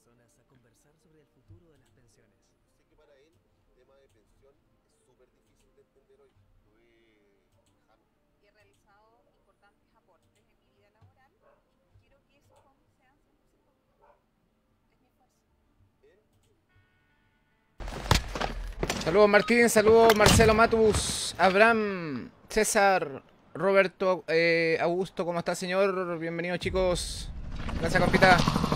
personas a conversar sobre el futuro de las pensiones. Sé que para él el tema de pensión es súper difícil de entender hoy. Lo ve lejano. Y he realizado importantes aportes en mi vida laboral y quiero que esos fondos sean 100% míos. Es mi esfuerzo. Saludos Martín, saludos Marcelo Matus, Abraham, César, Roberto, Augusto, ¿cómo está señor? Bienvenidos chicos. Gracias compita.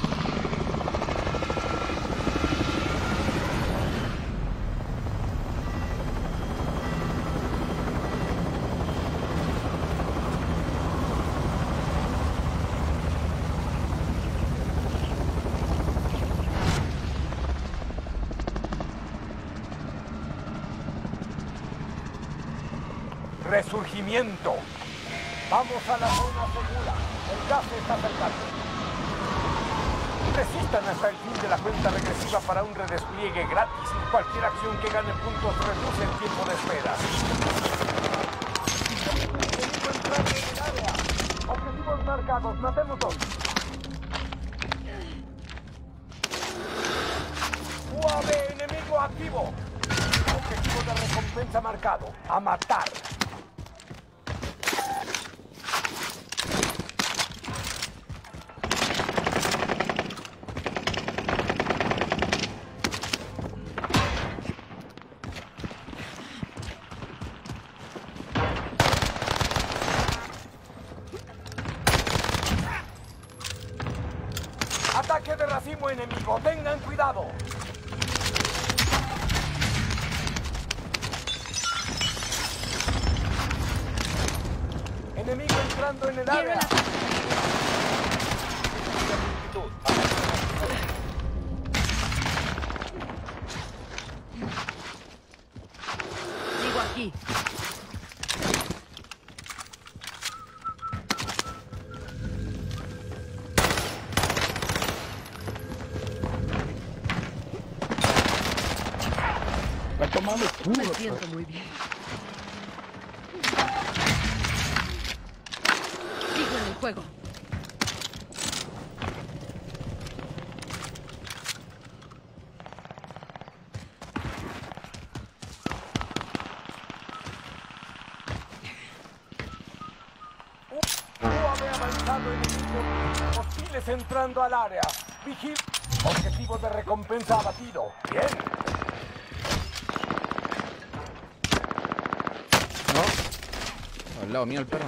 Resurgimiento. Vamos a la zona segura. El gas se está acercando. Resistan hasta el fin de la cuenta regresiva para un redespliegue gratis. Cualquier acción que gane puntos reduce el tiempo de espera. Enemigo entrando en el área. Objetivos marcados. Matémoslos. UAV enemigo activo. Objetivo de recompensa marcado. A matar. Ataque de racimo enemigo, tengan cuidado. Enemigo entrando en el área. Sigo aquí. Me siento muy bien. Sigo en el juego. UAV avanzado enemigo. Hostiles entrando al área. Vigil. Objetivo de recompensa abatido. Bien. Al lado mío el perro.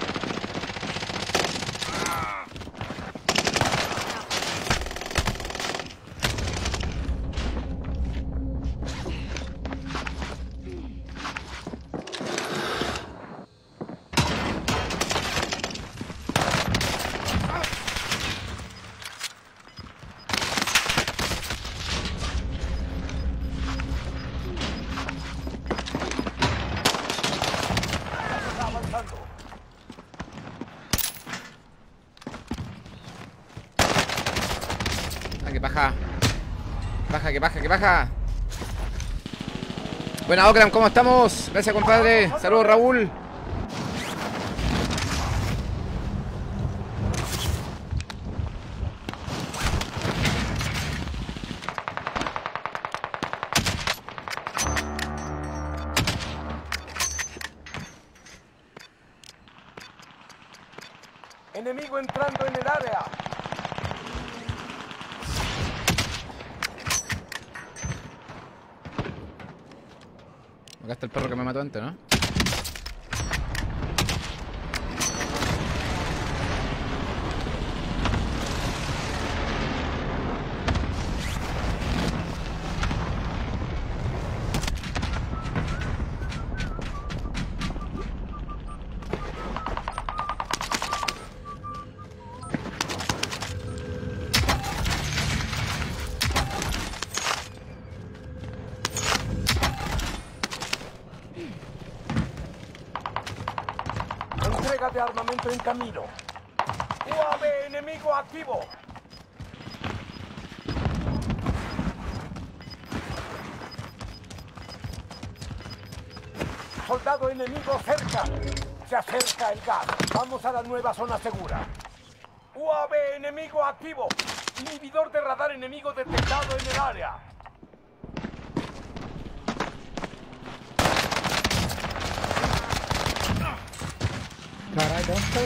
Está avanzando. Ah, que baja. Baja, que baja, que baja. Buena Okram, ¿cómo estamos? Gracias compadre. Saludos Raúl. Enemigo entrando en el área. Acá está el perro que me mató antes, ¿no? Entrega de armamento en camino. UAV enemigo activo. Soldado enemigo cerca. Se acerca el gas. Vamos a la nueva zona segura. UAV enemigo activo. Inhibidor de radar enemigo detectado en el área. Caray, ¿dónde?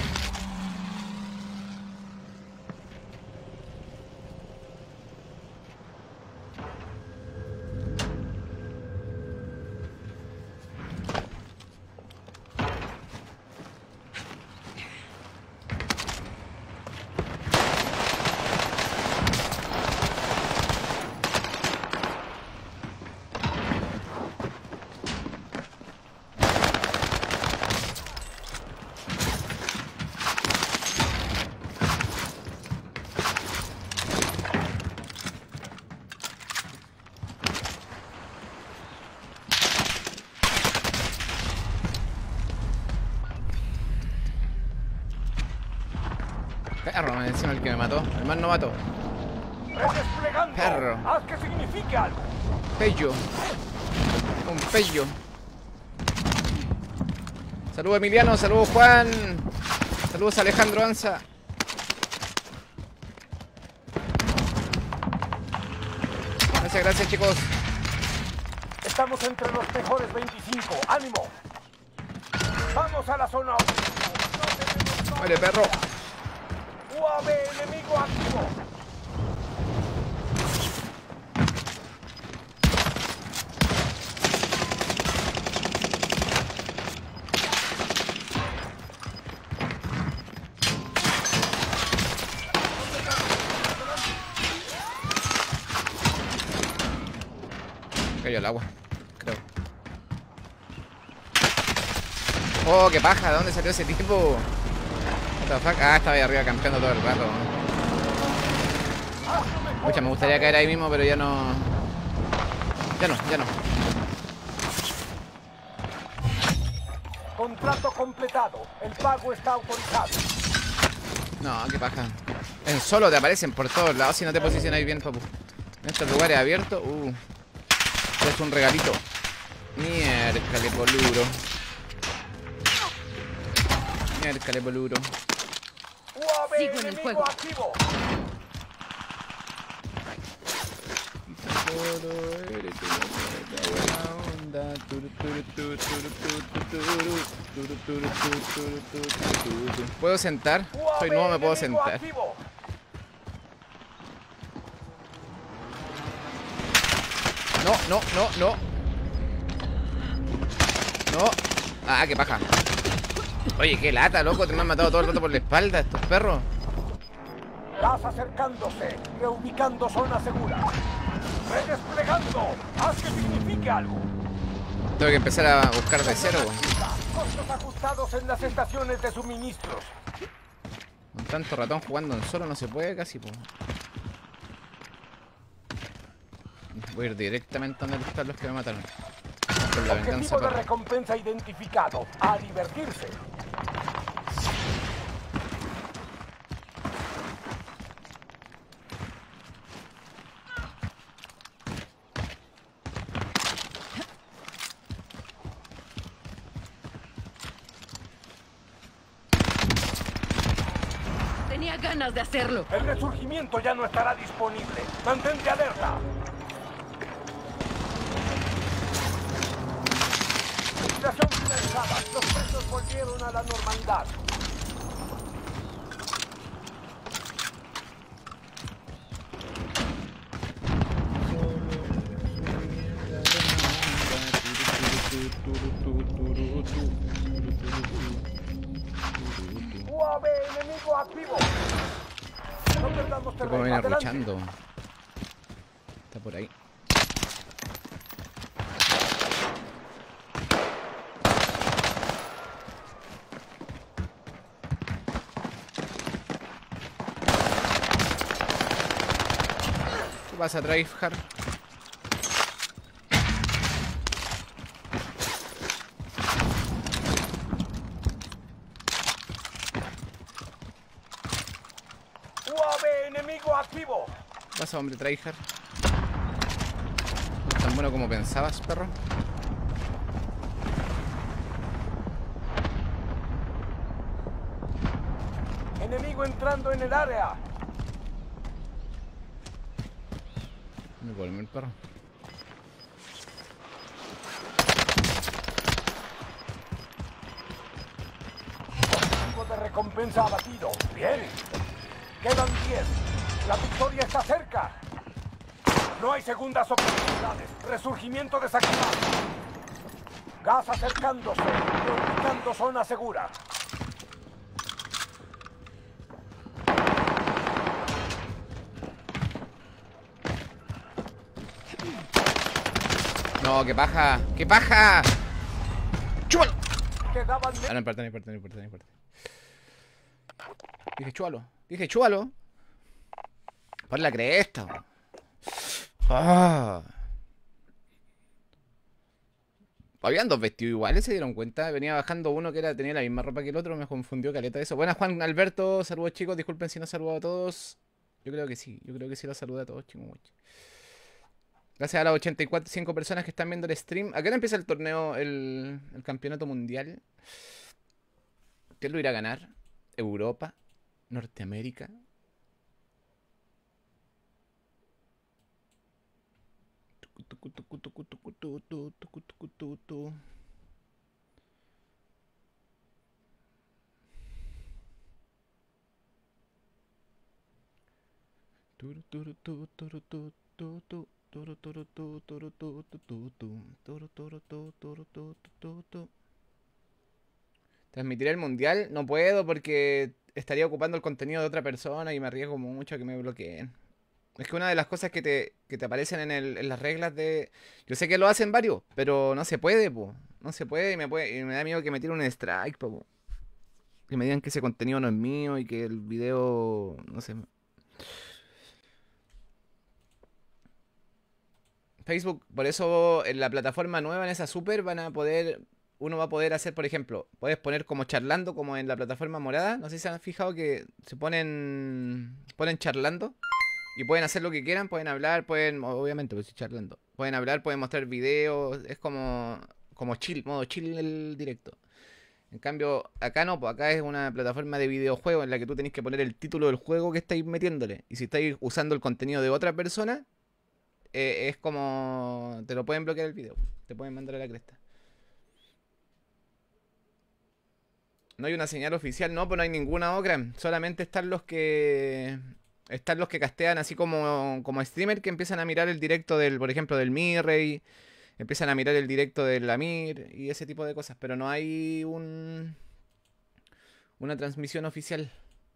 Perro, me encima el que me mató. El más novato. Desplegando. Perro. Haz que signifique algo. Pello. Un pello. Saludos Emiliano, saludos Juan. Saludos Alejandro Anza. Gracias chicos. Estamos entre los mejores 25. ¡Ánimo! Vamos a la zona. Muere perro. UAV enemigo activo. Cayó el agua, creo. Oh, qué paja, ¿de dónde salió ese tipo? What the fuck? Ah, estaba ahí arriba campeando todo el rato. Pucha, me gustaría caer ahí mismo, pero ya no. Ya no. Contrato completado. El pago está autorizado. No, qué paja. En solo te aparecen por todos lados si no te posicionas bien, papu. En estos lugares abiertos, es un regalito. Miércale, poluro. Miércale, poluro. UAV Sigo en el enemigo juego. activo. ¿Puedo sentar? Soy nuevo, me puedo sentar. Activo. No. No. Ah, qué paja. Oye, qué lata, loco. Te me han matado todo el rato por la espalda estos perros. Gas acercándose. Reubicando zona segura. Redesplegando. Haz que signifique algo. Tengo que empezar a buscar de cero. Costos ajustados en las estaciones de suministros. Con tanto ratón jugando en solo no se puede casi, po. Voy a ir directamente a donde están los que me mataron. Con la venganza, Objetivo de perro. recompensa identificado. A divertirse. Tenía ganas de hacerlo. El resurgimiento ya no estará disponible. Mantente alerta. Operación finalizada. Los presos volvieron a la normalidad. UAV enemigo activo. No perdamos Tipo terreno. viene Adelante. ruchando. Está por ahí. ¿Qué pasa, Tryhard? UAV enemigo activo. ¿Qué pasa, hombre, Tryhard? ¿No es tan bueno como pensabas, perro? Enemigo entrando en el área. Me puedo dormir el perro. Objetivo de recompensa abatido. Bien. Quedan 10. La victoria está cerca. No hay segundas oportunidades. Resurgimiento desactivado. Gas acercándose. Ubicando zona segura. No, qué paja. ¡Qué paja! ¡Chúbalo! Quedaban Ah, no importa. Dije chúbalo. Dije chúbalo. Por la cresta. Ah. Habían dos vestidos iguales, ¿se dieron cuenta? Venía bajando uno que tenía la misma ropa que el otro, me confundió caleta eso. Buenas, Juan Alberto, saludos chicos, disculpen si no saludo a todos. Yo creo que sí los saludo a todos, chicos. Gracias a las 85 personas que están viendo el stream. ¿A qué hora empieza el torneo, el campeonato mundial? ¿Quién lo irá a ganar? ¿Europa? ¿Norteamérica? ¿Transmitiré el mundial? No puedo porque estaría ocupando el contenido de otra persona y me arriesgo mucho a que me bloqueen. Es que una de las cosas que te aparecen en las reglas de... Yo sé que lo hacen varios, pero no se puede, po. No se puede y me da miedo que me tiren un strike, po. Que me digan que ese contenido no es mío y que el video... No sé. Facebook, por eso en la plataforma nueva, en esa super, van a poder... Uno va a poder hacer, por ejemplo, puedes poner como charlando, como en la plataforma morada. No sé si se han fijado que se ponen charlando. Y pueden hacer lo que quieran, pueden hablar, pueden, obviamente, pues charlando. Pueden hablar, pueden mostrar videos, es como chill, modo chill el directo. En cambio, acá no, pues acá es una plataforma de videojuego en la que tú tenés que poner el título del juego que estáis metiéndole. Y si estáis usando el contenido de otra persona, es como... Te lo pueden bloquear el video, te pueden mandar a la cresta. No hay una señal oficial, no, pues no hay ninguna otra. Solamente están los que castean así como streamer que empiezan a mirar el directo del, por ejemplo, del Mirrey, empiezan a mirar el directo del Amir y ese tipo de cosas, pero no hay una transmisión oficial.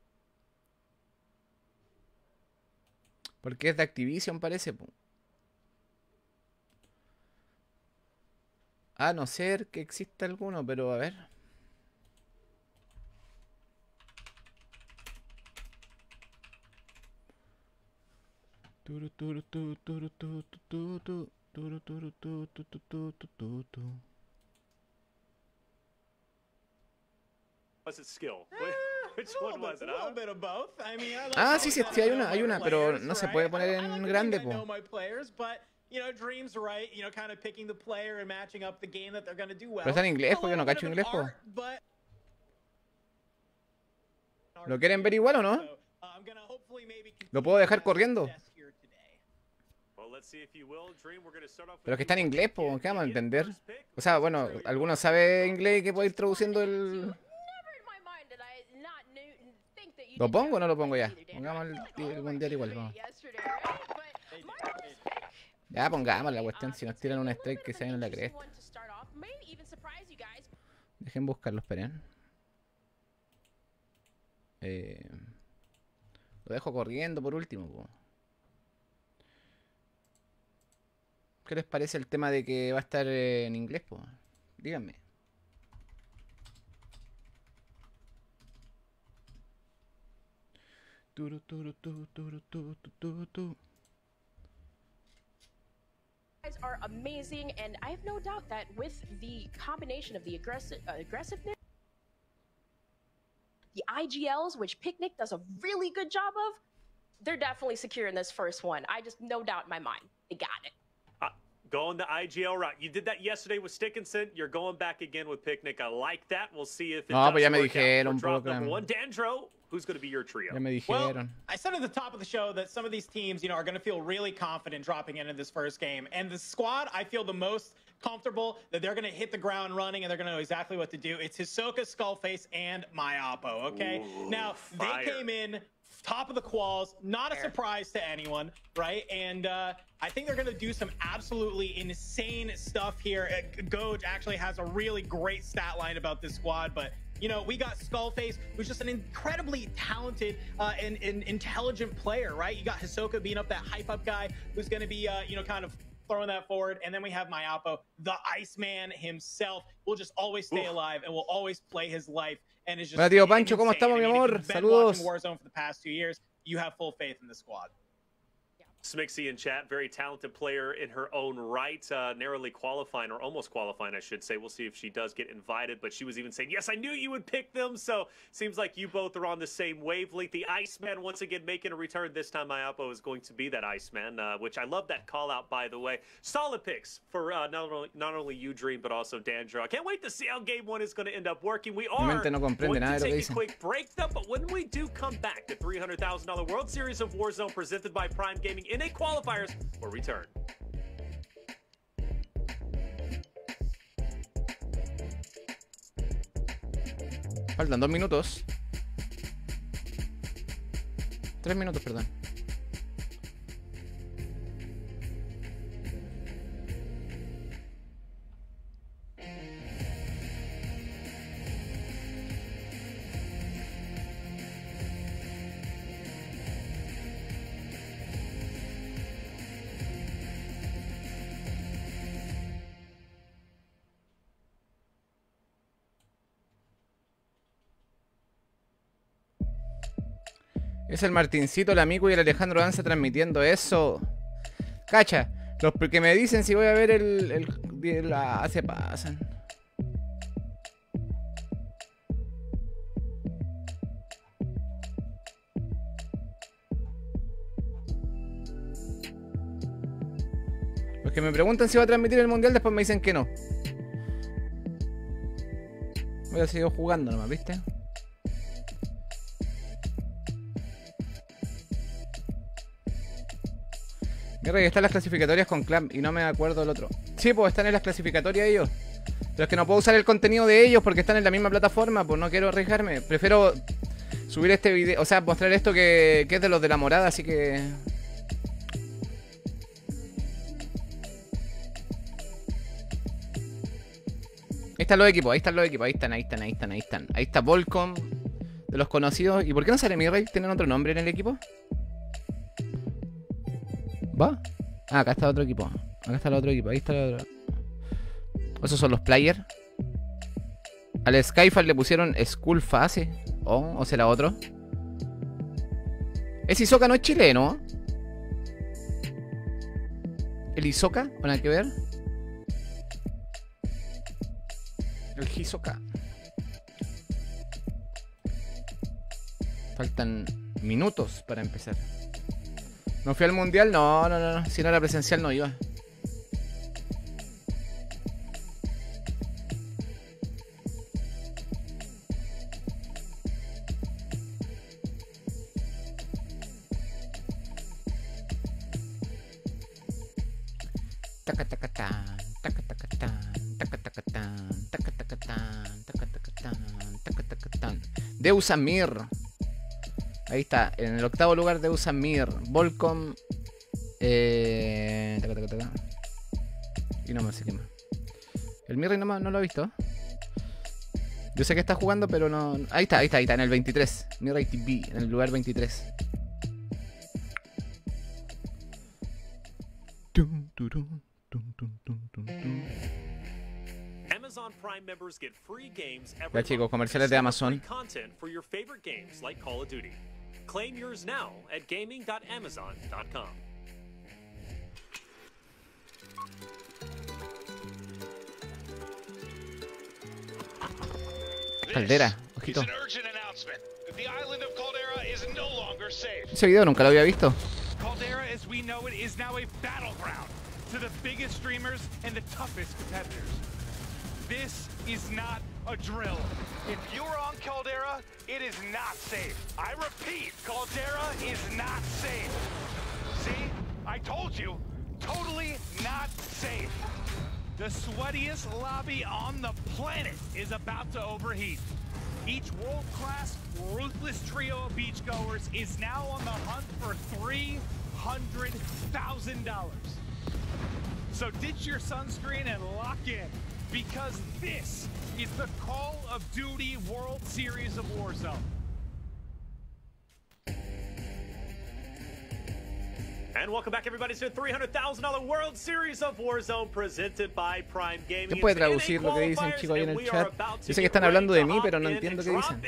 Porque es de Activision, parece. A no ser que exista alguno, pero a ver. Ah, sí, sí, sí, hay una, pero no se puede poner en grande, po. Pero está en inglés, po, yo no cacho inglés, po. ¿Lo quieren ver igual o no? ¿Lo puedo dejar corriendo? Pero es que está en inglés, po, ¿qué vamos a entender? O sea, bueno, ¿alguno sabe inglés que puede ir traduciendo el...? ¿Lo pongo o no lo pongo ya? Pongamos el mundial igual, vamos. Ya pongamos la cuestión, si nos tiran un strike que se vayan en la cresta. Dejen buscarlo, esperen. Lo dejo corriendo por último, po. ¿Qué les parece el tema de que va a estar en inglés, po? Díganme. Are amazing, and I have no doubt that with the combination of the aggressiveness, the IGLs, which Picnic does a really good job of, they're definitely secure in this first one. I just no doubt in my mind they got it. Going the IGL route. You did that yesterday with Stickinson. You're going back again with Picnic. I like that. We'll see if it No, pues ya does me work out. dijeron, For drop program. number 1, Dandro. Who's going to be your trio? Ya me Well, dijeron. I said at the top of the show that some of these teams, are going to feel really confident dropping into this first game. And the squad, I feel the most comfortable that they're going to hit the ground running and they're going to know exactly what to do. It's Hisoka, Skullface, and Myapo, okay? Ooh, now, fire. they came in top of the quals, not a surprise to anyone, right? And I think they're going to do some absolutely insane stuff here. Goj actually has a really great stat line about this squad, but we got Skullface, who's just an incredibly talented and intelligent player, right? You got Hisoka being up that hype-up guy who's going to be, kind of throwing that forward. And then we have Myapo, the Iceman himself, will just always stay alive and will always play his life. And is just Hola, tío Pancho, ¿cómo insane. estamos, mi I mean, amor? if you've been Saludos. watching Warzone for the past 2 years, you have full faith in the squad. Smixy in chat, very talented player in her own right, narrowly qualifying, or almost qualifying, I should say. We'll see if she does get invited, but she was even saying, yes, I knew you would pick them, so seems like you both are on the same wavelength. The Iceman once again making a return. This time Myapo is going to be that Iceman, which I love that call out, by the way. Solid picks for not only you, Dream, but also Dandro. I can't wait to see how game 1 is going to end up working. We are mente no comprende going nada to de lo que take a dicen. quick break, though, but when we do come back, the $300,000 World Series of Warzone presented by Prime Gaming in a qualifiers will return. Faltan 2 minutos. 3 minutos, perdón. Es el Martincito, el amigo y el Alejandro Danza transmitiendo eso. Cacha, los que me dicen si voy a ver se pasan. Los que me preguntan si va a transmitir el mundial después me dicen que no. Voy a seguir jugando nomás, ¿viste? Mira que están las clasificatorias con Clam y no me acuerdo el otro. Sí, pues están en las clasificatorias ellos. Pero es que no puedo usar el contenido de ellos porque están en la misma plataforma, pues no quiero arriesgarme. Prefiero subir este video, o sea, mostrar esto que es de los de la morada, así que... Ahí están los equipos, ahí están los equipos, ahí están. Ahí está Volcom, de los conocidos. ¿Y por qué no sale mi rey? ¿Tienen otro nombre en el equipo? ¿Va? Ah, acá está otro equipo. Acá está el otro equipo. Ahí está el otro. Esos son los players. Al Skyfall le pusieron Skull Phase. ¿O será otro? Ese Hisoka no es chileno. ¿El Hisoka? ¿O nada que ver? El Hisoka. Faltan minutos para empezar. ¿No fui al mundial? No. Si no era presencial no iba. Deus Amir. Ahí está, en el octavo lugar Deus Amir, Volcom, y no me sé qué más. El Mirrey no lo he visto. Yo sé que está jugando, pero no... Ahí está, en el 23. Mirrey TV, en el lugar 23. Amazon Prime members get free games every Ya chicos, month. comerciales de Amazon. Free content for your favorite games like Call of Duty. Claim yours now at gaming.amazon.com. Caldera, ojito. It's an urgent announcement. The island of Caldera is no longer safe. Ese video nunca lo había visto. Caldera, as we know it, is now a battleground. to the biggest streamers and the toughest competitors. This is not a drill. If you're on Caldera, it is not safe. I repeat, Caldera is not safe. See? I told you, totally not safe. The sweatiest lobby on the planet is about to overheat. Each world-class, ruthless trio of beachgoers is now on the hunt for $300,000. So ditch your sunscreen and lock in, because this is the Call of Duty World Series of Warzone. And welcome back, everybody, to the $300,000 World Series of Warzone presented by Prime Gaming. ¿Quién puede traducir lo que dicen, chicos, ahí en el chat? Yo sé que están hablando de mí, pero no entiendo qué dicen.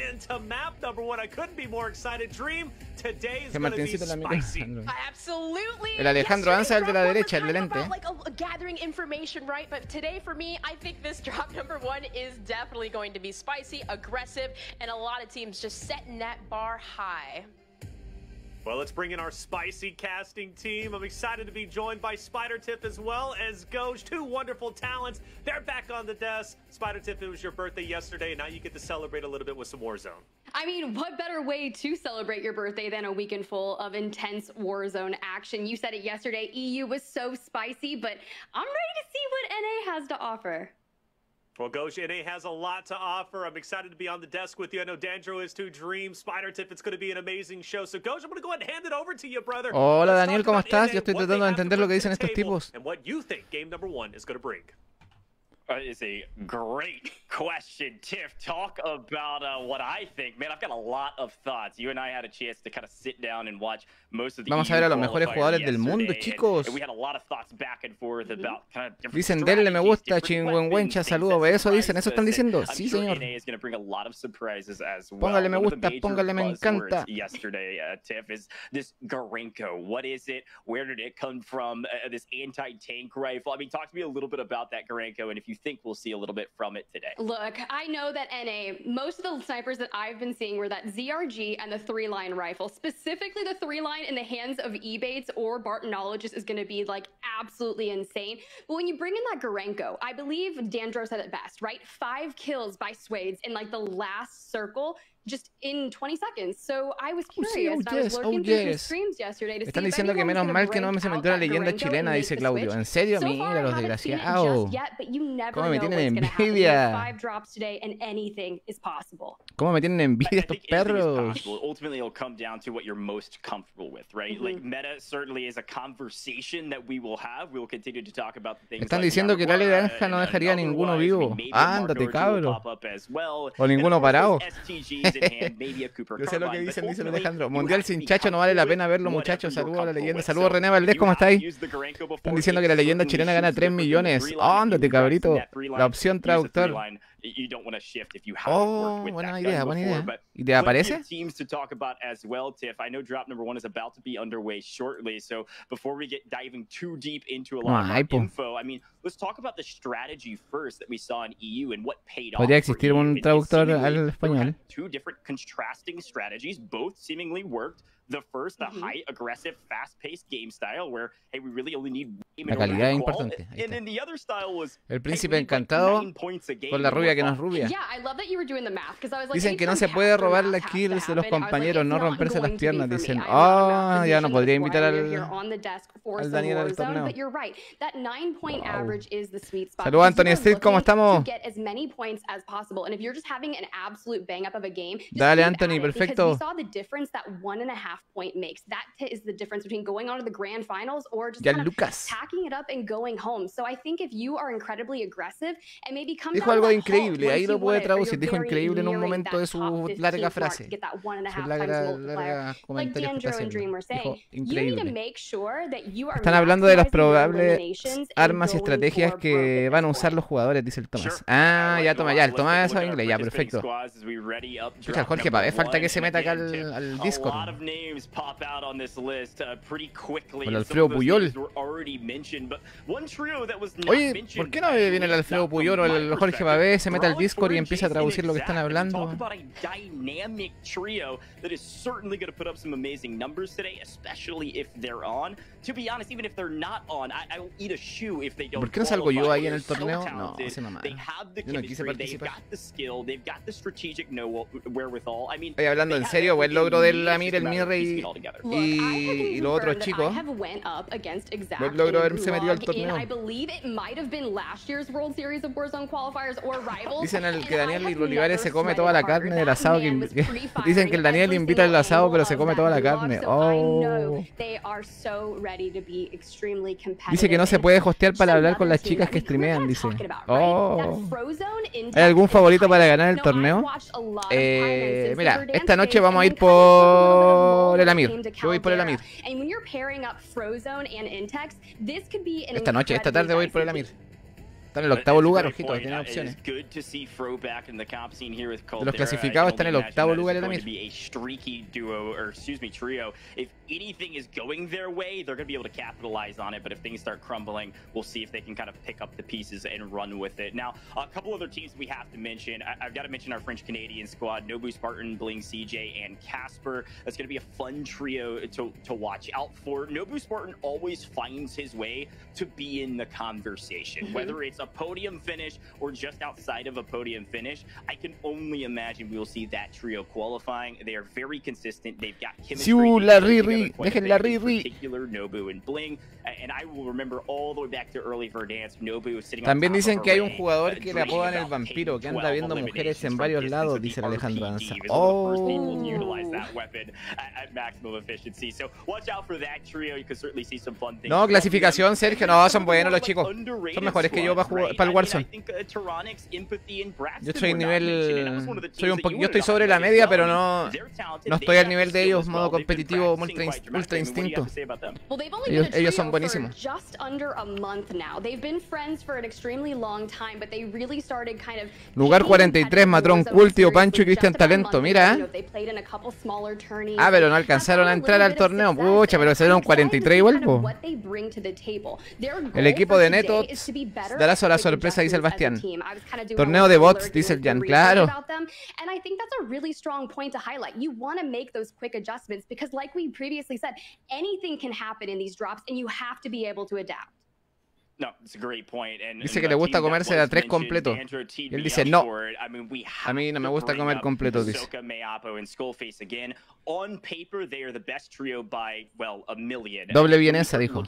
Que Martincito la mira. El Alejandro Anza, el de la derecha, el de lente. Gathering information, right? But today, for me, I think this drop number one is definitely going to be spicy, aggressive, and a lot of teams just setting that bar high. Well, let's bring in our spicy casting team. I'm excited to be joined by SpiderTip as well as Goj, two wonderful talents. They're back on the desk. SpiderTip, it was your birthday yesterday, and now you get to celebrate a little bit with some Warzone. I mean, what better way to celebrate your birthday than a weekend full of intense Warzone action? You said it yesterday, EU was so spicy, but I'm ready to see what NA has to offer. Well, Goj, NA has a lot to offer. I'm excited to be on the desk with you. I know Dandro is too. Dream, SpiderTip, it's going to be an amazing show. So, Goj, I'm going to go ahead and hand it over to you, brother. Hola, Daniel, ¿cómo estás? Yo estoy tratando de entender lo que dicen estos tipos. And what you think game number one is going to bring. It's a great question, Tiff. Talk about what I think. Man, I've got a lot of thoughts. You and I had a chance to kind of sit down and watch most of the Vamos a ver a los mejores jugadores del mundo, chicos. And we had a lot of thoughts back and forth about kind of different Dicen, denle me gusta, chingüengüencha, saludo. ¿Eso dicen? ¿Eso están diciendo? Sí, señor. Póngale me gusta, póngale me encanta. Yesterday, Tiff, is this Garenko. What is it? Where did it come from? This anti-tank rifle. I mean, talk to me a little bit about that Garenko, and if you think we'll see a little bit from it today. Look, I know that NA, most of the snipers that I've been seeing were that ZRG and the 3-line rifle. Specifically, the 3-line in the hands of Ebates or Bartonologist is going to be like absolutely insane. But when you bring in that Garenko, I believe Dandro said it best, right? 5 kills by Swades in like the last circle. Just in 20 seconds. So I was curious. I was looking through some streams yesterday to see Están diciendo que menos mal que no me se metió la leyenda chilena, dice Claudio. ¿En serio? Mira los desgraciados. ¿Cómo me tienen envidia? ¿Cómo me tienen envidia estos perros? Ultimately, it'll come down to what you're most comfortable with, right? Like meta certainly is a conversation that we will have. We will continue to talk about the things. Están diciendo que la granja no dejaría a ninguno vivo. Ándate, cabro. O ninguno parado. Yo sé lo que dicen, dice Alejandro. Mundial sin Chacho no vale la pena verlo, muchachos. Saludos a la leyenda. Saludos, René Valdés, ¿cómo estáis? Están diciendo que la leyenda chilena gana 3 millones. Ándate, cabrito. La opción traductor. Oh, buena idea, buena idea. ¿Y te aparece? Teams to talk about as well, Tiff. I know drop number one is about to be underway shortly, so before we get diving too deep into a lot of info, I mean, let's talk about the strategy first that we saw in EU and what paid off. Podría existir un traductor al español. Two different contrasting strategies, both seemingly worked. The first, the high, aggressive, fast-paced game style, where hey, we really only need. La calidad es importante. And then the other style was. El príncipe encantado con la rubia que no es rubia. Dicen que no se puede robar las kills de los compañeros, no romperse las piernas. Dicen, oh, ya no podría invitar al Daniel al torneo. Saludos, Anthony Street, ¿cómo estamos? Dale, Anthony, perfecto. Lucas. Dijo algo increíble, ahí lo puede traducir. Dijo increíble en un momento de su larga frase. Su larga comentario que está haciendo. Dijo increíble. Están hablando de las probables armas y estrategias que van a usar los jugadores, dice el Tomás. Ah, ya toma, ya, el Tomás sabe inglés, ya, perfecto. Escucha, Jorge Pavé, falta que se meta acá al Discord. names pop out on this list pretty quickly. El Alfredo Puyol. Oye, ¿por qué no viene el Alfredo Puyol o el Jorge Babé, se mete al Discord y empieza a traducir lo que están hablando? ¿Por qué no salgo yo ahí en el torneo? No, ese no más. Yo no quise participar. Oye, hablando en serio, buen logro del Amir, el Mirre y los otros chicos. Buen logro haberse metido al torneo. Dicen que Daniel y Olivares se come toda la carne del asado. Dicen que el Daniel invita al asado, pero se come toda la carne. Oh. Dice que no se puede hostear para hablar con las chicas que streamean, dice. Oh. ¿Hay algún favorito para ganar el torneo? Mira, esta noche vamos a ir por el Amir. Yo voy por el Amir. Esta noche, esta tarde voy a ir por el Amir. Está en el octavo lugar, ojito, tiene opciones. De los clasificados está en el octavo lugar el Amir. Anything is going their way, they're going to be able to capitalize on it. But if things start crumbling, we'll see if they can kind of pick up the pieces and run with it. Now, a couple other teams we have to mention. I've got to mention our French-Canadian squad, Nobu, Spartan, Bling, CJ, and Casper. That's going to be a fun trio to watch out for. Nobu Spartan always finds his way to be in the conversation, whether it's a podium finish or just outside of a podium finish. I can only imagine we will see that trio qualifying. They are very consistent. They've got chemistry. Dejen la Riri. También dicen que hay un jugador que le apodan el vampiro, que anda viendo mujeres en varios lados, dice Alejandro Danza. Oh. No, clasificación, Sergio. No, son buenos los chicos. Son mejores que yo para el Warzone. Yo estoy en nivel... Yo estoy sobre la media, pero no estoy al nivel de ellos, modo competitivo, ultra instinto. Ellos son buenísimos. Lugar 43, Matrón Cultio, Pancho y Cristian Talento. Mira. Ah, pero no alcanzaron a entrar al torneo. Pucha, pero salieron 43 igual, po. El equipo de Neto dará la sorpresa, dice el Bastián. Torneo de bots, dice el Jan. Claro. Previously said, anything can happen in these drops and you have to be able to adapt. Dice que le gusta comerse a 3 completo. Y él dice no. A mí no me gusta comer completo, dice. Doble vienesa, dijo.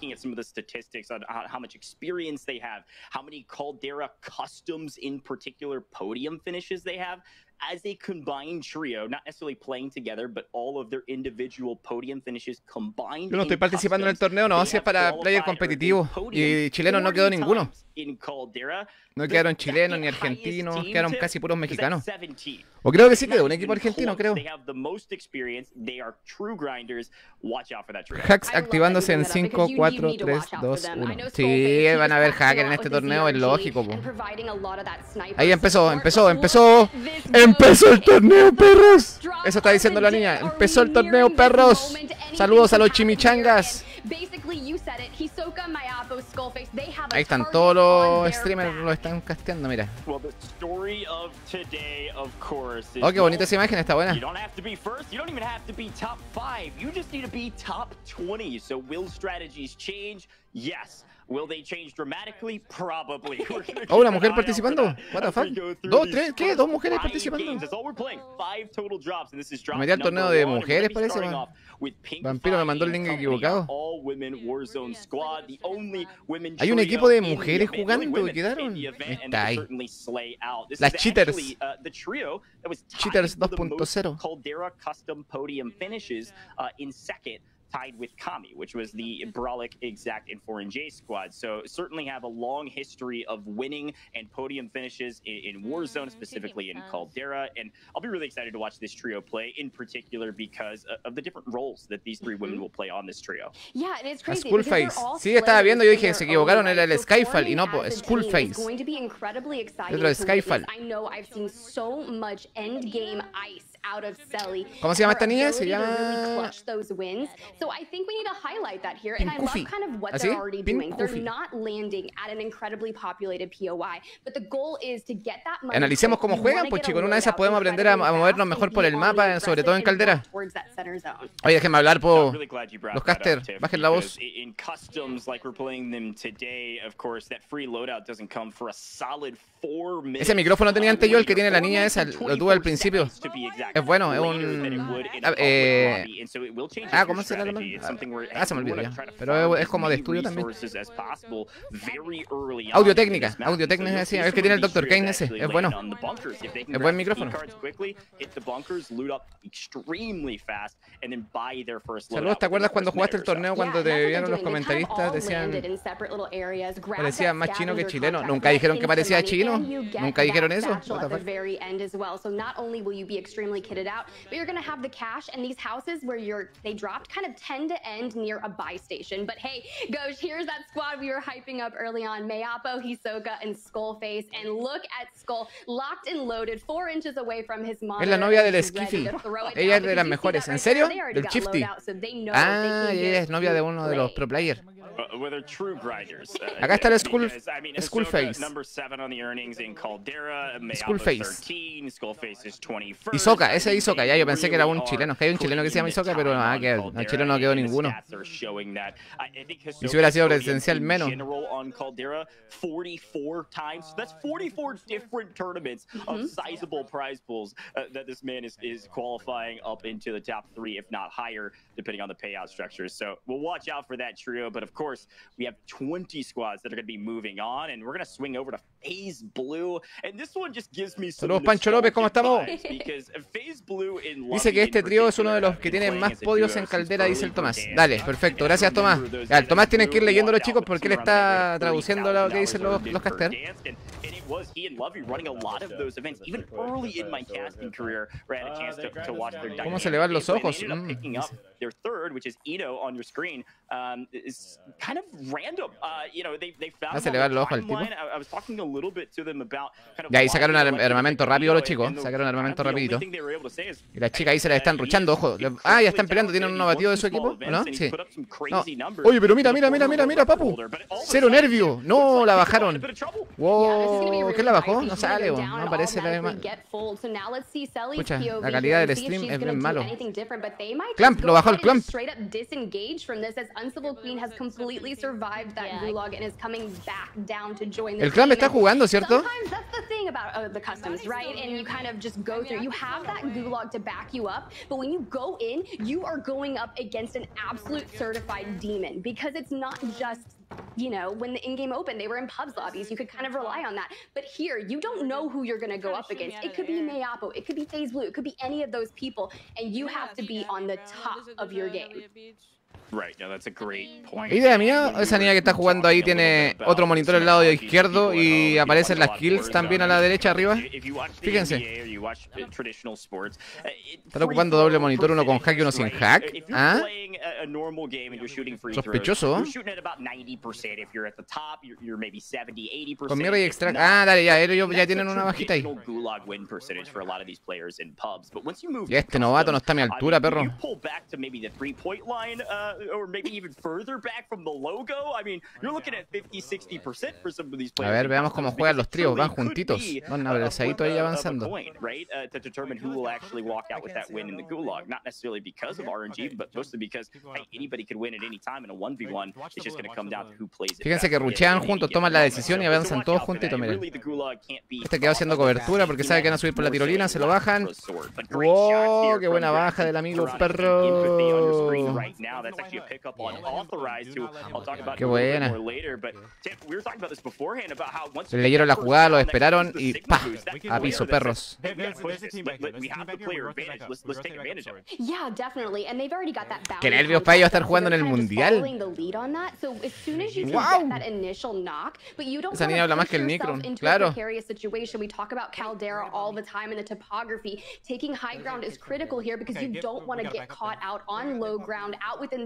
As a combined trio, not necessarily playing together, but all of their individual podium finishes combined. Yo no estoy participando en el torneo, no, si es para player competitivo. Y chileno no quedó ninguno. No quedaron chilenos ni argentinos, quedaron casi puros mexicanos. O creo que sí quedó un equipo argentino, creo. Hacks activándose en 5, 4, 3, 2, 1. Sí, van a haber hackers en este torneo, es lógico, po. Ahí empezó el torneo, perros. Eso está diciendo la niña. Empezó el torneo, perros. Saludos a los chimichangas. Ahí están todos los streamers, lo están casteando, mira. Oh, qué bonita esa imagen, está buena. Will they change dramatically? Probably. Oh, una mujer participando. What the fuck? ¿Dos, tres? ¿Qué? ¿Dos mujeres participando? Me metí al torneo de mujeres, parece, man. Vampiro me mandó el link equivocado. Hay un equipo de mujeres jugando que quedaron. Está ahí. Las cheaters. Cheaters 2.0. Tied with Kami, which was the Brolic Exact and Foreign J squad. So certainly have a long history of winning and podium finishes in Warzone, specifically in Caldera. And I'll be really excited to watch this trio play, in particular because of the different roles that these three women will play on this trio. Yeah, and it's crazy. Skullface. Sí, estaba viendo, yo dije, se equivocaron, era el Skyfall y no, Skullface. Going to be incredibly exciting Otro Skyfall. I know I've seen so much endgame ice out of Selly. ¿Cómo se llama esta niña? Se llama those wins. So I think we need to highlight that here, and I love kind of what they're already doing. They're not landing at an incredibly populated POI, but the goal is to get that money. Analicemos cómo juegan, pues chicos, en una de esas podemos aprender a movernos mejor por el mapa, sobre todo en Caldera. Oye, déjenme hablar por los casters, bajen la voz. In customs like we're playing them today, of course, that free loadout doesn't come for a solid 4 minutes. Ese micrófono tenía antes yo, el que tiene la niña esa, lo tuve al principio. Es bueno, es un... ¿cómo se llama? Se me olvidó ya. Pero es como de estudio también. Audio técnica decía, es el que tiene el Dr. Kane ese, es bueno. Es buen micrófono. Saludos, ¿te acuerdas cuando jugaste el torneo cuando te vieron los comentaristas? Parecía más chino que chileno. Nunca dijeron que parecía chino. Nunca dijeron eso. They dropped kind of tend to end near a buy station. But hey, Gosh, here's that squad we were hyping up early on. Mayapo, Hisoka, and Skullface. And look at Skull, locked and loaded, 4 inches away from his monitor. Es la novia del Skiffy. Ella es de las mejores. ¿En serio? Del Chifty. Ah, ella es novia de uno de los pro players. Acá está el Skullface. Hisoka, ese es Hisoka. Ya yo pensé que era un chileno. Es que hay un chileno que se llama Hisoka, pero nada, que el chileno no quedó ninguno. Y si hubiera sido presencial menos. 44 times. That's 44 different tournaments of sizable prize pools that this man is qualifying up into the top 3, if not higher, depending on the payout structures. So we'll watch out for that trio. But of course, we have 20 squads that are going to be moving on, and we're going to swing over to FaZe Blue. And this one just gives me some. Saludos, Pancho López, ¿cómo estamos? Dice que este trío es uno de los que tiene más podios en Caldera, dice el Tomás. Dale, perfecto, gracias Tomás. Ya, el Tomás tiene que ir leyendo los chicos porque él está traduciendo lo que dicen los casters. ¿Cómo se le van los ojos? Their third, which is Ito on your screen, is kind of random. You know, they found se le va el ojo al tipo. I was talking a little bit to them about kind of. Ya ahí sacaron armamento rápido los chicos, sacaron armamento rapidito. Y las chicas ahí se la están ruchando, ojo. Ah, ya están peleando, tienen un batido de su equipo, ¿no? Sí. No. Oye, pero mira, papu. Cero nervio. No, la bajaron. Wow, ¿qué la bajó? No sale, no aparece la demás. Escucha, la calidad del stream es bien malo. Clamp, lo bajó el Clamp. El Clamp está jugando, ¿cierto? You know, when the in-game opened, they were in pubs lobbies. You could kind of rely on that. But here, you don't know who you're going to go up against. It could be Mayapo, it could be FaZe Blue, it could be any of those people, and you have to be on the top of your game. Right, no, that's a great point. Idea mía, esa niña que está jugando ahí tiene otro monitor al lado izquierdo y aparecen las kills también a la derecha arriba. Fíjense. Están ocupando doble monitor, uno con hack y uno sin hack. ¿Ah? Sospechoso. Con Mirror y Extract. Ah, dale, ya, ellos ya tienen una bajita ahí. Y este novato no está a mi altura, perro. Or maybe even further back from the logo. I mean, you're looking at 50-60% for some of these players. A ver, veamos cómo juegan los tríos, van juntitos, van abrazaditos ahí avanzando. Right, to determine who will actually walk out with that win in the gulag, not necessarily because of RNG, but mostly because hey, anybody could win at any time in a 1v1. It's just going to come down to who plays it. Fíjense que ruchean juntos, toman la decisión y avanzan todos juntitos, miren. Este quedó haciendo cobertura porque sabe que van a subir por la tirolina, se lo bajan. ¡Wow! ¡Qué buena baja del amigo perro! Qué buena. Se leyeron la jugada, lo esperaron y ¡pah! A piso, perros. Qué nervios para ellos estar jugando en el mundial. ¡Wow! Esa niña habla más que el Necron, claro.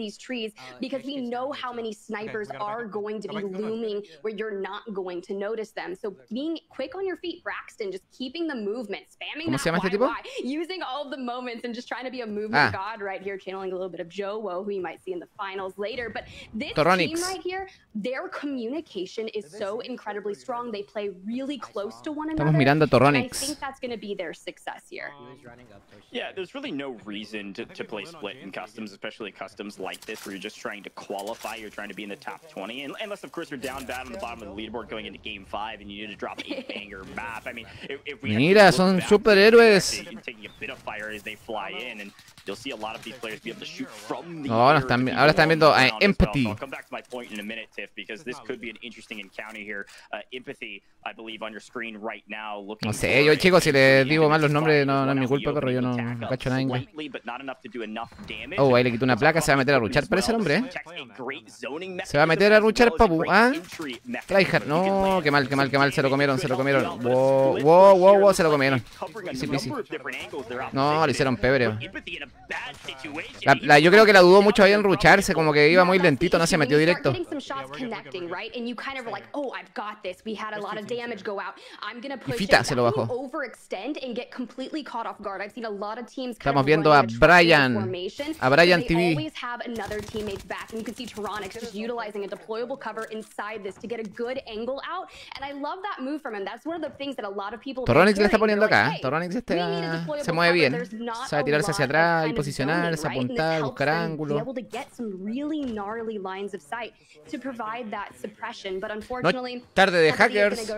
these trees because we know how many snipers are going to be looming where you're not going to notice them. So being quick on your feet, Braxton, just keeping the movement, spamming that YY, using all of the moments and just trying to be a movement god right here, channeling a little bit of Jowo, who you might see in the finals later. But this team right here, their communication is so incredibly strong. They play really close to one another. And I think that's going to be their success here. Yeah, there's really no reason to play split in customs, especially customs like this, where you're just trying to qualify, you're trying to be in the top 20, and unless of course you're down bad on the bottom of the leaderboard going into game 5 and you need to drop a banger map. I mean, if we mira, son superhéroes. Taking a bit of fire as they fly in, and you'll see a lot of these players be able to shoot from the ahora están viendo Empathy. I'll come back to my point in a minute, Tiff, because this could be an interesting encounter here. Empathy, I believe, on your screen right now. No sé, yo chicos, si les digo mal los nombres, no es mi culpa, pero yo no cacho nada inglés. Oh, ahí le quitó una placa, se va a meter a ruchar, parece el hombre, ¿eh? Se va a meter a ruchar, papu, ¿ah? Tryhard, no, qué mal, se lo comieron. Wow, se lo comieron. Sí. No, le hicieron pebre. Yo creo que la dudó mucho ahí en rucharse, como que iba muy lentito, no se metió directo. Y Fita se lo bajó. Estamos viendo a Brian TV. Torronix le está poniendo acá. Torronix se mueve bien. Sabe tirarse hacia atrás y posicionarse, apuntar, buscar ángulos. No tarde de hackers.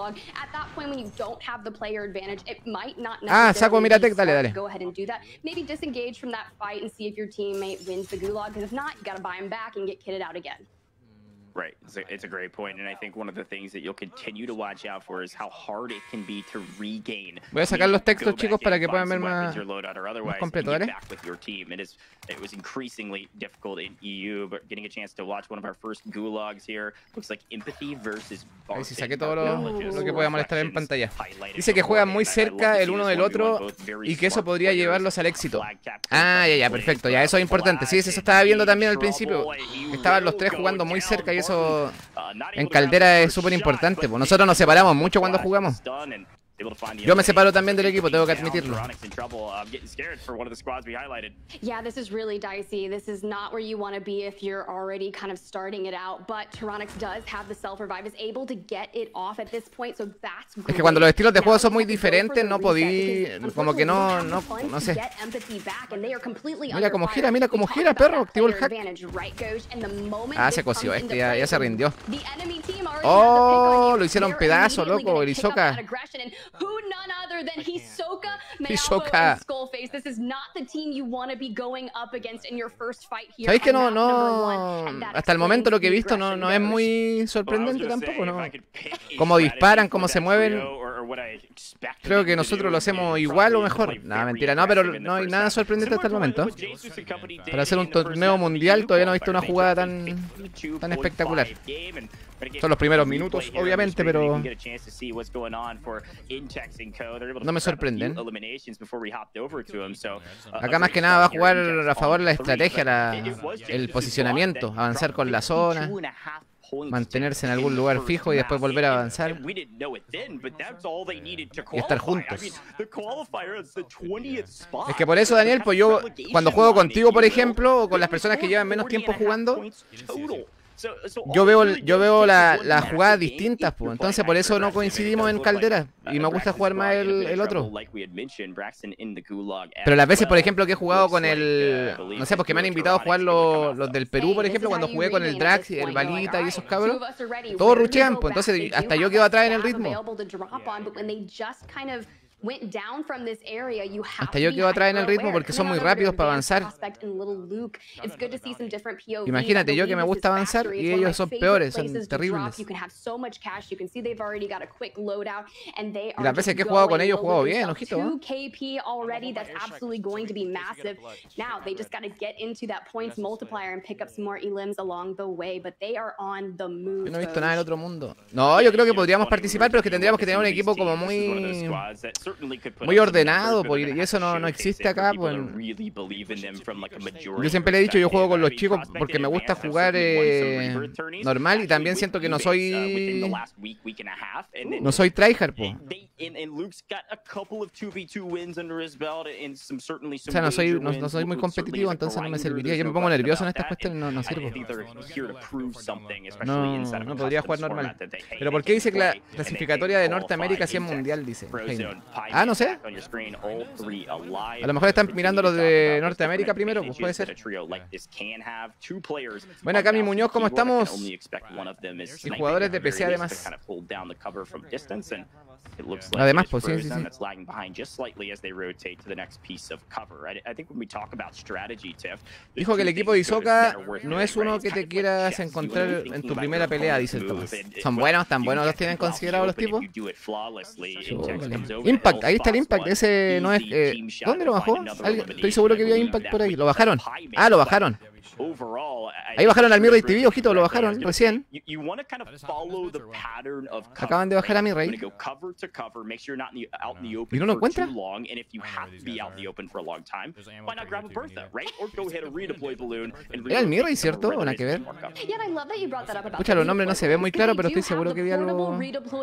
Saco Miratec, dale. Maybe disengage from that fight and see if your teammate wins the gulag, because if not, you gotta buy him back and get kitted out again. Right, it's a great point, and I think one of the things that you'll continue to watch out for is how hard it can be to regain. Voy a sacar los textos, chicos, para que puedan ver más completo, ¿vale? It was increasingly difficult in EU, but getting a chance to watch one of our first gulags here looks like Empathy versus Ahí sí saqué todo lo que pueda molestar en pantalla. Dice que juegan muy cerca el uno del otro y que eso podría llevarlos al éxito. Ya, perfecto, ya, eso es importante. Sí, eso estaba viendo también al principio. Estaban los tres jugando muy cerca y eso en Caldera es súper importante. Pues nosotros nos separamos mucho cuando jugamos. Yo me separo también del equipo, tengo que admitirlo. Yeah, this is really dicey. This is not where you want to be if you're already kind of starting it out. But Tyronix does have the self-revive, is able to get it off at this point, so that's great. Es que cuando los estilos de juego son muy diferentes, no podí, como que no sé. Mira cómo gira, perro, activó el hack. Se coció ya se rindió. Oh, lo hicieron pedazo, loco, el Hisoka. Who none other than Hisoka Hisoka. Skullface. This is not the team you want to be going up against in your first fight here. ¿Sabéis que no? Hasta el momento lo que he visto no es muy sorprendente tampoco, ¿no? Cómo disparan, cómo se mueven. Creo que nosotros lo hacemos igual o mejor. No, mentira, no, pero no hay nada sorprendente hasta el momento. Para hacer un torneo mundial todavía no he visto una jugada tan espectacular. Son los primeros minutos, obviamente, pero no me sorprenden. Acá más que nada va a jugar a favor de la estrategia, el posicionamiento, avanzar con la zona, mantenerse en algún lugar fijo y después volver a avanzar y estar juntos. Es que por eso, Daniel, pues yo cuando juego contigo, por ejemplo, o con las personas que llevan menos tiempo jugando, yo veo las jugadas distintas, pues. Entonces por eso no coincidimos en Caldera y me gusta jugar más el otro. Pero las veces, por ejemplo, que he jugado con no sé, porque me han invitado a jugar los del Perú, por ejemplo, cuando jugué con el Drax, el Balita y esos cabros, todos ruchean, pues. Entonces hasta yo quedo atrás en el ritmo. Hasta yo quedo atrás en el ritmo porque son muy rápidos para avanzar. Imagínate yo que me gusta avanzar y ellos son peores, son terribles. Y las veces que he jugado con ellos he jugado bien, ojito. Yo no he visto nada del otro mundo. No, yo creo que podríamos participar, pero es que tendríamos que tener un equipo como muy muy ordenado, pues, y eso no existe acá, pues. Yo siempre le he dicho, yo juego con los chicos porque me gusta jugar normal y también siento que no soy tryhard, pues. O sea, no soy muy competitivo, entonces no me serviría. Yo me pongo nervioso en estas cuestiones, no sirvo. No podría jugar normal. Pero ¿por qué dice que la clasificatoria de Norteamérica sí es mundial? Dice Heine. Ah, no sé. A lo mejor están mirando los de Norteamérica primero, pues puede ser. Bueno, acá mi Muñoz, ¿cómo estamos? Y jugadores de PC además. Además, pues sí. Dijo que el equipo de Hisoka no es uno que te quieras encontrar en tu primera pelea, dice el Tomás. Son buenos, tan buenos los tienen considerados los tipos. Impact, ahí está el Impact, ese no es... ¿Dónde lo bajó? Estoy seguro que había Impact por ahí. ¿Lo bajaron? Ah, lo bajaron. Ahí bajaron al Mirrey TV, ojito, lo bajaron recién. Acaban de bajar a Mirrey. ¿Y no lo encuentra? Era el Mirrey, ¿cierto? ¿O nada que ver? Escucha, los nombres no se ven muy claros, pero estoy seguro que vi algo.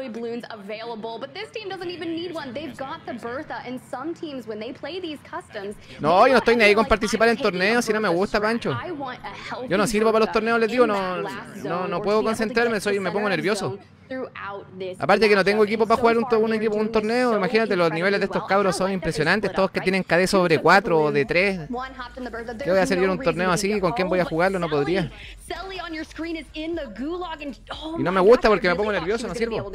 No, yo no estoy ni ahí con participar en torneos si no me gusta, Pancho. Yo no sirvo para los torneos, les digo, no puedo concentrarme, me pongo nervioso. Aparte que no tengo equipo para jugar un torneo, imagínate, los niveles de estos cabros son impresionantes, todos que tienen KD sobre 4 o de 3. ¿Qué voy a hacer yo en un torneo así? ¿Con quién voy a jugarlo? No podría. Y no me gusta porque me pongo nervioso, no sirvo.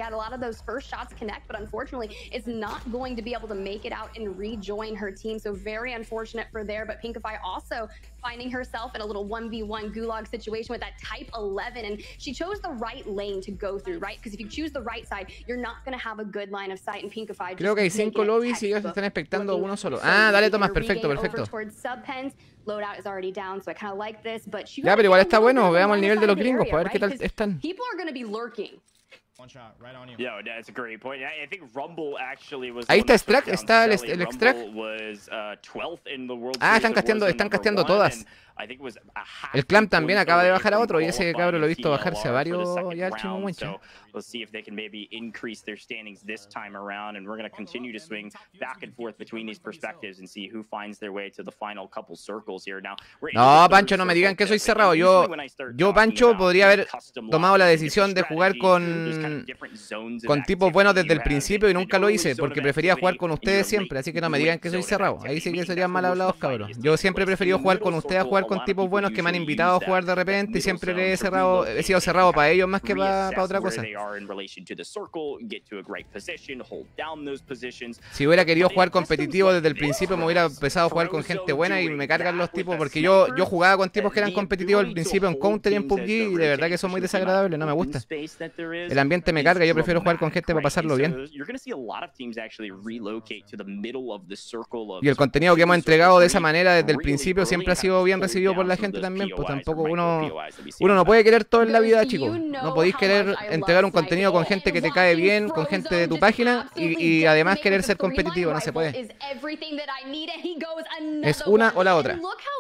Finding herself in a little 1v1 gulag situation with that type 11, and she chose the right lane to go through, right? Because if you choose the right side, you're not going to have a good line of sight. And Pinkify. Creo que hay 5 lobbies y ellos están expectando uno solo. Ah, dale, Tomás, perfecto. Loadout is already down, so I kind of like this, but ya, pero igual está bueno. Veamos el nivel de los gringos, para ver qué tal están. People are going to be lurking. Ahí está Strack, está el Strack. Ah, están casteando todas. El Clam también acaba de bajar a otro y ese cabro lo he visto bajarse a varios ya al Chimuencha. Let's see if they can maybe increase their standings this time around, and we're going to continue to swing back and forth between these perspectives and see who finds their way to the final couple circles here. Now, no, Pancho, no me digan que soy cerrado. Yo Pancho, podría haber tomado la decisión de jugar con tipos buenos desde el principio y nunca lo hice, porque prefería jugar con ustedes siempre, así que no me digan que soy cerrado. Ahí sí que serían mal hablados, cabros. Yo siempre he preferido jugar con ustedes a jugar con tipos buenos que me han invitado a jugar de repente y siempre le he sido cerrado para ellos más que para otra cosa. Si hubiera querido jugar competitivo desde el principio, me hubiera empezado a jugar con gente buena y me cargan los tipos, porque yo jugaba con tipos que eran competitivos al principio en Counter y en PUBG y de verdad que son muy desagradables, no me gusta. El ambiente me carga, yo prefiero jugar con gente para pasarlo bien. Y el contenido que hemos entregado de esa manera desde el principio siempre ha sido bien recibido por la gente también, pues tampoco uno no puede querer todo en la vida, chicos. No podéis querer entregar un contenido con gente que te cae bien, con gente de tu página y además querer ser competitivo, no se puede. Es una o la otra.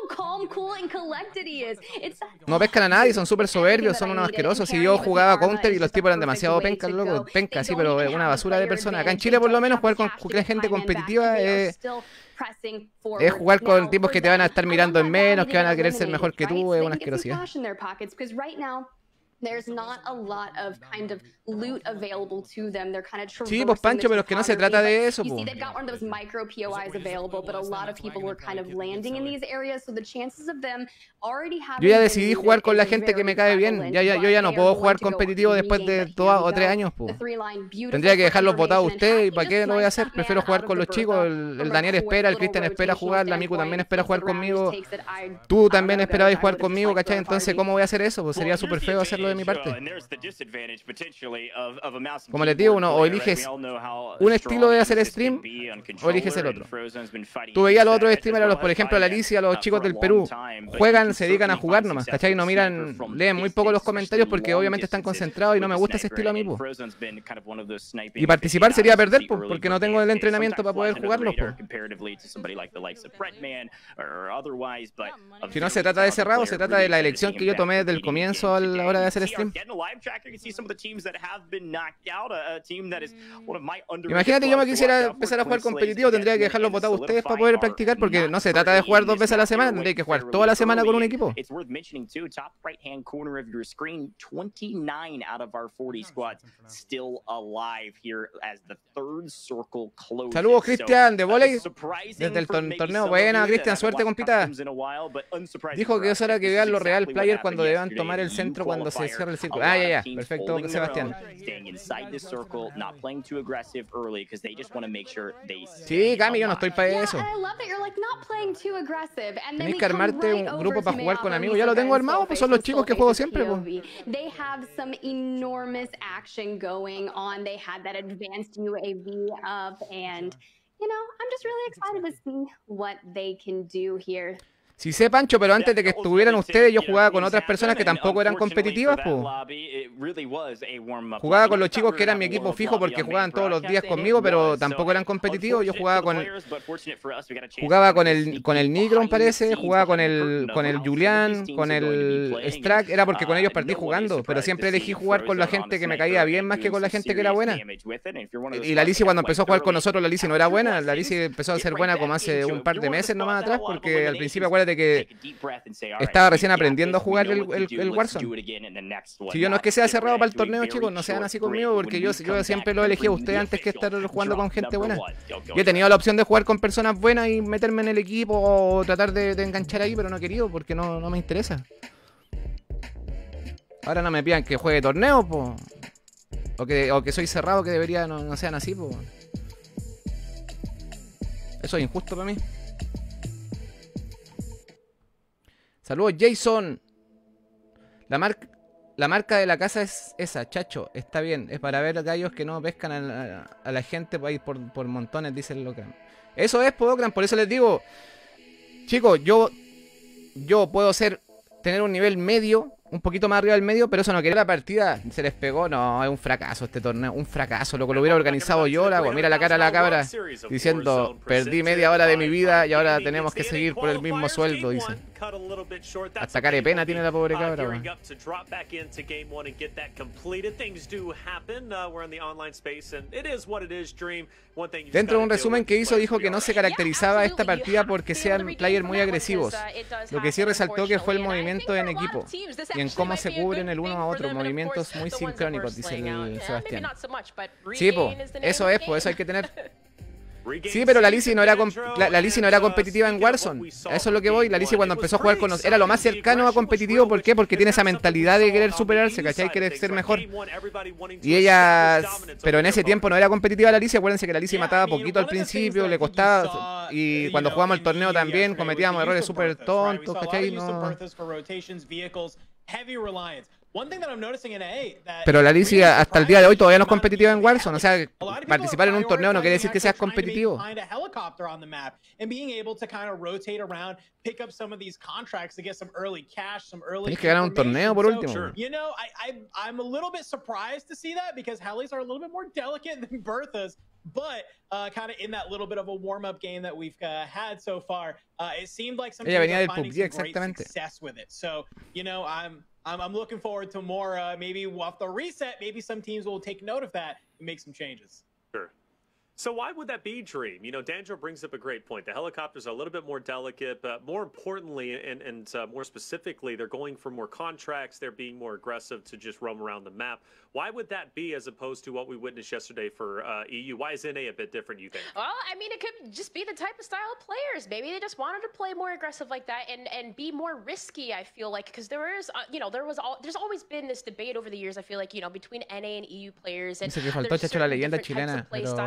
No pescan a nadie, son súper soberbios, son unos asquerosos. Si yo jugaba Counter y los tipos eran demasiado pencas, loco, penca, sí, pero es una basura de personas. Acá en Chile por lo menos jugar con gente competitiva es jugar con tipos que te van a estar mirando en menos, que van a querer ser mejor que tú, es una asquerosidad. There's not a lot of kind of loot available to them. They're kind of sí, pues Pancho, pero es que no se trata de eso, you see, they've got one of those micro POIs available, but a lot of people were kind of landing in these areas, so the chances of them already having. Yo ya decidí jugar con la gente que me cae bien. Yo ya no puedo jugar competitivo después de 2 o 3 años, pues. Tendría que dejarlos botados ustedes, y ¿para qué lo voy a hacer? Prefiero jugar con los chicos. El Daniel espera, el Cristian espera jugar, la Miku también espera jugar conmigo. Tú también esperabas jugar conmigo, ¿cachai? Entonces, ¿cómo voy a hacer eso? Pues sería súper feo hacerlo de mi parte. Como les digo, uno o eliges un estilo de hacer stream o eliges el otro. Tú veías a los otros streamers, por ejemplo, a la Alicia, a los chicos del Perú, juegan, se dedican a jugar nomás, ¿cachai? No miran, leen muy poco los comentarios porque obviamente están concentrados y no me gusta ese estilo a mí, po. Y participar sería perder, po, porque no tengo el entrenamiento para poder jugarlos, po. Si no se trata de cerrado, se trata de la elección que yo tomé desde el comienzo a la hora de hacer stream. Imagínate, yo me quisiera empezar a jugar competitivo, tendría que dejarlos votados ustedes para poder practicar, porque no se trata de jugar 2 veces a la semana, tendría que jugar toda la semana con un equipo. Saludos, Cristian, de volei desde el torneo. Buena, Cristian, suerte, compita. Dijo que es hora que vean los real players cuando deban tomar el centro cuando se cierra el círculo. Ah, ya, perfecto, Sebastián. Sí, Cami, yo no estoy para eso. Tenés que armarte un grupo para jugar con amigos. Ya lo tengo armado, pues son los chicos que juego siempre, pues. They have some enormous action going on. They had that advanced UAV up, and you know, I'm just really excited to see what they can do here. Sí sé, Pancho, pero antes de que estuvieran ustedes, yo jugaba con otras personas que tampoco eran competitivas, po. Jugaba con los chicos que eran mi equipo fijo porque jugaban todos los días conmigo, pero tampoco eran competitivos. Yo jugaba con el Nigron, parece, jugaba con el Julián, con el Strack, era porque con ellos partí jugando, pero siempre elegí jugar con la gente que me caía bien más que con la gente que era buena. Y la Alicia cuando empezó a jugar con nosotros, la Alicia no era buena, la Alicia empezó a ser buena como hace un par de meses nomás atrás, porque al principio, acuérdate que estaba recién aprendiendo a jugar el Warzone. Si yo no es que sea cerrado para el torneo, chicos, no sean así conmigo, porque yo siempre lo elegí a usted antes que estar jugando con gente buena. Yo he tenido la opción de jugar con personas buenas y meterme en el equipo o tratar de enganchar ahí, pero no he querido porque no me interesa. Ahora no me pidan que juegue torneo, po. O que soy cerrado, que debería no sean así, po. Eso es injusto para mí. Saludos, Jason. La marca de la casa es esa, chacho. Está bien. Es para ver gallos que no pescan a la gente para ir por montones, dice el Locran. Eso es, Podocran. Por eso les digo, chicos, yo puedo tener un nivel medio, un poquito más arriba del medio, pero eso no quiere la partida. Se les pegó. No, es un fracaso este torneo. Un fracaso. Lo que lo hubiera organizado yo, mira la cara de la cabra diciendo, perdí media hora de mi vida y ahora tenemos que seguir por el mismo sueldo, dice. Hasta carepena tiene la pobre cabra, weón. Dentro de un resumen que hizo, dijo que no se caracterizaba esta partida porque sean players muy agresivos. Lo que sí resaltó que fue el movimiento en equipo y en cómo se cubren el uno a otro. Movimientos muy sincrónicos, dice el Sebastián. Sí, po, eso es, eso hay que tener. Sí, pero la Alicia no era competitiva en Warzone. A eso es lo que voy. La Alicia cuando empezó a jugar con nosotros era lo más cercano a competitivo. ¿Por qué? Porque tiene esa mentalidad de querer superarse, ¿cachai? Querer ser mejor. Y ella... Pero en ese tiempo no era competitiva la Alicia. Acuérdense que la Alicia mataba poquito al principio, le costaba. Y cuando jugamos el torneo también cometíamos errores súper tontos, ¿cachai? No... Pero la Alicia hasta el día de hoy todavía no es competitiva en Warzone. O sea, participar en un torneo no quiere decir que seas competitivo. Tienes que ganar un torneo por último. Ella venía del PUBG, exactamente. I'm looking forward to more, maybe off the reset, maybe some teams will take note of that and make some changes. Sure. So why would that be, Dream? You know, Danjo brings up a great point. The helicopters are a little bit more delicate, but more importantly and more specifically, they're going for more contracts. They're being more aggressive to just roam around the map. Why would that be as opposed to what we witnessed yesterday for EU? Why is NA a bit different, you think? Well, I mean, it could just be the type of style of players. Maybe they just wanted to play more aggressive like that and be more risky, I feel like, because there is, there's always been this debate over the years, I feel like, between NA and EU players. And dice que faltó, chacho, la leyenda chilena, pero que él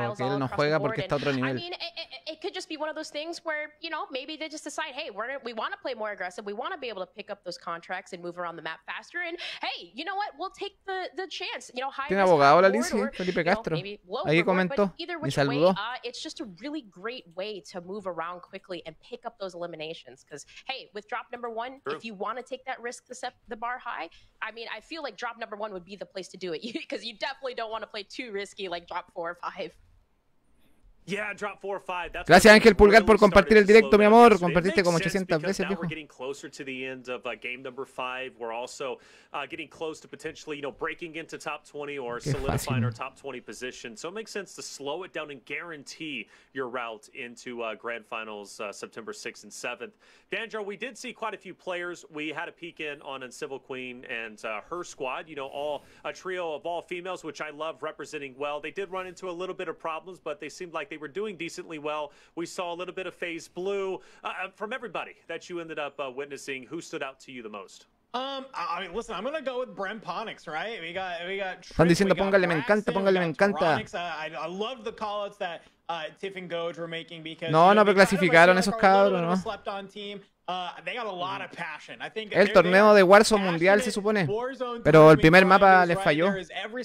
no juega porque está a otro nivel. I mean, it could just be one of those things where, you know, maybe they just decide, hey, we want to play more aggressive. We want to be able to pick up those contracts and move around the map faster. And hey, you know what? We'll take the chance. You know, high Tiene abogado la Lizzy, Felipe Castro. Ahí comentó, me saludó. It's just a really great way to move around quickly and pick up those eliminations. Because hey, with drop number 1, if you want to take that risk to set the bar high, I mean, I feel like drop number 1 would be the place to do it, because you definitely don't want to play too risky like drop 4 or 5. Yeah, drop 4 or 5. That's Gracias Ángel Pulgar por compartir el directo, mi amor. Compartiste como 800 veces, viejo. We're getting closer to the end of game number 5. We're also getting close to potentially, you know, breaking into top 20 or solidifying our top 20 position. So it makes sense to slow it down and guarantee your route into Grand Finals September 6th and 7th. Dandro, we did see quite a few players. We had a peek in on Civil Queen and her squad. You know, all a trio of all females, which I love, representing well. They did run into a little bit of problems, but they seemed like they were doing decently well. We saw a little bit of FaZe Blue from everybody that you ended up witnessing. Who stood out to you the most? I mean, listen, I'm gonna go with Bremponix, right? We got. Están diciendo póngale me encanta, póngale me encanta. I love the callouts that Tiff and Goj were making because. No, no, pero clasificaron esos cabros, ¿no? Slept-on team. They got a lot of passion. I think el torneo de Warzone mundial se supone, pero el primer mapa les falló.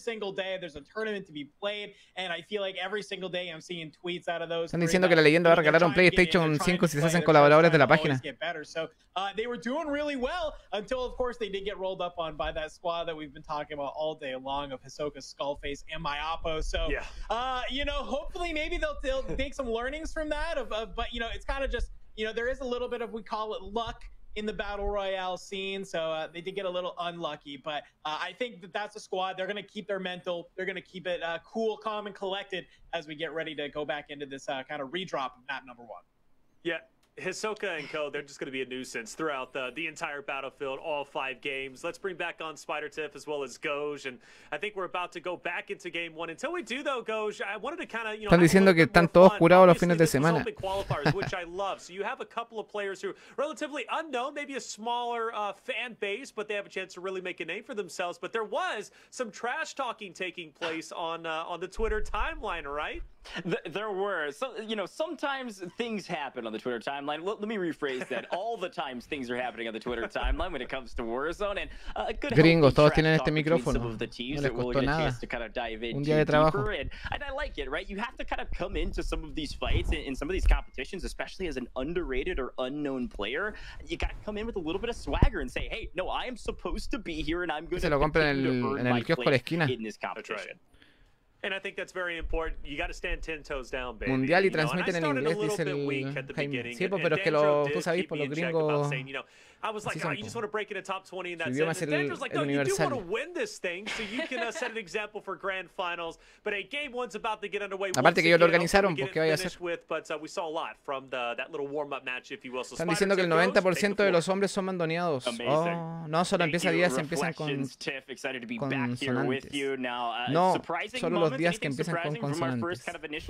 Están diciendo que la leyenda va a regalar un PlayStation 5 si se hacen colaboradores de la página. They were doing really well until, of course, they did get rolled up on by that squad that we've been talking about all day long of Hisoka, Skullface, and Myapo. So, you know, hopefully maybe they'll take some learnings from that. But you know, it's kind of just. You know, there is a little bit of, we call it luck in the Battle Royale scene. So they did get a little unlucky. But I think that's a squad. They're going to keep their mental. They're going to keep it cool, calm, and collected as we get ready to go back into this kind of redrop of map number 1. Yeah. Hisoka and co, they're just going to be a nuisance throughout the entire battlefield, all 5 games. Let's bring back on Spider Tiff as well as Goj, and I think we're about to go back into game 1. Until we do, though, Goj, I wanted to kind of, you know, están diciendo que están todos curados los fines de semana. Qualifiers, which I love. So you have a couple of players who are relatively unknown, maybe a smaller fan base, but they have a chance to really make a name for themselves. But there was some trash talking taking place on the Twitter timeline, right? There were. So, you know, sometimes things happen on the Twitter timeline. Let me rephrase that. All the times things are happening on the Twitter timeline when it comes to Warzone. And good gringos, todos tienen este micrófono. No les costó nada. Un día de trabajo. And I like it, right? You have to kind of come into some of these fights and some of these competitions, especially as an underrated or unknown player. You got to come in with a little bit of swagger and say, hey, no, I am supposed to be here and I'm going to earn my place in this competition. And I think that's very important. You got to stand 10 toes down, baby. Mundial y transmiten en inglés, dice el Jaime. Sí, pero es que tú sabes, por los gringos. I was like, oh, you just want to break into top 20 and that's it. And Danger's like, no, you do want to win this thing so you can set an example for grand finals. But hey, game 1's about to get underway. Aparte que ellos lo organizaron, pues qué vaya a hacer. But we saw a lot from that little warm-up match, if you will. So están diciendo que el 90% de los hombres son mandoneados. Oh, no, solo empieza días empiezan con consonantes. No, solo los días que empiezan con consonantes.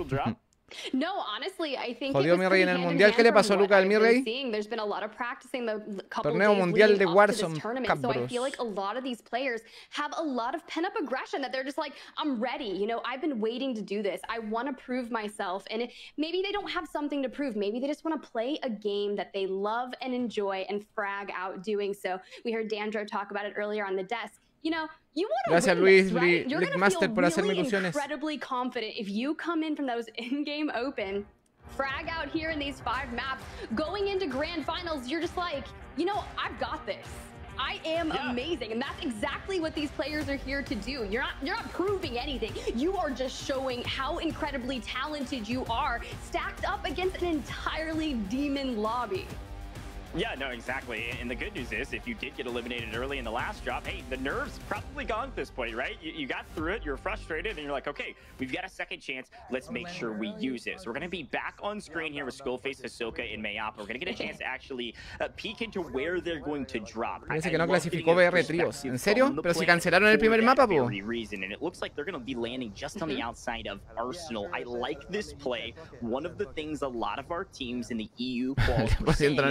No, honestly, I think jodió mi rey en el mundial. ¿Qué le pasó a Luca del mi rey? There's been a lot of practicing the couple Torneo mundial de Warzone, so I feel like a lot of these players have a lot of pent-up aggression that they're just like, I'm ready. You know, I've been waiting to do this. I want to prove myself. And maybe they don't have something to prove. Maybe they just want to play a game that they love and enjoy and frag out doing so. We heard Dandro talk about it earlier on the desk. You know, you want to win this, right? You're going to feel really incredibly confident if you come in from those in-game open, frag out here in these 5 maps, going into grand finals, you're just like, you know, I've got this. I am amazing, and that's exactly what these players are here to do. You're not proving anything. You are just showing how incredibly talented you are, stacked up against an entirely demon lobby. Yeah, no, exactly. And the good news is, if you did get eliminated early in the last drop, hey, the nerves probably gone at this point, right? You got through it, you're frustrated, and you're like, okay, we've got a second chance. Let's make sure we use it. So we're going to be back on screen here with Skullface, Hisoka, and Myapo. We're going to get a chance to actually peek into where they're going to drop. Parece que no clasificó BR Tríos. ¿En serio? Pero si cancelaron el primer mapa, po. Reason, and it looks like they're going to be landing just on the outside of Arsenal. I like this play. One of the things a lot of our teams in the EU qualified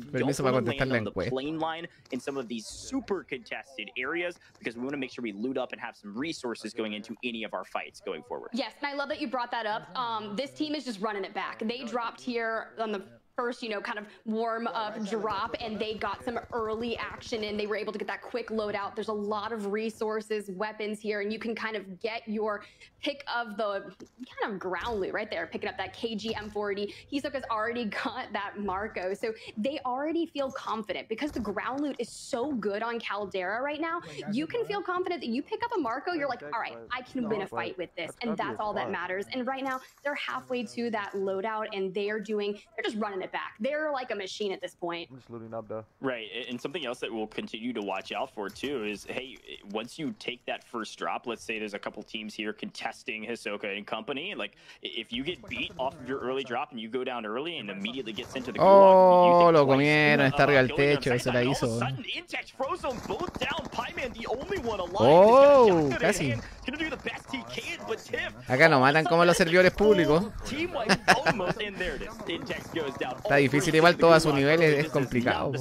Permiso para contestar la encuesta. Plane line in some of these super contested areas because we want to make sure we loot up and have some resources going into any of our fights going forward. Yes, and I love that you brought that up. This team is just running it back. They dropped here on the first, kind of warm up drop, and they got some early action and they were able to get that quick loadout. There's a lot of resources, weapons here, and you can kind of get your pick of the kind of ground loot right there, picking up that KG M40. Hisoka's already got that Marco, so they already feel confident because the ground loot is so good on Caldera right now. You can feel confident that you pick up a Marco, you're like, all right, I can win a fight with this, and that's all that matters. And right now, they're halfway to that loadout, and they're just running it back. They're like a machine at this point. I'm just looting up though. Right, and something else that we'll continue to watch out for too is, hey, once you take that first drop, let's say there's a couple teams here contesting Hisoka and company, like if you get beat off of your early drop and you go down early and immediately get sent to the gulag, lo comieron, está arriba del techo, eso la hizo. Intex, Frozone, both down, Pieman, the only one alive. Oh, casi. Gonna do the best he can, but Tiff. Acá nos matan como los servidores públicos. Team wipe almost, and there it is. Intex goes down. Está difícil igual, todo a su nivel es complicado.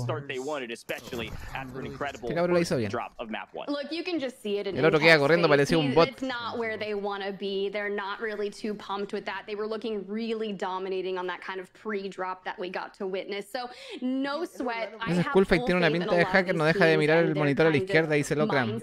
Este cabrón lo hizo bien. Look, you can just see it in el otro queda corriendo, parecía un bot. It's not where they want to be. They're not really too pumped with that. They were looking really dominating on that kind of pre-drop that we got to witness. So, no sweat. Ese Skullfight tiene una pinta de hacker, no deja de mirar el monitor a la izquierda y se lo crean.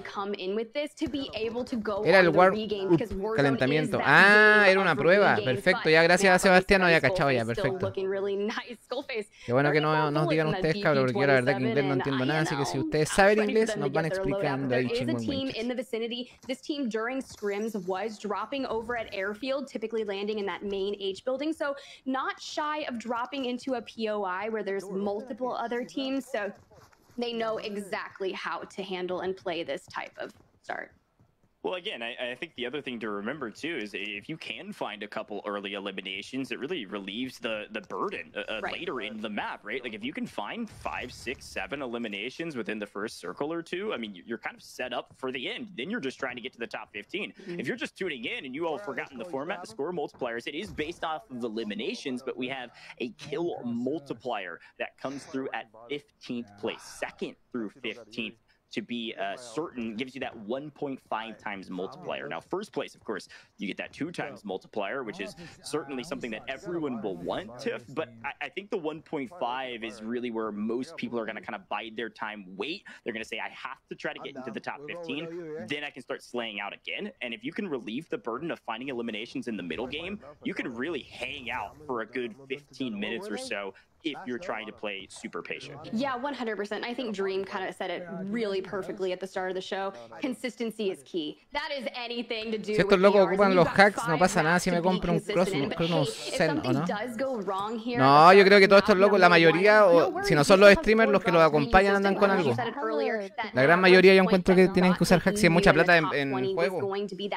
Era el War calentamiento. Ah, era una prueba. Perfecto, ya gracias a Sebastián no había cachado ya, perfecto. Qué bueno que no nos digan ustedes, cabrón, porque yo la verdad que inglés no entiendo nada, así que si ustedes saben inglés nos van explicando ahí chingüengüenches. This team during scrims was dropping over at airfield, typically landing in that main H building, so not shy of dropping into a POI where there's multiple other teams, so they know exactly how to handle and play this type of start. Well, again, I think the other thing to remember, too, is if you can find a couple early eliminations, it really relieves the burden later in the map, right? Like, if you can find 5, 6, 7 eliminations within the first circle or two, I mean, you're kind of set up for the end. Then you're just trying to get to the top 15. If you're just tuning in and you all have forgotten the format, the score multipliers, it is based off of eliminations, but we have a kill multiplier that comes through at 15th place, 2nd through 15th. To be certain, gives you that 1.5 times multiplier. Now, first place, of course, you get that 2 times multiplier, which is certainly something that everyone will want, Tiff, but I think the 1.5 is really where most people are going to kind of bide their time, wait. They're going to say, I have to try to get into the top 15, then I can start slaying out again. And if you can relieve the burden of finding eliminations in the middle game, you can really hang out for a good 15 minutes or so if you're trying to play super patient. Yeah, 100%. I think Dream kind of said it really perfectly at the start of the show. Consistency is key. That is anything to do si estos locos ocupan los hacks, no pasa nada si me compro un Chronozen, ¿o no? No, yo creo que todos estos locos, la mayoría, o si no son los streamers, los que los acompañan andan con algo. La gran mayoría yo encuentro que tienen que usar hacks si hay mucha plata en juego.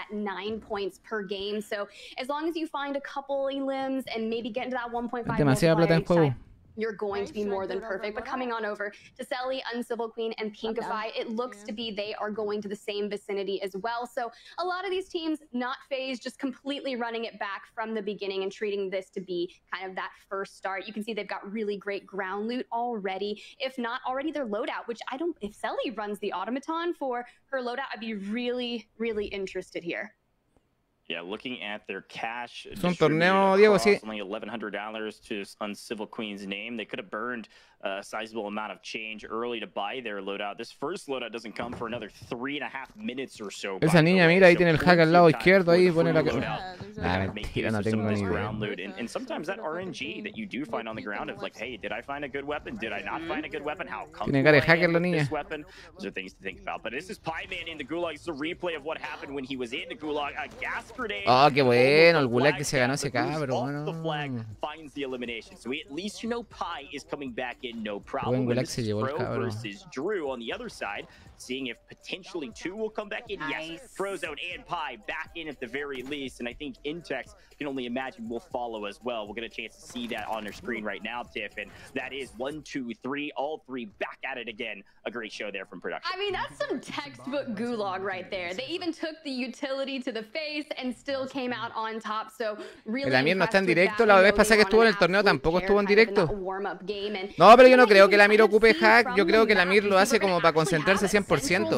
Es demasiada plata en juego. You're going to be more than perfect. But coming on over to Selly, Uncivil Queen, and Pinkify, it looks to be they are going to the same vicinity as well. So a lot of these teams not phased, just completely running it back from the beginning and treating this to be kind of that first start. You can see they've got really great ground loot already. If not already their loadout, which if Selly runs the automaton for her loadout, I'd be really, really interested here. Yeah, looking at their cash, es un torneo, Diego, sí. Only $1,100 to Uncivil Queen's name. They could have burned a sizable amount of change early to buy their loadout. This first loadout doesn't come for another 3.5 minutes or so. Esa niña, mira, ahí tiene el hack al lado izquierdo, ahí pone la... mentira, no tengo ni idea. And sometimes that RNG that you do find on the ground of like, hey, did I find a good weapon? Did I not find a good weapon? How comfortable I am with this weapon? Those are things to think about. But this is Pieman in the Gulag. It's a replay of what happened when he was in the Gulag. A gas grenade. Oh, qué bueno, el Gulag que se ganó ese cabrón. The flag finds the elimination. So we at least know Pie is coming back in no problem. Se llevó el cabrón. Versus Drew on the other side, seeing if potentially 2 will come back in. Yes, Frozone and Pie back in at the very least, and I think Intex, you can only imagine will follow as well. We'll get a chance to see that on our screen right now, Tiff, and that is 1, 2, 3, all three back at it again. A great show there from production. I mean, that's some textbook gulag right there. They even took the utility to the face and still came out on top. So really el Amir no está en directo. La vez pasada que estuvo en el torneo tampoco estuvo en directo. No, pero yo no creo que el Amir ocupe hack. Yo creo que el Amir lo hace como para concentrarse 100%.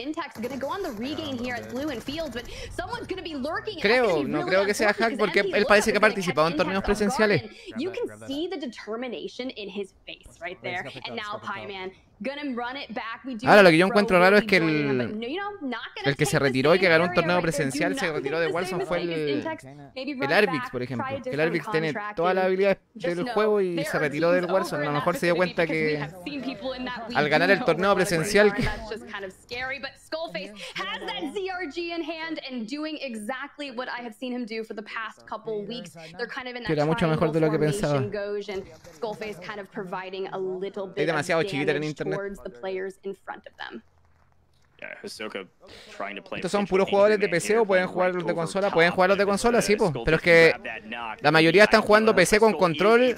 Creo, no creo que sea hack porque él parece que ha participado en torneos presenciales. You can see the determination in his face right there. And now Pieman gonna run it back. Ahora, lo que yo encuentro raro es que el que se retiró y que ganó un torneo presencial se retiró de Warzone fue el Arvix, por ejemplo. El Arvix tiene todas las habilidades del juego y se retiró del Warzone. A lo mejor se dio cuenta que al ganar el torneo presencial Skullface has that ZRG in hand and doing exactly what I have seen him do for the past couple weeks. They're kind of in that triangle formation, Goj, and Skullface kind of providing a little bit of damage towards the players in front of them. Estos son puros jugadores de PC o pueden jugar los de consola. Pueden jugar los de consola, sí, po. Pero es que la mayoría están jugando PC con control.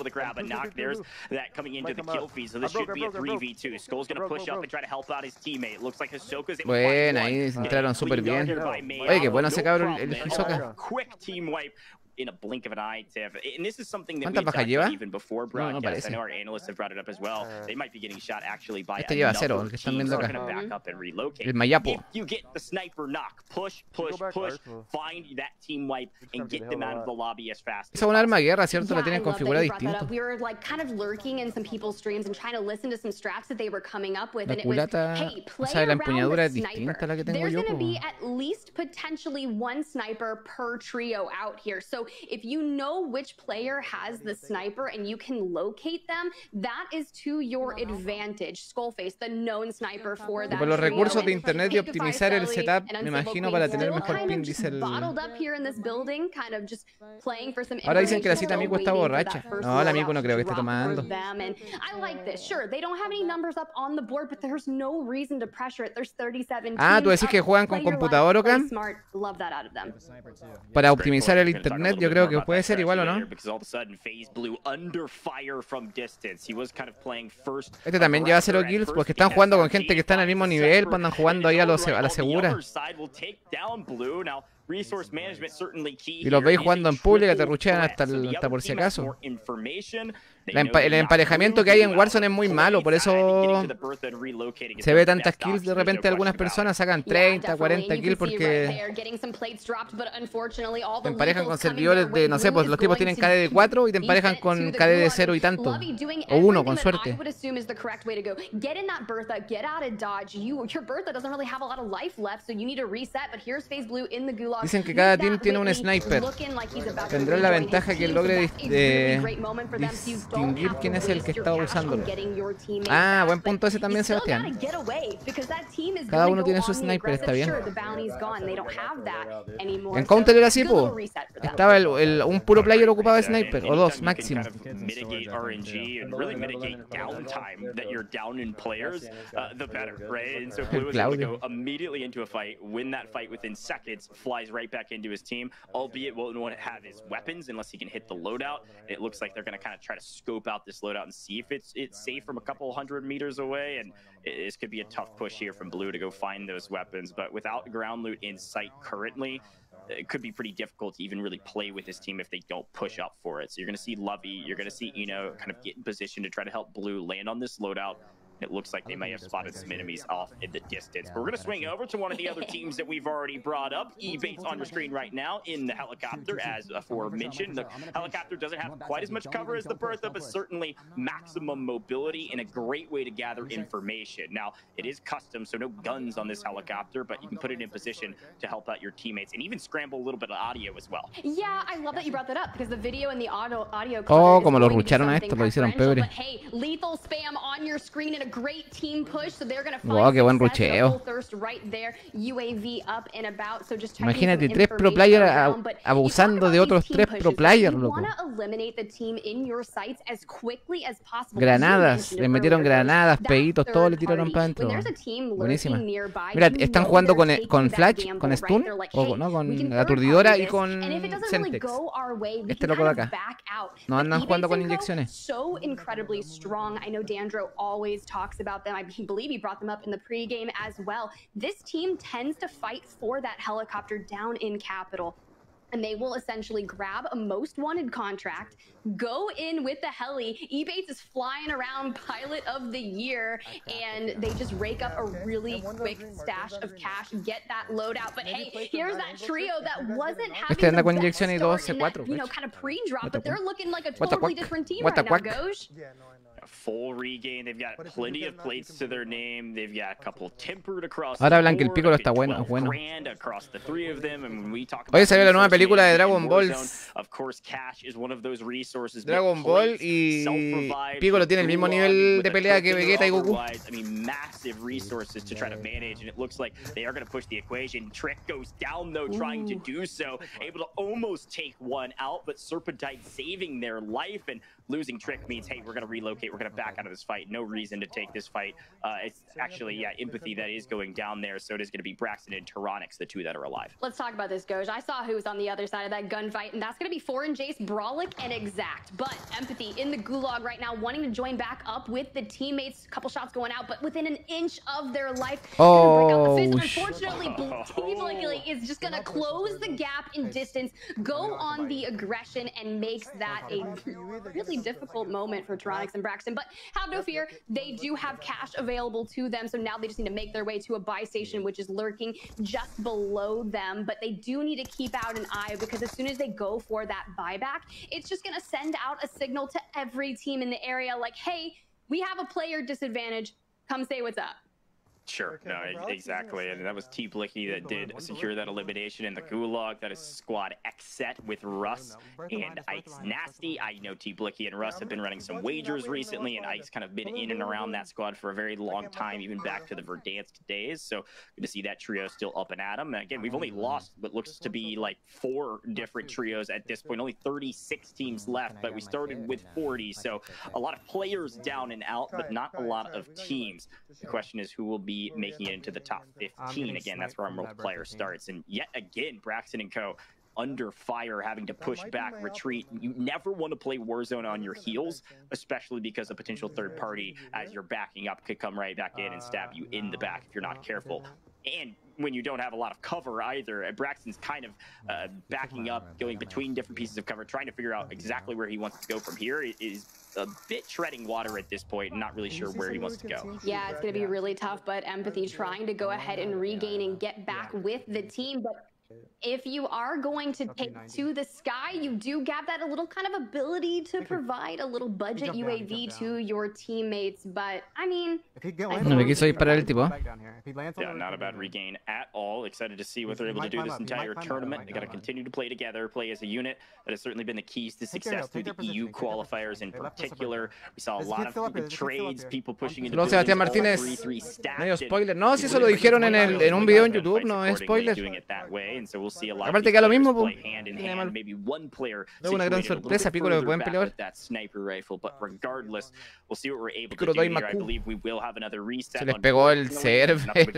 Bueno, ahí entraron súper bien. Oye, qué bueno ese cabrón, el Hisoka. In a blink of an eye, Tiff. And this is something that we've talked about even before broadcast. I know our analysts have brought it up as well. They might be getting shot actually by este lleva 0, el que están viendo acá. El Mayapo. If you get the sniper knock, push, find that team wipe and get them out of the lobby as fast as possible. Es un arma de guerra, ¿cierto? La tienen configurada distinto. We were like kind of lurking in some people's streams and trying to listen to some strats that they were coming up with. La culata, o sea, la empuñadura es distinta a la que tengo yo. There's going to be at least potentially one sniper per trio out here. So if you know which player has the sniper and you can locate them, that is to your advantage. Skullface, the known sniper for that. Por los recursos de internet y optimizar el setup, me imagino, para tener mejor ping, dice el... Ahora dicen que la cita Miku está borracha. No, la Miku no creo que esté tomando. Ah, ¿tú decís que juegan con computador o qué? Para optimizar el internet, yo creo que puede ser igual o no. Este también lleva 0 kills porque están jugando con gente que está en el mismo nivel, pues andan jugando ahí a la segura. Y los veis jugando en pública, te ruchean hasta por si acaso. El emparejamiento que hay en Warzone es muy malo, por eso se ve tantas kills de repente. Algunas personas sacan 30, 40 kills porque te emparejan con servidores de, no sé, pues los tipos tienen KD de 4 y te emparejan con KD de 0 y tanto, o 1 con suerte. Dicen que cada team tiene un sniper. Tendrán la ventaja que logre distinguir quién es el que está usándolo. Ah, buen punto ese también, Sebastián. Cada uno tiene su sniper, está bien. En Counter era así, po. Estaba un puro player ocupado de sniper, o dos máximo. El Claudio. Flies right back into his team, albeit won't have his weapons unless he can hit the loadout. It looks like they're going to kind of try to scope out this loadout and see if it's safe from a couple hundred meters away, and this could be a tough push here from Blue to go find those weapons, but without ground loot in sight currently, it could be pretty difficult to even really play with this team if they don't push up for it. So you're going to see Lovey, you're going to see Eno kind of get in position to try to help Blue land on this loadout. It looks like they may have spotted some enemies off in the distance. But we're going to swing over to one of the other teams that we've already brought up. Ebates on your screen right now in the helicopter, as aforementioned. The helicopter doesn't have quite as much cover as the Bertha, but certainly maximum mobility and a great way to gather information. Now, it is custom, so no guns on this helicopter, but you can put it in position to help out your teammates and even scramble a little bit of audio as well. Yeah, I love that you brought that up because the video and the audio oh, como lo rucharon a esto, lo hicieron pebre. Hey, lethal spam on your screen and a great team push, so they're going to find wow, qué buen rucheo. Right there. UAV up and about, so just imagínate 3 pro players abusando de otros 3 pro players, loco. eliminate the team in your sights as quickly as possible. Granadas, le metieron granadas, peditos, todo le tiraron para adentro. Buenísima. Mira, están jugando con Flash, con Stun, o no, con la aturdidora y con Semtex. Este loco de acá. No andan jugando con inyecciones. So incredibly strong. I know Dandro always talks about them. I believe he brought them up in the pregame as well. This team tends to fight for that helicopter down in Capital. And they will essentially grab a most wanted contract, go in with the heli. Ebates is flying around pilot of the year, and they just rake up a really quick stash of cash, get that loadout. But hey, here's that trio that wasn't having the best start in that, you know, kind of pre-drop, but they're looking like a totally different team right now, Goj. A full regain. They've got plenty of plates to their name. They've got a couple tempered across. Ahora hablan que el Piccolo está bueno, es bueno. Across the three of them, and when we talk Hoy salió la nueva película de Dragon Ball. Of course, cash is one of those resources. Dragon Ball y Piccolo tiene el mismo nivel de pelea que Vegeta y Goku. I mean, massive resources to try to manage, and it looks like they are going to push the equation. Trick goes down though, trying to do so, able to almost take one out, but Serpentine saving their life, and losing Trick means, hey, we're going to relocate, we're going to back out of this fight. No reason to take this fight. It's actually, yeah, Empathy that is going down there, so it is going to be Braxton and Tyranix, the two that are alive. Let's talk about this, Goj. I saw who was on the other side of that gunfight, and that's going to be Foreign Jace, Brawlic, and Exact. But Empathy in the gulag right now, wanting to join back up with the teammates. Couple shots going out, but within an inch of their life. Oh, unfortunately, T-Blickily is just going to close the gap in distance, go on the aggression, and makes that a really difficult moment for Tyranix and Braxton. But have no fear, they do have cash available to them, so now they just need to make their way to a buy station, which is lurking just below them. But they do need to keep out an eye, because as soon as they go for that buyback, it's just going to send out a signal to every team in the area like, hey, we have a player disadvantage, come say what's up. Sure, no, exactly, and that was T-Blicky that did secure that elimination in the gulag. That is squad X set with Russ and Ike's Nasty. I know T-Blicky and Russ have been running some wagers recently, and Ike's kind of been in and around that squad for a very long time, even back to the Verdansk days, so good to see that trio still up and at 'em. And again, we've only lost what looks to be like 4 different trios at this point, only 36 teams left, but we started with 40, so a lot of players down and out, but not a lot of teams. The question is who will be making it into the top 15. Again, that's where our multiplayer starts. And yet again, Braxton and Co. under fire, having to push back, retreat. You never want to play Warzone on your heels, especially because a potential third party, as you're backing up, could come right back in and stab you in the back if you're not careful. And when you don't have a lot of cover either, Braxton's kind of backing up, going between different pieces of cover, trying to figure out exactly where he wants to go from here. It is a bit treading water at this point and not really sure where he wants to go. Yeah, it's going to be really tough, but Empathy trying to go ahead and regain and get back with the team. But if you are going to take to the sky, you do have that a little kind of ability to provide a little budget UAV to your teammates. But I mean, no me quiso disparar el tipo. Yeah, not a bad regain at all. Excited to see what they're able to do this entire tournament. They got to continue to play together, play as a unit. That has certainly been the keys to success through the EU qualifiers in particular. We saw a lot of trades, people pushing into Sebastián Martínez, medio spoiler. No, si eso lo dijeron en un video en YouTube, no es spoiler. Aparte que a lo mismo, pues. Una gran sorpresa, Piccolo que pueden pelear. Piccolo doy Macu. Se les pegó el server.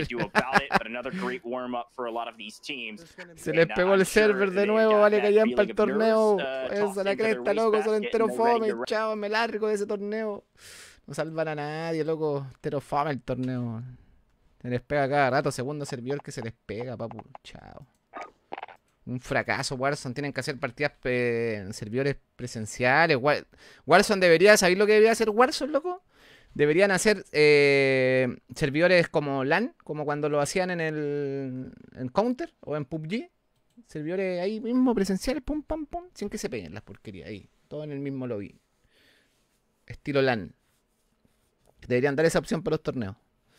Se les pegó el server de nuevo, vale, que hayan para el torneo. Eso, la cresta, loco, son entero fome. Chao, me largo de ese torneo. No salvan a nadie, loco. Entero fome el torneo. Se les pega cada rato, segundo servidor que se les pega, papu. Chao. Un fracaso, Warzone. Tienen que hacer partidas en servidores presenciales. Warzone debería, ¿sabéis lo que debería hacer Warzone, loco? Deberían hacer servidores como LAN, como cuando lo hacían en Counter o en PUBG. Servidores ahí mismo presenciales, pum, pam, pum, sin que se peguen las porquerías ahí. Todo en el mismo lobby. Estilo LAN. Deberían dar esa opción para los torneos.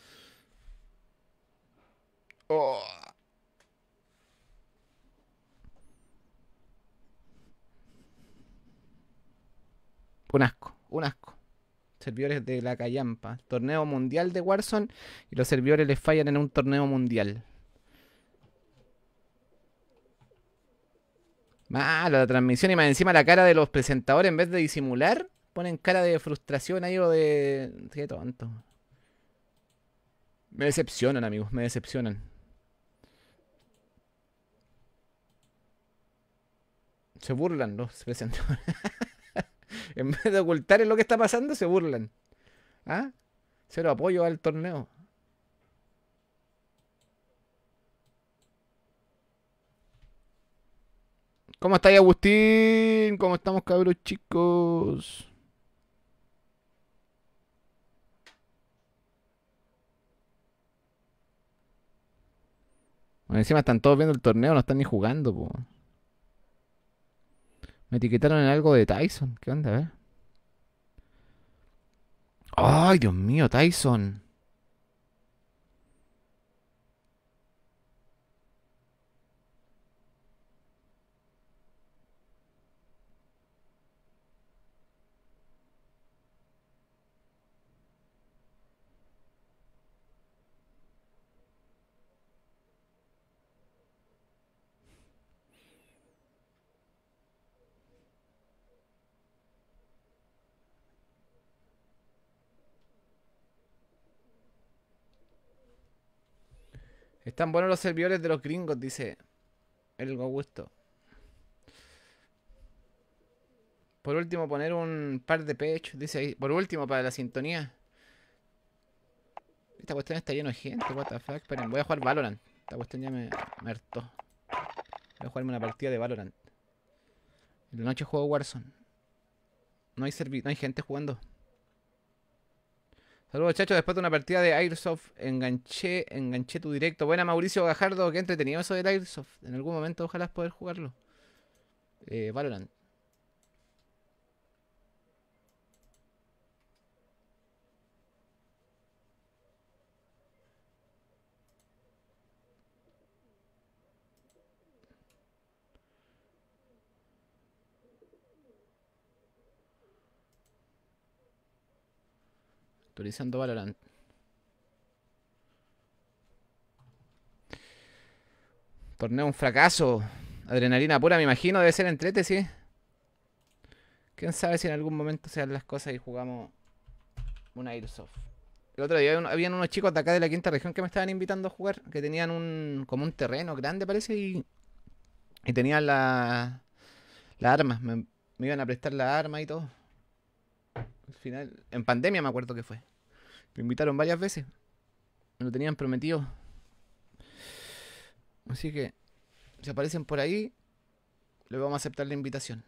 Oh. Un asco, un asco. Servidores de la callampa. Torneo mundial de Warzone y los servidores les fallan en un torneo mundial. Malo, la transmisión y más encima la cara de los presentadores, en vez de disimular, ponen cara de frustración ahí o de... Qué tonto. Me decepcionan, amigos, me decepcionan. Se burlan los presentadores. En vez de ocultar lo que está pasando, se burlan. ¿Ah? Cero apoyo al torneo. ¿Cómo estáis, Agustín? ¿Cómo estamos, cabros chicos? Bueno, encima están todos viendo el torneo, no están ni jugando, po. Me etiquetaron en algo de Tyson. ¿Qué onda, a ver? ¡Ay, Dios mío, Tyson! Están buenos los servidores de los gringos, dice el Augusto. Por último, poner un par de pechos, dice ahí. Por último, para la sintonía. Esta cuestión está lleno de gente, what the fuck. Esperen, voy a jugar Valorant. Esta cuestión ya me hartó. Voy a jugarme una partida de Valorant. En la noche juego Warzone. No hay gente jugando. Saludos, muchachos. Después de una partida de Airsoft, enganché tu directo. Buena, Mauricio Gajardo. Qué entretenido eso del Airsoft. En algún momento ojalá poder jugarlo. Valorant. Actualizando Valorant. Torneo un fracaso. Adrenalina pura, me imagino. Debe ser entrete, sí. Quién sabe si en algún momento se dan las cosas y jugamos un Airsoft. El otro día habían unos chicos de acá de la quinta región que me estaban invitando a jugar. Que tenían como un terreno grande, parece. Y tenían las armas. Me iban a prestar las armas y todo. Al final, en pandemia me acuerdo que fue. Me invitaron varias veces. Me lo tenían prometido. Así que, si aparecen por ahí, les vamos a aceptar la invitación.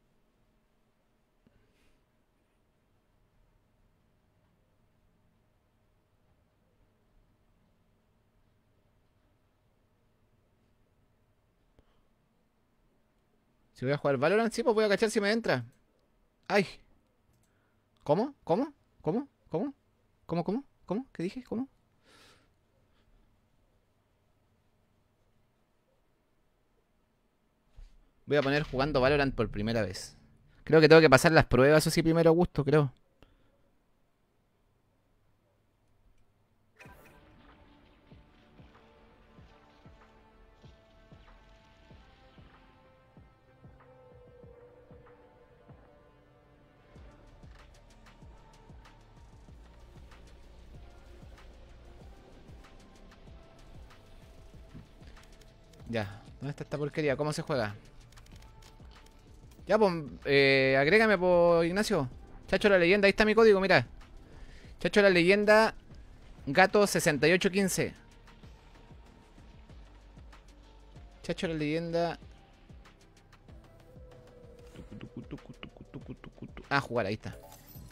Si voy a jugar Valorant, sí, pues voy a cachar si me entra. ¡Ay! ¿Cómo? ¿Cómo? ¿Cómo? ¿Cómo? ¿Cómo? ¿Cómo? ¿Cómo? ¿Qué dije? ¿Cómo? Voy a poner jugando Valorant por primera vez. Creo que tengo que pasar las pruebas, eso sí, primero, Augusto, creo. Ya, ¿dónde está esta porquería? ¿Cómo se juega? Ya, pues, agrégame, por Ignacio. Chacho la leyenda, ahí está mi código, mira. Chacho la leyenda, gato 6815. Chacho la leyenda. Ah, jugar, ahí está.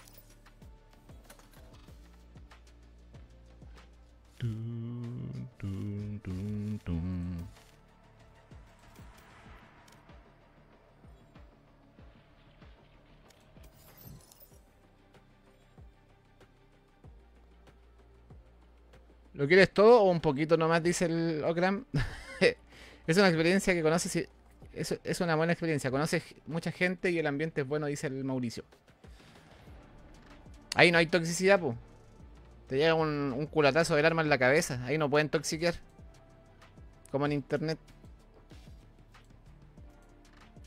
¿Lo quieres todo o un poquito nomás? Dice el Okram. Es una experiencia que conoces. Es una buena experiencia. Conoces mucha gente y el ambiente es bueno, dice el Mauricio. Ahí no hay toxicidad, pues. Te llega un culatazo del arma en la cabeza. Ahí no pueden toxiquear. Como en internet.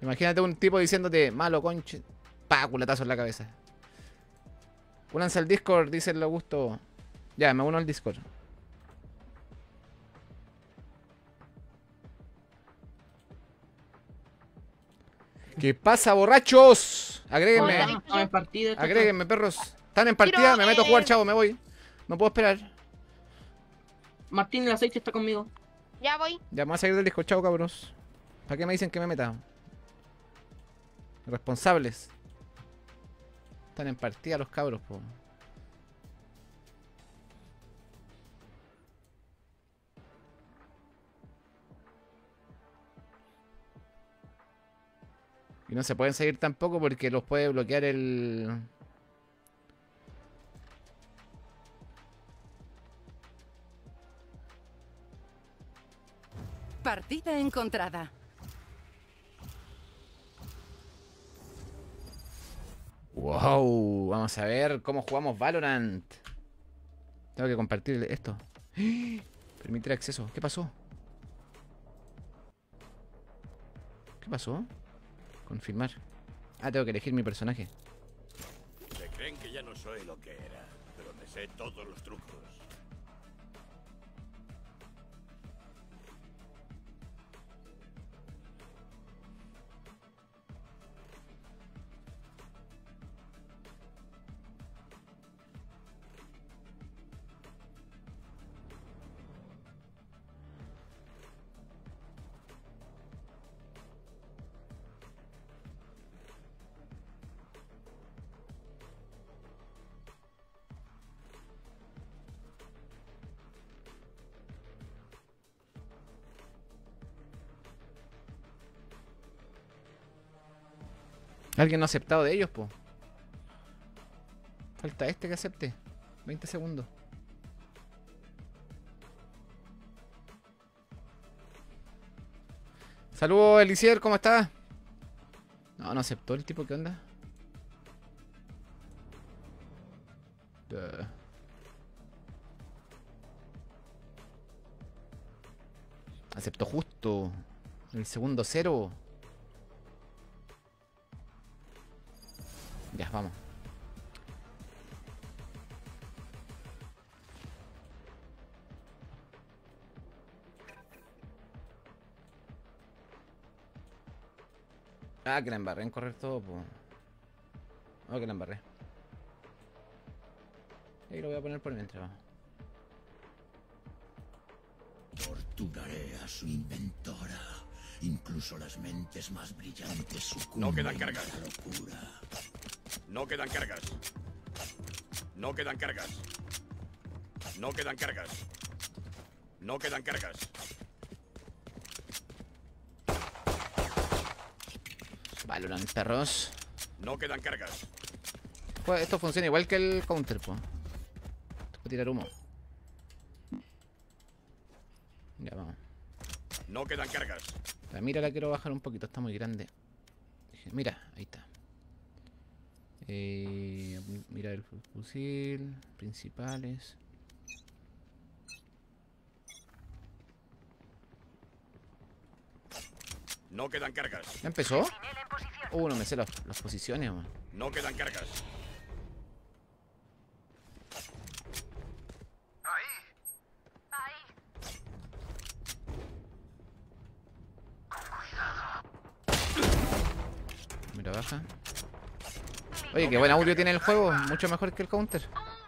Imagínate un tipo diciéndote, malo conche. Pa, culatazo en la cabeza. Únanse al Discord, dice el Augusto. Ya, me uno al Discord. ¿Qué pasa, borrachos? Agréguenme. Agréguenme, perros. Están en partida, me meto a jugar, chavo, me voy. No puedo esperar. Martín, el aceite está conmigo. Ya voy. Ya, me voy a salir del disco, chavo, cabros. ¿Para qué me dicen que me meta? Responsables. Están en partida los cabros, po. Y no se pueden seguir tampoco porque los puede bloquear el... Partida encontrada. Wow, vamos a ver cómo jugamos Valorant. Tengo que compartir esto. Permitir acceso. ¿Qué pasó? ¿Qué pasó? Confirmar. Ah, tengo que elegir mi personaje. Se creen que ya no soy lo que era, pero me sé todos los trucos. Alguien no ha aceptado de ellos, po. Falta este que acepte. 20 segundos. Saludos, Elisier, ¿cómo estás? No, no aceptó el tipo, ¿qué onda? Aceptó justo. El segundo 0. Ya, vamos. Ah, que la embarré en correr todo, pues. Oh, que la embarré. Ahí lo voy a poner por mientras, vamos. Torturaré a su inventora. Incluso las mentes más brillantes sucumben. No quedan cargas. a la locura. No quedan cargas. No quedan cargas. No quedan cargas. No quedan cargas. Valorant, perros. No quedan cargas. Pues esto funciona igual que el counter, pues. Esto puede tirar humo. Ya, vamos. No quedan cargas. La mira la quiero bajar un poquito, está muy grande. Mira, ahí está. Mira el fusil. Principales. No quedan cargas. ¿Ya empezó? No me sé las posiciones, man. No quedan cargas. Mira, baja. Oye, qué buen audio tiene el juego. Mucho mejor que el counter.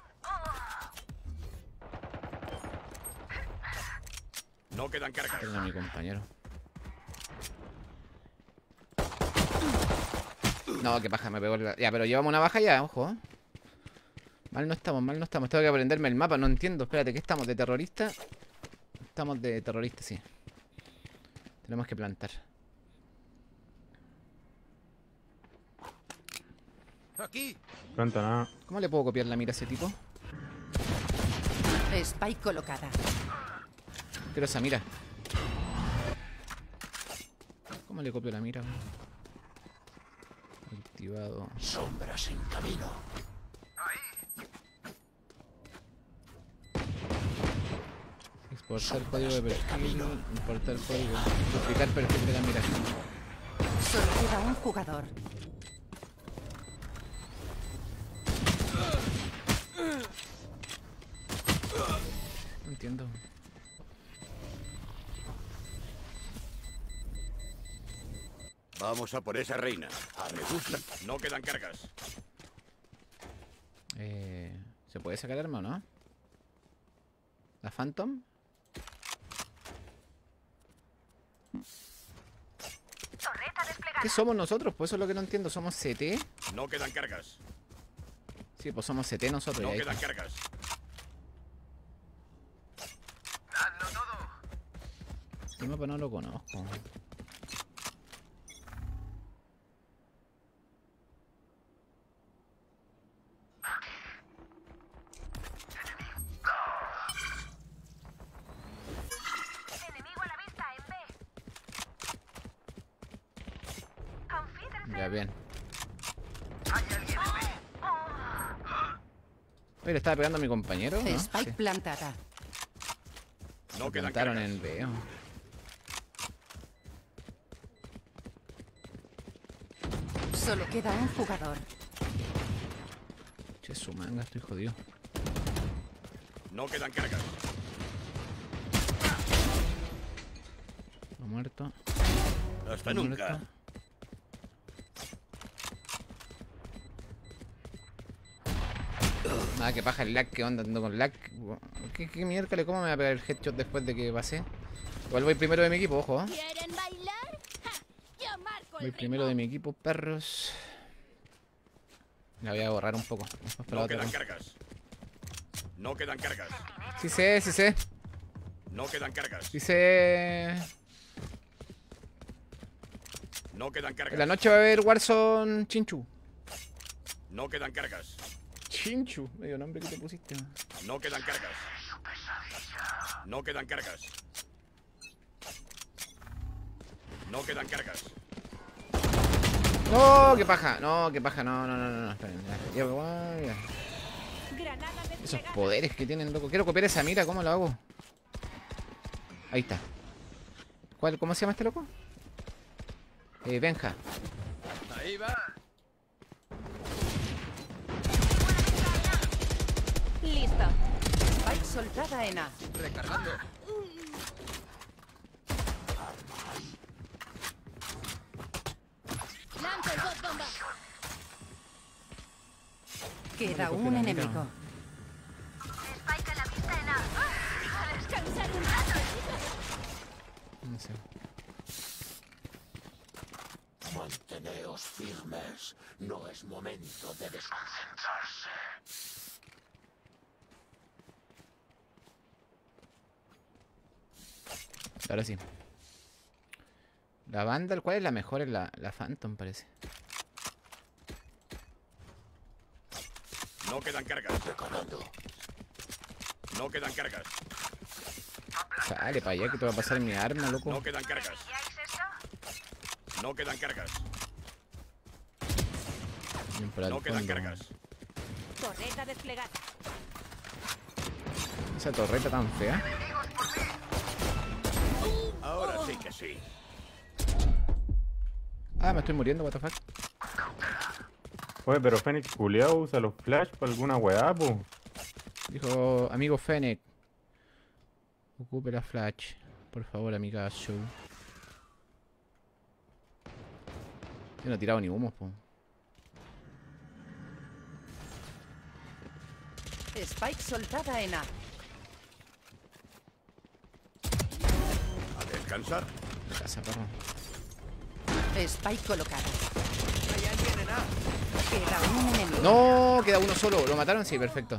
No quedan cargas. Tengo a mi compañero. No, qué paja, me pegó la... Ya, pero llevamos una baja ya, ojo. Mal no estamos, mal no estamos. Tengo que aprenderme el mapa, no entiendo. Espérate, ¿qué estamos? ¿De terrorista? Estamos de terrorista, sí. Tenemos que plantar. Aquí. Planta nada. ¿Cómo le puedo copiar la mira a ese tipo? Spike colocada. Quiero esa mira. ¿Cómo le copio la mira? Activado. Sombras en camino. Exportar código de perfil. Importar código. Duplicar perfil de la mira. Solo queda un jugador. No entiendo. Vamos a por esa reina. Me gusta. No quedan cargas. ¿Se puede sacar arma o no? ¿La Phantom? ¿Qué somos nosotros? Pues eso es lo que no entiendo. ¿Somos CT? No quedan cargas. Sí, pues somos CT nosotros. No y ahí quedan está. cargas. Este mapa no lo conozco. Ya, bien. Oye, le estaba pegando a mi compañero, ¿no? Spike plantada. No quedan Plantaron cargas. en B. Solo queda un jugador. Che, su manga, estoy jodido. No quedan cargas. No muerto. Hasta No nunca. muerto. Nada, que paja el lag, que onda ando con lag. ¿Qué miércoles? ¿Cómo me va a pegar el headshot después de que pasé? Igual voy primero de mi equipo, ojo. ¿Quieren bailar? ¡Ja! Yo marco Voy el primero ritmo. de mi equipo, perros. La voy a borrar un poco. Después para la No otra quedan ronda. cargas. No quedan cargas. Sí sé, sí sé. No quedan cargas. Sí sé. No quedan cargas. En la noche va a haber Warzone Chinchu. No quedan cargas. Chinchu, medio nombre que te pusiste. No quedan cargas. No quedan cargas. No quedan cargas. No, qué paja. No, qué paja. No. Esperen, ya. Granada Esos desplegada. poderes que tienen, loco. Quiero copiar esa mira, ¿cómo lo hago? Ahí está. ¿Cómo se llama este loco? Benja. Ahí va. Listo. Spike soltada en A. Recargando. Lanzo el bot bomba. Queda Vale, un copia la mira. enemigo. Spike a la vista en A. A descansar un rato. No sé. Manteneos firmes. No es momento de desconcentrarse. Ahora sí. La Vandal, ¿cuál es la mejor? Es la Phantom, parece. No quedan cargas. Recargando. No quedan cargas. Sale para allá que te va a pasar mi arma, loco. No quedan cargas. No quedan cargas. Bien por al No quedan fondo. cargas. Torreta desplegada. Esa torreta tan fea. Ahora sí que sí. Ah, me estoy muriendo, what the fuck. Oye, pero Fénix culiao usa los flash para alguna weá, po. Dijo amigo Fennec. Ocupe la flash. Por favor, amigazo. Yo no he tirado ni humos, po. Spike soltada en A. A descansar. De casa, perro. Spike colocada. Hay alguien en A. Queda un enemigo. No, queda uno solo. ¿Lo mataron? Sí, perfecto.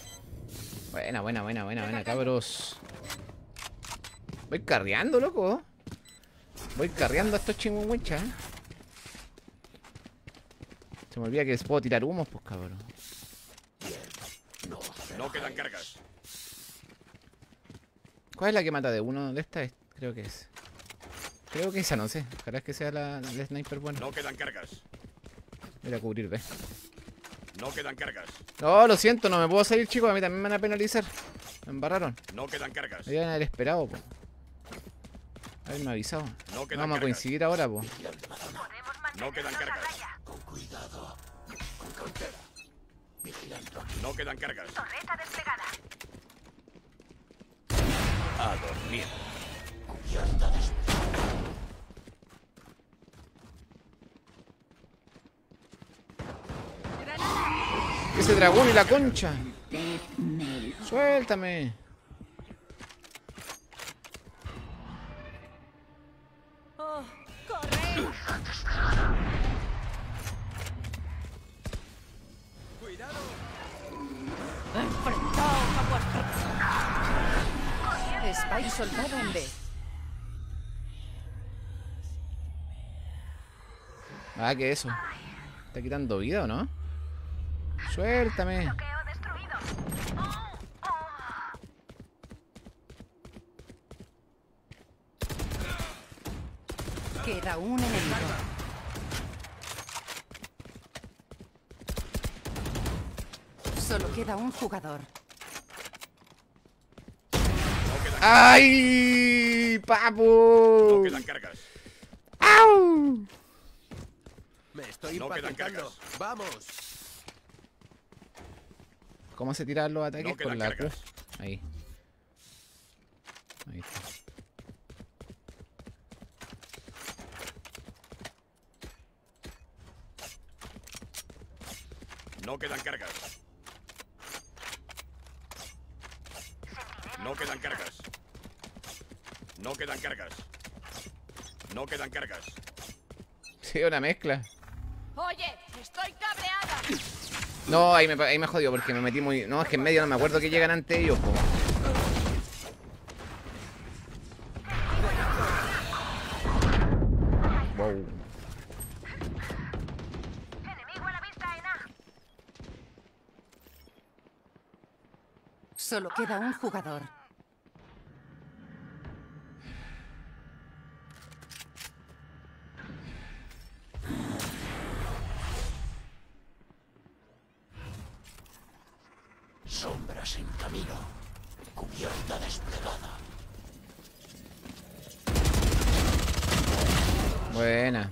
Buena, cabros. Voy carreando, loco. Voy carreando a estos chingüengüenchas, ¿eh? Se me olvida que les puedo tirar humos, pues, cabrón. No quedan cargas. ¿Cuál es la que mata de uno de estas? Creo que es. Creo que esa, no sé. Ojalá es que sea la sniper buena. No quedan cargas. Voy a cubrir, ve. No quedan cargas. No, lo siento, no me puedo salir, chicos. A mí también me van a penalizar. Me embarraron. No quedan cargas. Me deben haber esperado, po. Haberme avisado. No quedan Vamos a cargas. coincidir ahora, po. No quedan cargas. Con cuidado. Con cautela. Vigilando aquí. No quedan cargas. Torreta desplegada. A dormir. Cubierta desplegada. Ese dragón y la concha. Suéltame. Oh, corre. Cuidado. Enfrentaos a vuestro. Spike soldado en B. Ah, ¿qué es eso? ¿Está quitando vida o no? Suéltame. Bloqueo destruido. Queda un enemigo. Solo queda un jugador. ¡Ay, papu! No quedan cargas. ¡Au! Me estoy No quedan impacientando. cargas. Vamos. ¿Cómo se tiran los ataques? No quedan Con la Q. cargas. Ahí. Ahí está. No quedan cargas. No quedan cargas. No quedan cargas. No quedan cargas. Sí, una mezcla. Oye, estoy cabreada. No, ahí me jodió porque me metí muy... No, es que en medio no me acuerdo que llegan ante ellos, po. Wow. Enemigo a la vista en A. Solo queda un jugador. Sombras en camino. Cubierta desplegada. Buena.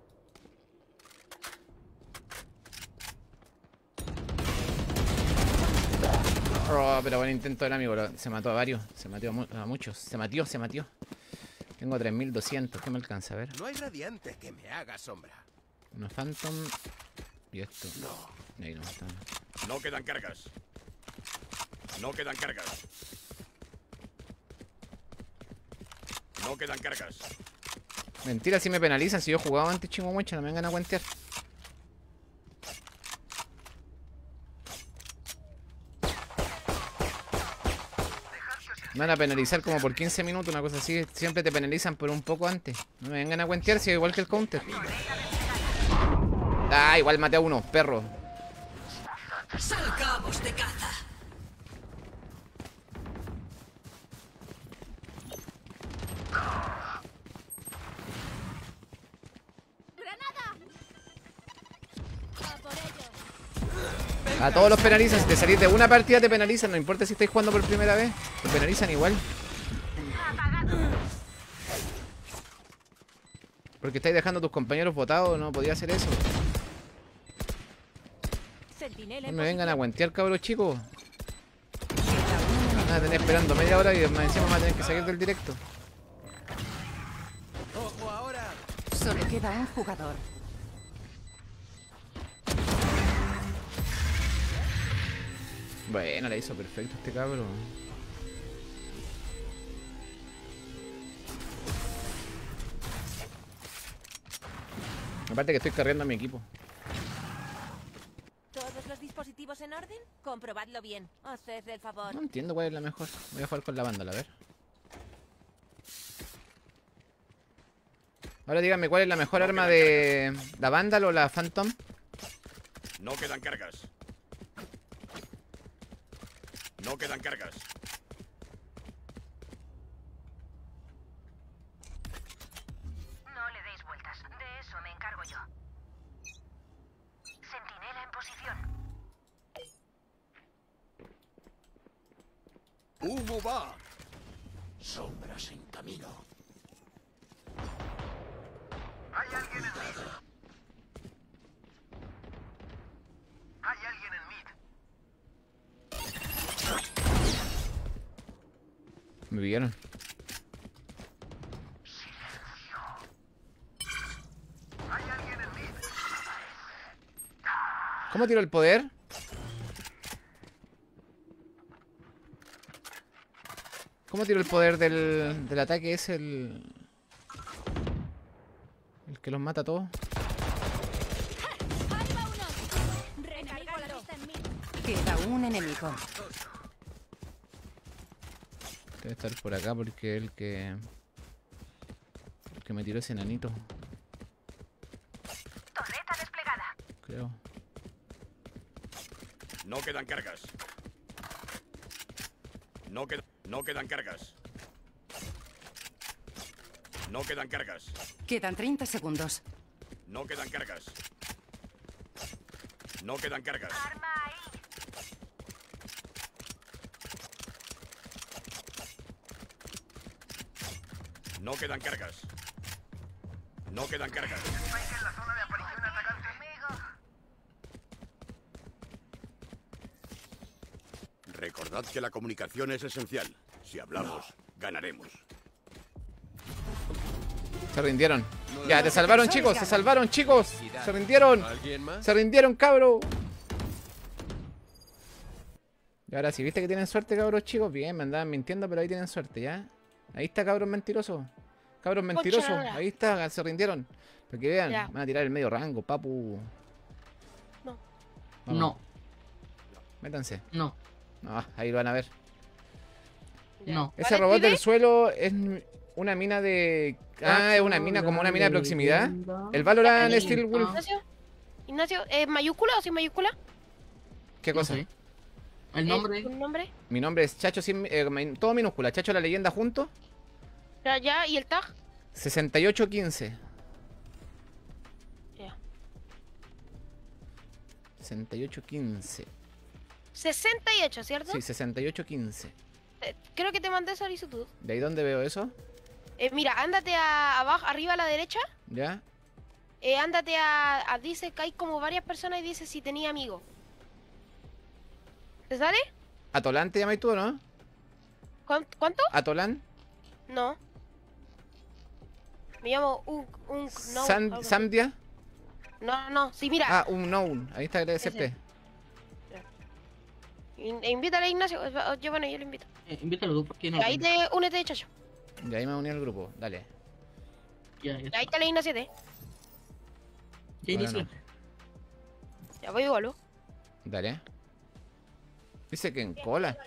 Oh, pero buen intento del amigo. Se mató a varios. Se mató a muchos. Se matió. Tengo 3200. ¿Qué me alcanza? A ver. No hay radiante que me haga sombra. Una Phantom. Y esto. Y ahí no está. No quedan cargas. No quedan cargas. No quedan cargas. Mentira, si me penalizan. Si yo jugaba antes Chihuahuacha, no me vengan a cuentear. Me van a penalizar como por 15 minutos, una cosa así. Siempre te penalizan por un poco antes. No me vengan a cuentear, si es igual que el counter. Ah, igual maté a uno, perro. Salgamos de caza. A todos los penalizan. Si te salís de una partida te penalizan. No importa si estáis jugando por primera vez. Te penalizan igual. Porque estáis dejando a tus compañeros votados. No podía hacer eso. No me vengan a guantear, cabros chicos. Van a tener esperando media hora y más encima van a tener que salir del directo. Ojo ahora. Solo queda un jugador. Bueno, la hizo perfecto este cabrón. Aparte que estoy cargando a mi equipo. ¿Todos los dispositivos en orden? Comprobadlo bien. Haced el favor. No entiendo cuál es la mejor. Voy a jugar con la Vandal, a ver. Ahora díganme cuál es la mejor arma de... ¿La Vandal o la Phantom? No quedan cargas. No quedan cargas. No le deis vueltas. De eso me encargo yo. Centinela en posición. ¡Humo va! Sombras en camino. ¿Hay alguien en mí? Me vieron. ¿Cómo tiro el poder? ¿Cómo tiro el poder del ataque? Es el que los mata a todos. Queda un enemigo. Debe estar por acá porque el que me tiró ese enanito. Torreta desplegada. Creo. No quedan cargas. No quedan cargas. No quedan cargas. Quedan 30 segundos. No quedan cargas. No quedan cargas. Arma ahí. No quedan cargas. No quedan cargas. Recordad que la comunicación es esencial. Si hablamos, ganaremos. Se rindieron. Ya, te salvaron, chicos. Se salvaron, chicos. Se rindieron. Se rindieron, cabro. Y ahora sí, ¿viste que tienen suerte, cabros, chicos? Bien, me andaban mintiendo, pero ahí tienen suerte, ¿ya? Ahí está, cabros mentirosos. Cabros mentirosos. Ahí está, se rindieron. Para que vean, Ya. van a tirar el medio rango, papu. No. Vamos. No. Métanse. No. No, ahí lo van a ver. No. Ese robot del suelo es una mina de... Ah, es una mina como una mina de proximidad. El Valorant Steel Wolf. Ignacio, ¿mayúscula o sin mayúscula? ¿Qué cosa? ¿El nombre? ¿Tu nombre? Mi nombre es Chacho, todo minúscula. Chacho la leyenda junto. Ya, ¿y el tag? 6815. Ya. 6815. 68, ¿cierto? Sí, 6815. Creo que te mandé solicitud. ¿De ahí dónde veo eso? Mira, ándate abajo, arriba a la derecha. ¿Ya? Ándate a dice que hay como varias personas y dice si tenía amigos. ¿Te sale? ¿Atolán te llamas tú, no? ¿Cuánto? ¿Atolán? No. Me llamo no, ¿Samdia? No, sí, mira. Ah, Unknown. Ahí está el SP. Invítale a Ignacio. Bueno, yo lo invito. Invítalo tú, porque no. Y ahí te únete, chacho. Y ahí me uní al grupo. Dale. Ahí está la Ignacio. Ya inicio. No. Ya voy igual. Dale. Dice que en cola.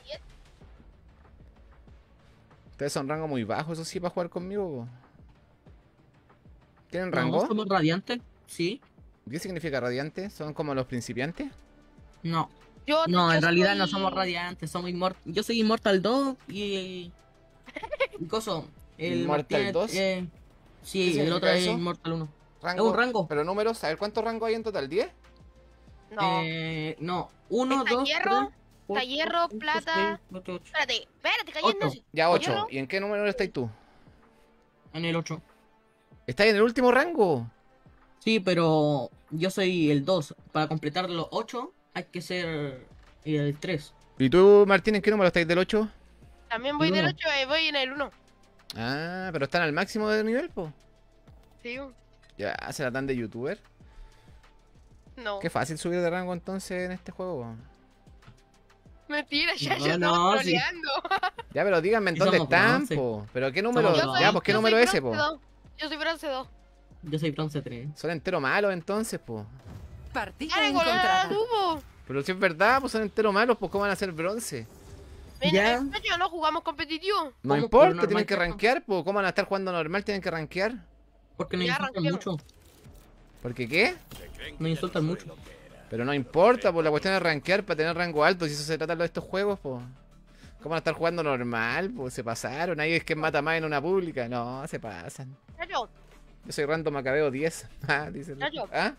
Ustedes son rango muy bajo, eso sí, para jugar conmigo. ¿Tienen rango? ¿Somos radiantes? Sí. ¿Qué significa radiante? ¿Son como los principiantes? No. No, en realidad no somos radiantes, somos inmortales. Yo soy Immortal 2 y coso. El ¿Immortal Martínez, 2? Sí, el otro es Immortal 1. ¿Rango? Es un rango. Pero números, a ver cuántos rangos hay en total, ¿10? No. No, 1, 2, hierro, está hierro, plata. Espérate, calla Ignacio. Ya 8. ¿Hierro? ¿Y en qué número estás tú? En el 8. ¿Estás en el último rango? Sí, pero yo soy el 2. Para completar los 8 hay que ser el 3. ¿Y tú, Martín, en qué número estáis del 8? También voy del 8, voy en el 1. Ah, pero están al máximo de nivel, po. Sí. Ya, ¿se la dan de youtuber? No. Qué fácil subir de rango entonces en este juego. Mentira, ya No, yo estaba troleando. Ya, pero díganme en Y dónde somos están, bronce. po. ¿Pero qué número? Somos Ya, pues qué número es ese, po. Yo soy bronce 2. Yo soy bronce 3. Son enteros malos entonces, po. Partida Dale, encontrada. tubo. Pero si es verdad, pues son enteros malos, pues ¿cómo van a ser bronce? Ya no jugamos competitivo. No importa, tienen que rankear, pues ¿cómo van a estar jugando normal? Tienen que rankear. Porque nos insultan mucho. ¿Por qué qué? Nos insultan mucho. Pero no importa, pues la cuestión es rankear para tener rango alto. Si eso se trata de estos juegos, pues. ¿Cómo van a estar jugando normal? Pues se pasaron. Ahí es que mata más en una pública. No, se pasan. Chacho, Yo soy Random Macabeo 10. Ah, dice el- Nacho. ¿Ah?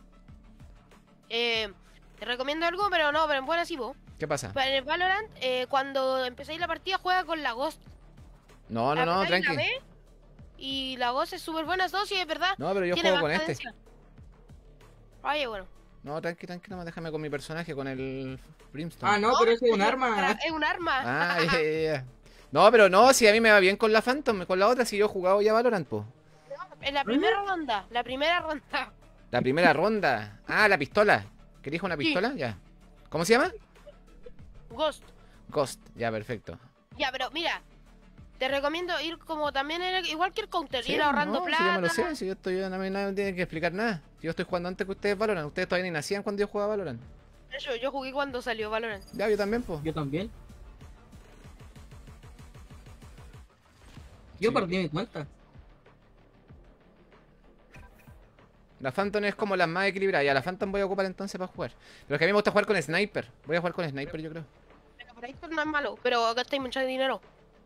te recomiendo algo, pero en buena sí vos. ¿Qué pasa? En el Valorant, cuando empecéis la partida, juega con la Ghost. No, La no, pegáis, tranqui. la ve, y la Ghost es súper buena, eso sí es verdad. No, pero yo Tiene juego con más este. cadencia. Oye, bueno. No, tranqui, nomás déjame con mi personaje, con el Brimstone. Ah, no, pero ese es un arma. Es un arma. Ah, ya. No, pero no, si a mí me va bien con la Phantom, con la otra, si yo he jugado ya Valorant, po. En la primera ronda. La primera ronda. La primera ronda. Ah, la pistola. ¿Querías una pistola? Ya. ¿Cómo se llama? Ghost. Ghost, ya, perfecto. Ya, pero mira. Te recomiendo ir como también igual que el counter, Sí, ir ahorrando no, plata. Si yo me lo sé, si yo estoy, no me tienen que explicar nada. Si yo estoy jugando antes que ustedes Valorant, ustedes todavía ni nacían cuando yo jugaba Valorant. Yo jugué cuando salió Valorant. Ya, yo también, pues. Yo también. Yo perdí mi cuenta. La Phantom es como la más equilibrada. Ya, la Phantom voy a ocupar entonces para jugar. Pero es que a mí me gusta jugar con Sniper. Voy a jugar con Sniper, yo creo. Pero por ahí no es malo, pero gastáis mucho dinero.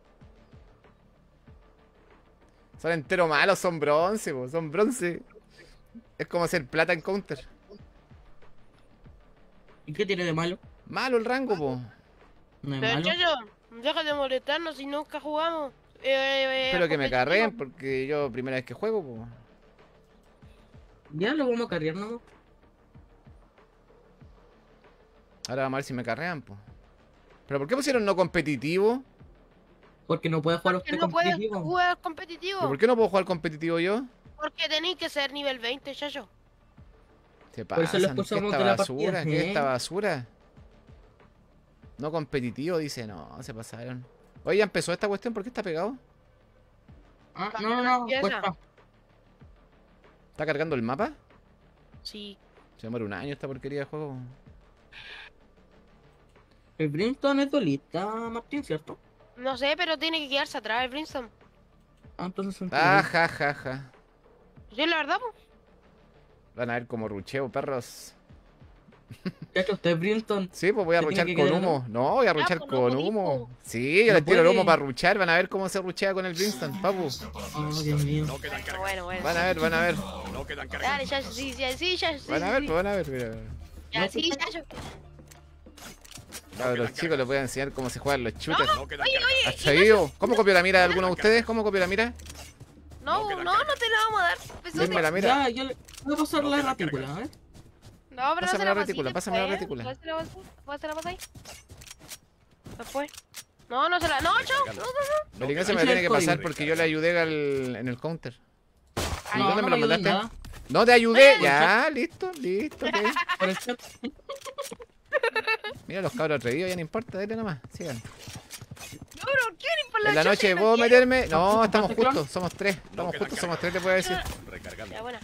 Son enteros malos, son bronce, po, son bronce. Es como ser plata en counter. ¿Y qué tiene de malo? Malo el rango, po. No es Pero malo. Chacho, deja de molestarnos si nunca jugamos. Pero que me competitivo. carreen, porque yo primera vez que juego, po. Ya lo vamos a carrear, ¿no? Ahora vamos a ver si me carrean, po. ¿Pero por qué pusieron no competitivo? Porque no puedes jugar Porque usted no puedes competitivo. jugar competitivo. ¿Pero por qué no puedo jugar competitivo yo? Porque tenéis que ser nivel 20, Chacho. Se Por eso lo pasan. ¿Qué expulsamos esta de la basura? partida, ¿Qué ¿eh? esta basura? No competitivo, dice. No, se pasaron. Oye, ¿ya empezó esta cuestión? ¿Por qué está pegado? Ah, no, Empieza. cuesta. ¿Está cargando el mapa? Sí. Se demora un año esta porquería de juego. El Brimstone es duelista, Martín, ¿cierto? No sé, pero tiene que quedarse atrás el Brimstone. Ah, entonces Ah, ja, ja, ja. Sí, la verdad, pues. Van a ver como rucheo, perros. ¿Qué ha hecho usted, Brimstone? Sí, pues voy a ¿Se tiene ruchar que con quedar, humo. No, voy a ruchar pues, con no, humo. Sí, yo No les tiro el puede. humo para ruchar. Van a ver cómo se ruchea con el Brimstone, papu. Oh, Dios mío. Bueno. Van a ver, van a ver. No quedan cargas. Dale, Chacho, sí, Chacho. Van a ver, pues van a ver, mira. Ya, sí, Chacho. A los chicos les voy a enseñar cómo se juegan los shooters. Oye, ¿Has sabido? ¿Cómo copió la mira de alguno de ustedes? ¿Cómo copió la mira? no te la vamos a dar. Pesote. Denme la mira. Ya, yo le voy a pasar la retícula, a ver. No, pero Pásame no la retícula, pásame la retícula. Pásala ahí. Después. No se la. No, Chacho. No. El Ignacio me la tiene que pasar porque yo le ayudé en el counter. ¿Y No, dónde no me lo me ayudes mandaste? nada. No te ayudé. Ya, listo, listo. Ok. Por el chat. Mira los cabros atrevidos, ya no importa, dale nomás. Sigan. No, pero quieren por la En la Chacho, noche no puedo quieren. meterme. No, estamos justos, somos tres. Estamos justos, somos tres, te puedo decir. Ya, buena.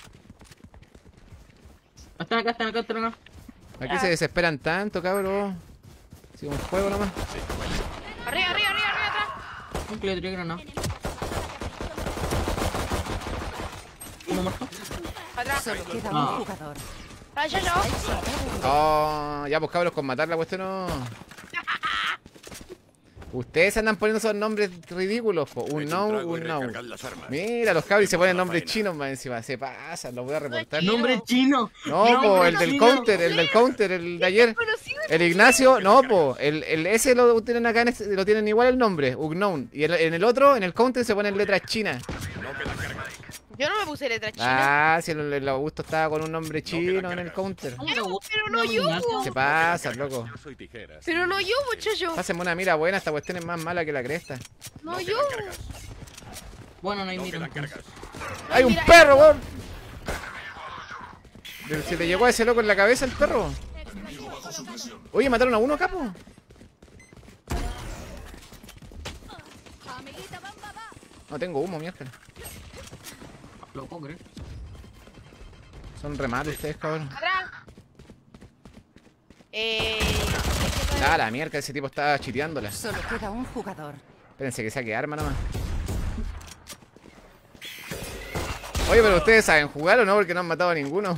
Están acá. Aquí se desesperan tanto, cabrón. Si un juego nomás. Arriba, atrás. Un clio de granada. Uno muerto. Atrás. Solo queda Ah. un jugador. Ah, Chacho. Oh, ya pues cabros, con matar la cuestión no. Ustedes andan poniendo esos nombres ridículos, po. Un no. Mira, los cabros se ponen nombres chinos más encima. Se pasan, los voy a reportar. Nombre chino. No, po, el del counter, el de ayer. El Ignacio, no, po. El ese lo tienen acá, lo tienen igual el nombre, Unknown. Y en el otro, en el counter, se ponen letras chinas. Yo no me puse letra china. Ah, si el Augusto estaba con un nombre chino en el counter. Pero no yo. Se pasa, loco. Pero no yo, muchacho. Pásenme una mira buena, esta cuestión es más mala que la cresta. No yo. Bueno, no hay mira entonces. ¡Hay un perro, weón! ¿Se le llegó a ese loco en la cabeza el perro? Oye, mataron a uno, capo. No tengo humo, mierda. Lo puedo creer. Son re malos ustedes, cabrón. Atrás. Ah, la mierda, ese tipo estaba chiteándola. Solo queda un jugador. Espérense que saque arma nomás. Oye, pero ustedes saben jugar o no, porque no han matado a ninguno.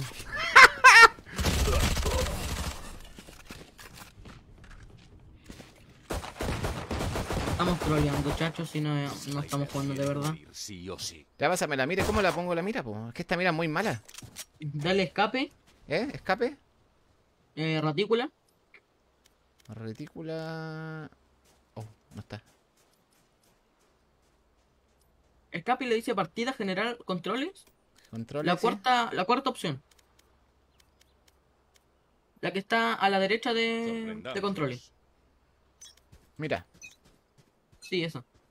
Estamos troleando, chachos, y no estamos jugando de verdad. Sí o sí. Ya pásame la mira, ¿cómo la pongo la mira, po? Es que esta mira es muy mala. Dale escape. ¿Escape? Retícula. Retícula. Oh, no está. Escape y le dice partida general controles. Controles. La ¿sí? cuarta opción. La que está a la derecha de controles. Mira. Sí, esa.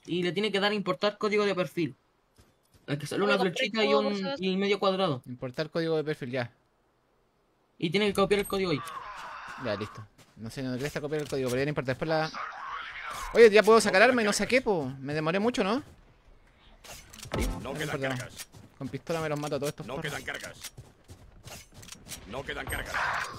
y le tiene que dar importar código de perfil. Es que sale una flechita y medio cuadrado. Importar código de perfil, ya. Y tiene que copiar el código ahí. Ya, listo. No sé, no quería copiar el código, pero ya no importa. Después la... Oye, ya puedo sacar arma y no saqué, po. Me demoré mucho, ¿no? No quedan cargas. Con pistola me los mato a todos estos. No quedan cargas. No quedan cargas.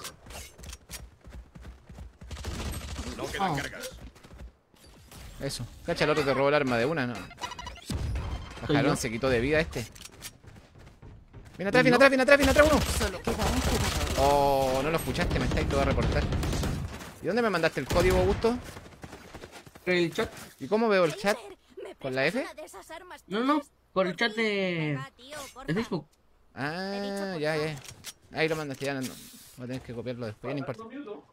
No quedan cargas. Eso. Cacha, el otro te robó el arma de una, ¿no? Bajarón, se quitó de vida este. Viene atrás, viene atrás, viene atrás, viene atrás uno. Solo queda un jugador. Oh, no lo escuchaste, me estáis todo a reportar. ¿Y dónde me mandaste el código, Augusto? El chat. ¿Y cómo veo el chat? ¿Con la F? No, por el chat de Facebook. Ah, ya. Ahí lo mandaste, ya no. Voy a tener que copiarlo después, ya no importa.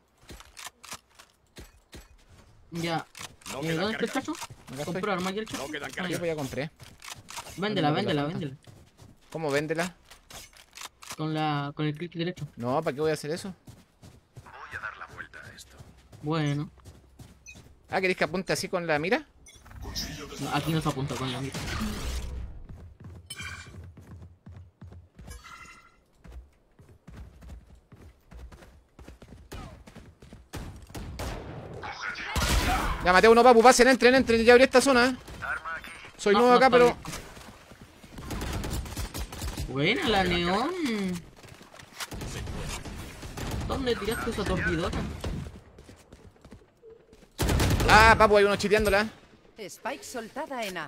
Ya. ¿Dónde está el chacho? ¿Compró arma y el chacho? Yo pues ya compré. Véndela. ¿Cómo véndela? Con el clic derecho. No, ¿para qué voy a hacer eso? Voy a dar la vuelta a esto. Bueno. Ah, ¿queréis que apunte así con la mira? No, aquí no se apunta con la mira. Ya maté a uno, papu, pasen, entren, ya abrí esta zona. Soy nuevo acá, pero... Buena la neón. ¿Dónde tiraste esa torpidota? Ah, papu, hay uno chiteándola. Spike soltada en A.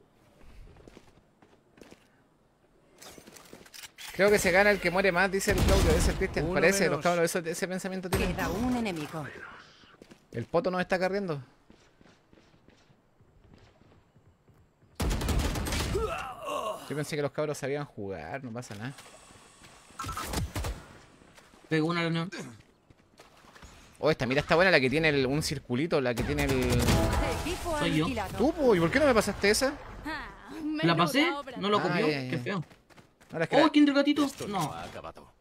Creo que se gana el que muere más, dice el Claudio, dice el Cristian. Uno Parece, menos. los cabros, ese pensamiento tienen. Queda un enemigo. El poto nos está carriendo. Yo pensé que los cabros sabían jugar, no pasa nada. Pegó una reunión. Oh, esta mira está buena, la que tiene un circulito, la que tiene el... Soy yo. ¿Tú, po? ¿Y por qué no me pasaste esa? ¿La pasé? No lo copió. ya. Qué feo. Ahora es que Oh, ¿quién del gatito? No. Ha acabado.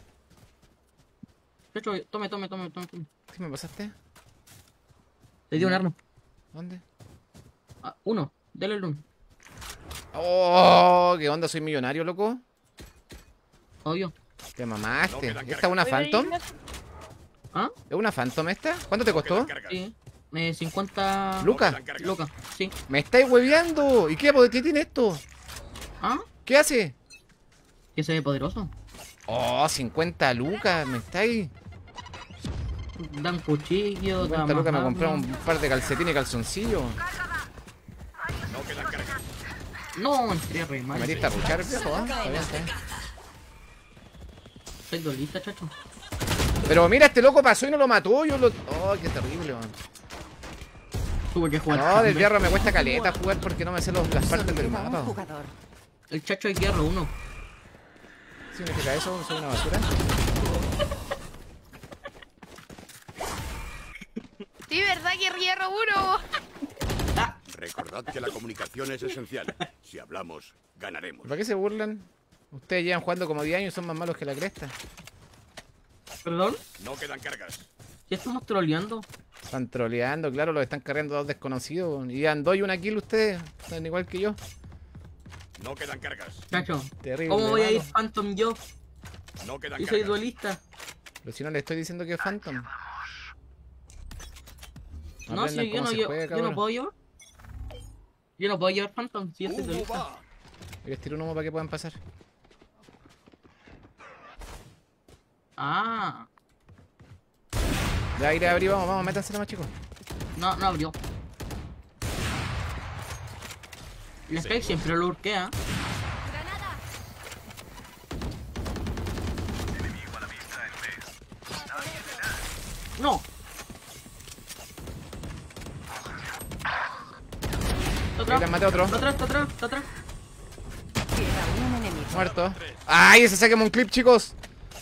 De hecho, tome. ¿Sí me pasaste? Le dio un arma. ¿Dónde? Ah, uno. Dale el uno. Oh, ¿qué onda? ¿Soy millonario, loco? Obvio. Te mamaste. ¿Esta es una Phantom? ¿Ah? ¿Es una Phantom esta? ¿Cuánto te costó? Sí. 50... ¿Lucas? Lucas, sí. ¡Me estáis hueveando! ¿Y qué tiene esto? ¿Ah? ¿Qué hace? Que se ve poderoso. Oh, 50 lucas, ¿me estáis? Dan cuchillo, 50 lucas me compré un par de calcetines y calzoncillos. No, entré re mal. Me metiste a ruchar, viejo, ¿eh? Está bien. Soy dolista, chacho. Pero mira, este loco pasó y no lo mató. Yo lo... Oh, qué terrible, man. Tuve que jugar. No, del Hierro me cuesta caleta jugar porque no me sé las partes del mapa. El chacho hay Hierro 1. ¿Qué significa eso? ¿Soy una basura? Sí, ¿verdad que Hierro 1? Recordad que la comunicación es esencial. Si hablamos, ganaremos. ¿Para qué se burlan? Ustedes llevan jugando como 10 años y son más malos que la cresta. ¿Perdón? No quedan cargas. ¿Ya estamos troleando? Están troleando, claro, los están cargando dos desconocidos. Y dan 2 y 1 kill ustedes. Están igual que yo. No quedan cargas. Chacho, terrible, ¿cómo voy a ir malo. Phantom yo? No quedan Yo soy cargas. duelista. Pero si no le estoy diciendo que es Phantom. No, si yo no puedo llevar. Yo no puedo llevar Phantom, si yo soy duelista. Les tiro un humo para que puedan pasar. Ah. Ya iré a abrir, vamos, métanse nomás, chicos. No abrió. La Sky siempre lo urquea. No. Ahí les maté a otro. Está atrás. Muerto. ¡Ay, ese sáqueme un clip, chicos!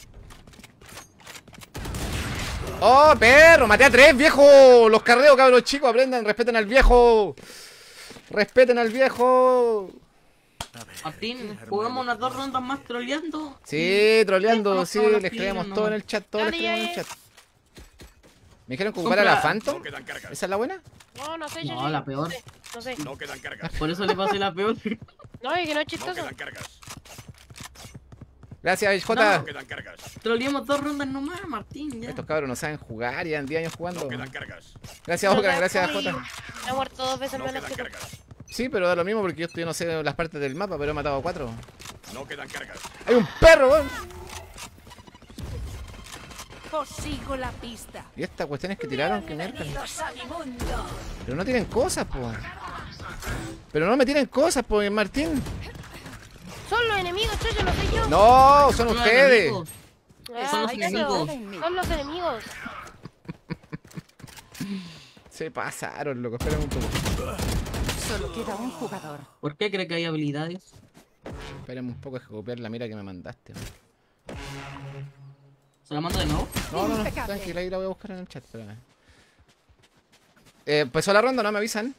¡Oh, perro! ¡Maté a 3, viejo! Los carreo, cabros chicos. Aprendan, respeten al viejo. ¡Respeten al viejo! Martín, jugamos unas 2 rondas más troleando. Sí, troleando, sí, les creemos todo en el chat, todo les creemos en el chat. ¿Me dijeron que ocupara la Phantom? No quedan cargas. ¿Esa es la buena? No, no sé. No, la peor. No sé. No quedan cargas. Por eso le pasé la peor. No, es que no es No chistoso. quedan cargas. Gracias, Jota. No quedan cargas. Troleamos 2 rondas nomás, Martín. Ya. Estos cabros no saben jugar, llevan 10 años jugando. No quedan cargas. Gracias, Ocran, gracias, Jota. Me he muerto 2 veces No menos quedan que tú. cargas. Sí, pero da lo mismo porque yo no sé las partes del mapa, pero he matado a 4. No quedan cargas. ¡Hay un perro, weón! Os sigo la pista. Y estas cuestiones que tiraron, que mierda. Bienvenidos a mi mundo. Pero no tienen cosas, po. Pero no me tienen cosas, po, Martín. Son los enemigos, Chocho, no soy yo. No, son Los ustedes. enemigos. Ah, Son los eso. enemigos. Son los enemigos. Se pasaron, loco. Esperen un poco. Solo queda un jugador. ¿Por qué cree que hay habilidades? Esperen un poco, es que copiar la mira que me mandaste. ¿Se la mando de nuevo? No, no, no, tranquila, ahí la voy a buscar en el chat, espérame. ¿Empezó la ronda, no? ¿Me avisan?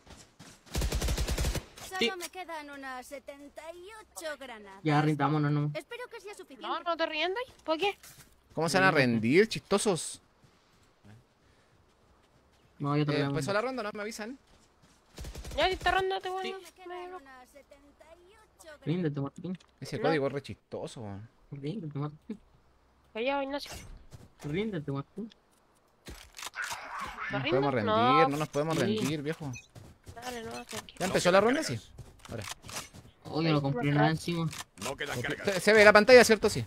Solo me quedan unas 78 granadas. Ya, rindámonos, no. Espero que sea suficiente. No, no te rindas. ¿Por qué? ¿Cómo se van a rendir, chistosos? No, yo te voy a ¿Empezó la ronda, no? ¿Me avisan? Ya, esta ronda te voy a... Me quedan unas 78 Ríndete, Martín. Ese código es re chistoso, weón. Ríndete, Martín. Callado, Ignacio. Ríndete, Martín. No nos podemos rendir, no nos podemos rendir, viejo. Dale, no, tranquilo. ¿Ya empezó la ronda? Sí. Ahora. Oh, yo no compré nada encima. No quedan cargas. Se ve la pantalla, ¿cierto? Sí.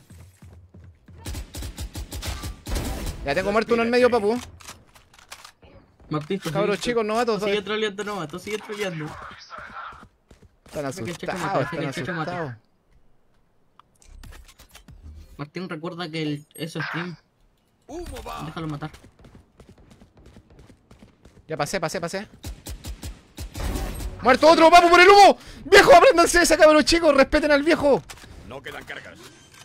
Ya tengo muerto uno en medio, papu. Martín, Cabros chicos, novatos. Sigue troleando, novato, sigue troleando. Están asustados, están asustados. Martín, recuerda que eso es stream. Déjalo matar. Ya pasé. ¡Muerto otro, papu, por el humo! ¡Viejo, apréndanse esa, cabros chicos! ¡Respeten al viejo! No quedan cargas.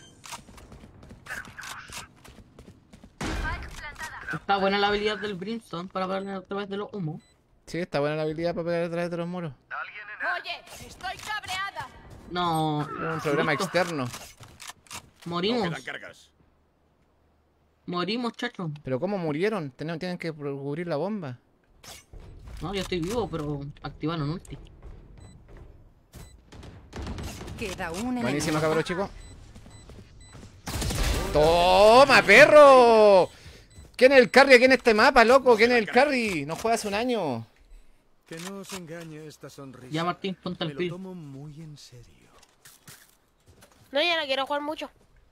Está buena la habilidad del Brimstone para pegarle a través de los humos. Sí, está buena la habilidad para pegar a través de los muros. Oye, estoy cabreada. No. Un programa externo. Morimos. No quedan cargas. Morimos, chacho. ¿Pero cómo murieron? Tienen que cubrir la bomba. No, yo estoy vivo, pero activaron ulti. Queda un enemigo. Buenísima, cabros chicos. ¡Toma, perro! ¿Quién es el carry aquí en este mapa, loco? ¿Quién es el carry? No juega hace un año. Que no os engañe esta sonrisa. Ya, Martín, ponte el Me lo pil. tomo muy en serio. No, ya no quiero jugar mucho.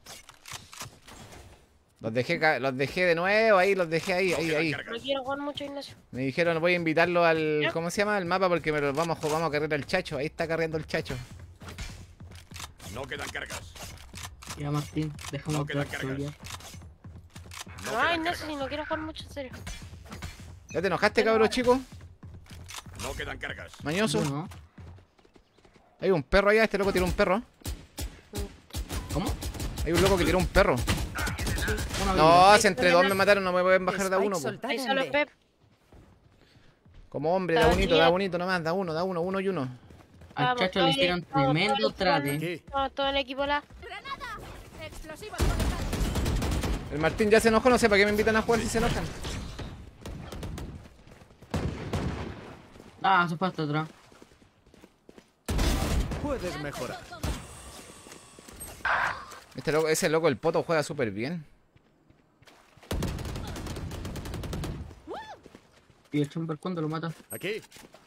Los dejé de nuevo, ahí. No quiero jugar mucho, Ignacio. Me dijeron, voy a invitarlo al... ¿Cómo se llama? Al mapa porque vamos a cargar al chacho. Ahí está cargando el chacho. No quedan cargas. Ya, Martín, déjame quedan otra cargas. tuya. No, Ignacio, si no quiero jugar mucho, en serio. ¿Ya te enojaste, cabros chicos? No quedan cargas. Mañoso. No. Hay un perro allá, este loco tiró un perro. ¿Cómo? Hay un loco que tiró un perro. Una No, habilidad. si entre dos me mataron, no me pueden bajar de a uno, po. Ahí solo es Pep. Como hombre, da bonito nomás, da uno y uno. Al Vamos, chacho le hicieron vamos, tremendo vamos, trate. Vamos, todo el equipo la. explosivos conectados. El Martín ya se enojó, no sé para qué me invitan a jugar si se enojan. Ah, se fue hasta atrás. Puedes mejorar. Ese loco, el poto, juega súper bien. ¿Y el Chamber cuándo lo mata? Aquí.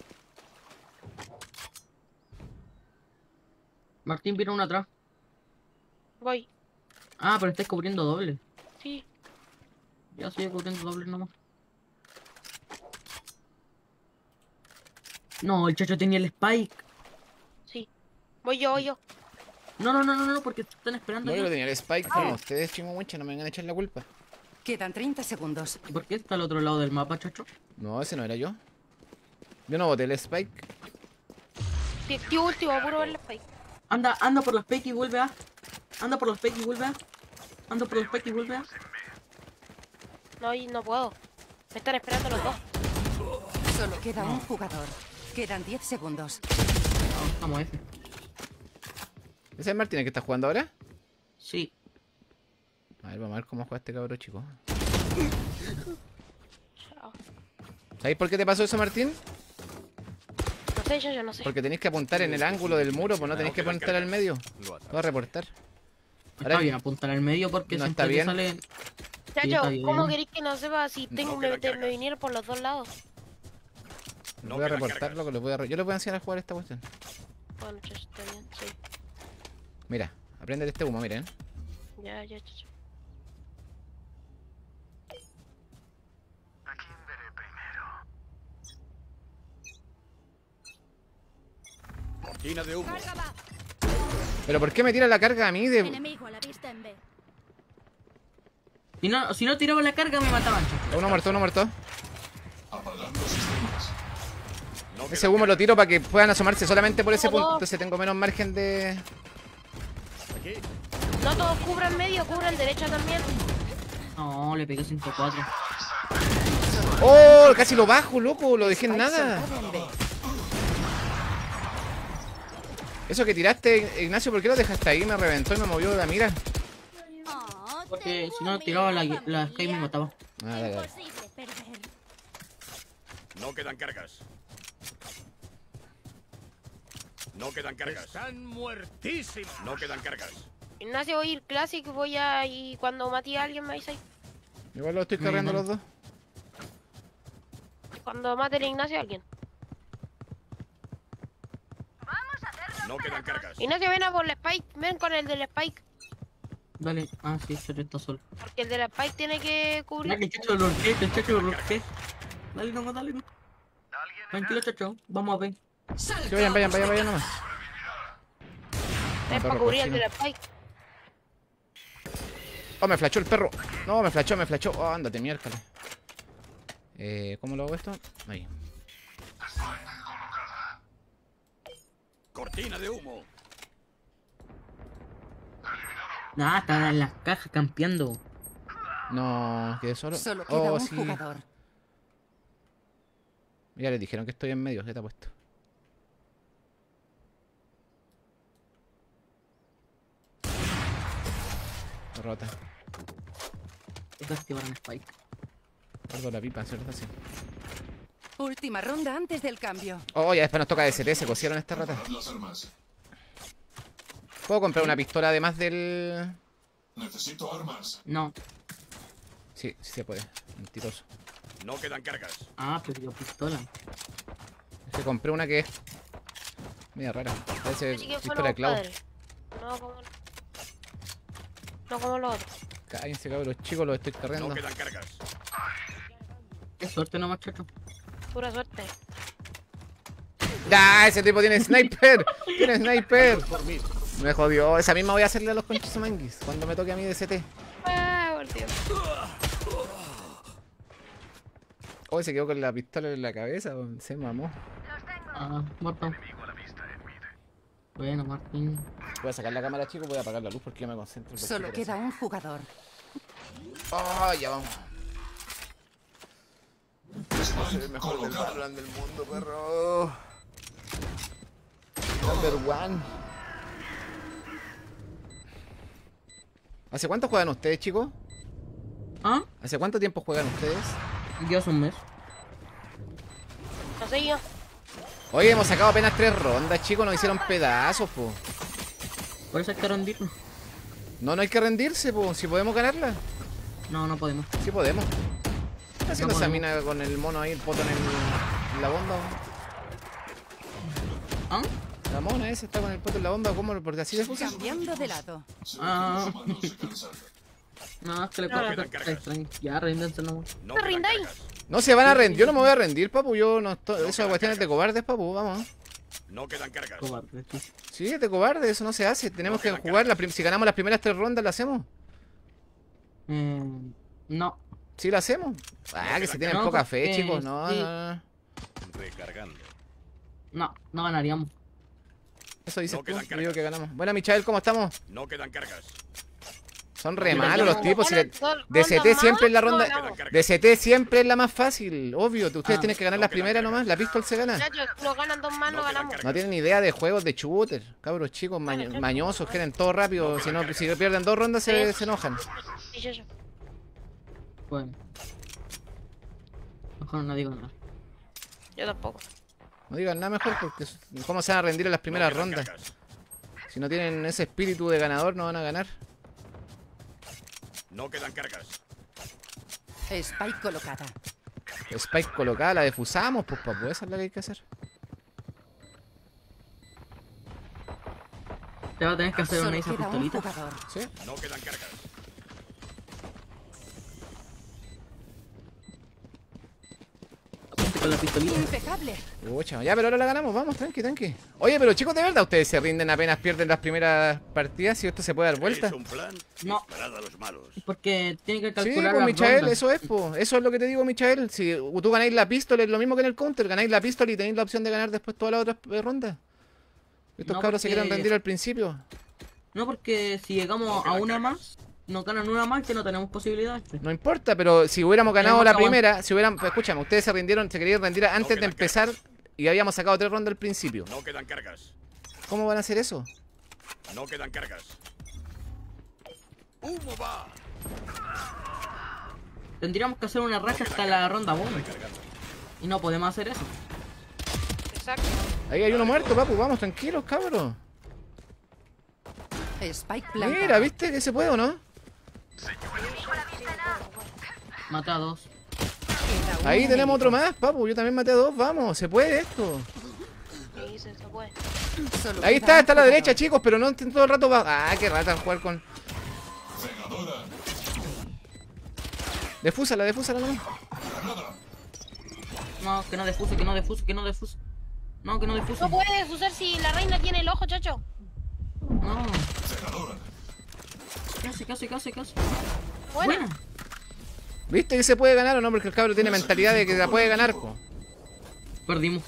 Martín, viene uno atrás. Voy. Ah, pero estáis cubriendo doble. Sí. Ya sigue cubriendo doble nomás. No, el chacho tenía el spike. Sí. Voy yo. No, porque están esperando. No, aquí. yo tenía el spike, como ustedes, chimomucha, no me vengan a echar la culpa. Quedan 30 segundos. ¿Por qué está al otro lado del mapa, chacho? No, ese no era yo. Yo no boté el spike. Tío último, puro ver la spike. Anda por la spike y vuelve a. Anda por la spike y vuelve a. Anda por la spike y vuelve a. No, y no puedo. Me están esperando los dos. Solo queda un jugador. Quedan 10 segundos. No, estamos F. ¿Ese es el Martínez que está jugando ahora? Sí. A ver, vamos a ver cómo juega este cabrón, chico. ¿Sabéis por qué te pasó eso, Martín? No sé, yo no sé. Porque tenéis que apuntar en el ángulo del muro, pues no tenéis que apuntar al medio. Voy a reportar. Está bien apuntar al medio porque no siempre está bien. sale... Chacho, Sí, ¿cómo queréis que no sepa si tengo me vinieron por los dos lados? Voy a reportarlo, que yo les voy a enseñar a jugar esta cuestión. Bueno, chacho, está bien, sí. Mira, aprende este humo, miren. Ya, chacho. Cortina de humo. ¿Pero por qué me tira la carga a mí de...? Enemigo a la vista en B. Si no tiraba la carga me mataban. Uno muerto. Ese humo lo tiro para que puedan asomarse solamente por ese punto. Entonces tengo menos margen de... No todos cubran medio, cubran derecha también. No, le pegué 5-4. ¡Oh! Casi lo bajo, loco. Lo dejé en nada. Eso que tiraste, Ignacio, ¿por qué lo dejaste ahí? Me reventó y me movió la mira. Porque si no tiraba la Sky me mataba. Dale. No quedan cargas. No quedan cargas. Están muertísimos. No quedan cargas. Ignacio, voy a ir Classic, voy a... Y cuando mate a alguien me avisáis. Igual lo estoy cargando los dos. Cuando mate a Ignacio a alguien. No quedan cargas. Ignacio, ven a por el Spike. Ven con el del Spike. Dale. Ah, sí, se está solo. Porque el del Spike tiene que cubrir. Dale, chacho, lo urqué. Dale nomás, dale nomás. Tranquilo, chacho. Vamos a ver. Sí, vayan nomás. Es para cubrir el del Spike. Oh, me flashó el perro. No, me flashó. Oh, ándate, miércoles. ¿Cómo lo hago esto? Ahí. Cortina de humo. Nah, están en las cajas campeando. No, quedé solo. Solo queda un jugador. Ya les dijeron que estoy en medio. ¿Qué te ha puesto? Rota. Hay que activar un Spike. Guardo la pipa, ¿cierto? Sí. Última ronda antes del cambio. Oh, ya después nos toca ST, se cosieron esta rata. ¿Puedo comprar una pistola además del...? Necesito armas. No. Sí, sí se puede. Mentiroso. No quedan cargas. Ah, pero yo pistola. Es que compré una que es... media rara. Parece pistola de clavo. No como lo otro. Cállense, cabros chicos, los estoy cargando. No quedan cargas. Qué suerte nomás, chacho. Pura suerte. ¡Ah! Ese tipo tiene sniper. Tiene sniper. Me jodió. Esa misma voy a hacerle a los conchos manguis cuando me toque a mí de CT. Ah, por Dios. Oh, se quedó con la pistola en la cabeza. Se mamó. Ah, muerto. Bueno, Martín. Voy a sacar la cámara, chicos. Voy a apagar la luz porque yo me concentro. Solo queda un jugador. Oh, ya vamos. Soy el mejor del Valorant del mundo, perro. Number one. ¿Hace cuánto juegan ustedes, chicos? ¿Ah? ¿Hace cuánto tiempo juegan ustedes? Yo hace un mes. No sé yo. Oye, hemos sacado apenas 3 rondas, chicos. Nos hicieron pedazos, po. Por eso hay que rendirnos. No, no hay que rendirse, po. Si podemos ganarla. No, no podemos. Sí podemos. ¿Qué haciendo No esa podemos. mina con el mono ahí, el poto en la bomba? ¿Ah? La mona esa está con el poto en la bomba, ¿cómo? Porque así de fácil. Cambiando de lado. Ah. No, es que le corto. Ya, ríndense nomás. No te rindáis. No se van a rendir, yo no me voy a rendir, papu. Yo no estoy. Eso es cuestiones de cobardes, papu, vamos. No quedan cargas. Cobarde, sí. Sí, es de cobarde, eso no se hace. Tenemos que jugar, si ganamos las primeras 3 rondas, ¿la hacemos? No. ¿Sí la hacemos? Ah, que se tienen poca fe, chicos. No, sí. no. Recargando. No, no ganaríamos. Eso dices No tú, quedan yo digo que ganamos. Bueno, Michael, ¿cómo estamos? No quedan cargas. Son re malos los tipos. Si DCT siempre es la ronda. DCT siempre es la más fácil, obvio. Ustedes tienen que ganar las primeras nomás. La pistol se gana. Nos ganan 2 más, no ganamos. No tienen idea de juegos de shooter. Cabros chicos, mañosos, quieren todo rápido. Si no, si pierden 2 rondas se enojan. Sí, yo. Bueno. Mejor no digo nada. Yo tampoco. No digan nada mejor porque ¿cómo se van a rendir en las primeras rondas? Si no tienen ese espíritu de ganador, no van a ganar. No quedan cargas. Spike colocada. Spike colocada, la defusamos, pues papu, esa es la que hay que hacer. Te va a tener que hacer una esa pistolita. ¿Sí? No quedan cargas. Con la pistolita. Impecable. Ucha, ya, pero ahora la ganamos, vamos, tranqui. Oye, pero chicos, ¿de verdad ustedes se rinden apenas pierden las primeras partidas? ¿Si esto se puede dar vuelta? ¿Es un plan? No. Disparad a los malos. Porque tiene que Sí, calcular pues las Michael, rondas. eso es, pues. Eso es lo que te digo, Michael. Si tú ganáis la pistola, es lo mismo que en el counter. Ganáis la pistola y tenéis la opción de ganar después todas las otras rondas. Estos No, cabros se porque- quieren rendir al principio. No, porque si llegamos a una más, nos ganan una más que no tenemos posibilidades. No importa, pero si hubiéramos ganado Tenemos la que primera, si hubieran, pues, escúchame, ustedes se rindieron, se querían rendir antes de empezar y habíamos sacado 3 rondas al principio. No quedan cargas. ¿Cómo van a hacer eso? No quedan cargas. ¡Humo va! Tendríamos que hacer una racha hasta la ronda 1. Y no podemos hacer eso. Exacto. Ahí hay uno muerto, papu, vamos, tranquilos, cabros. Spike plantado. Mira, ¿viste que se puede o no? Maté a 2. Ahí tenemos otro más, papu, yo también maté a 2, vamos, se puede esto. Sí, se puede. Ahí está a la derecha, chicos, pero no todo el rato va... Ah, qué rata jugar con... Defúsala nomás. No, que no defuse, que no defuse, que no defuse. No, que no defuse. No puedes usar si la reina tiene el ojo, chacho. No. Casi. Buena. ¿Viste que se puede ganar o no? Porque el cabro tiene mentalidad de que la puede ganar, po. Perdimos.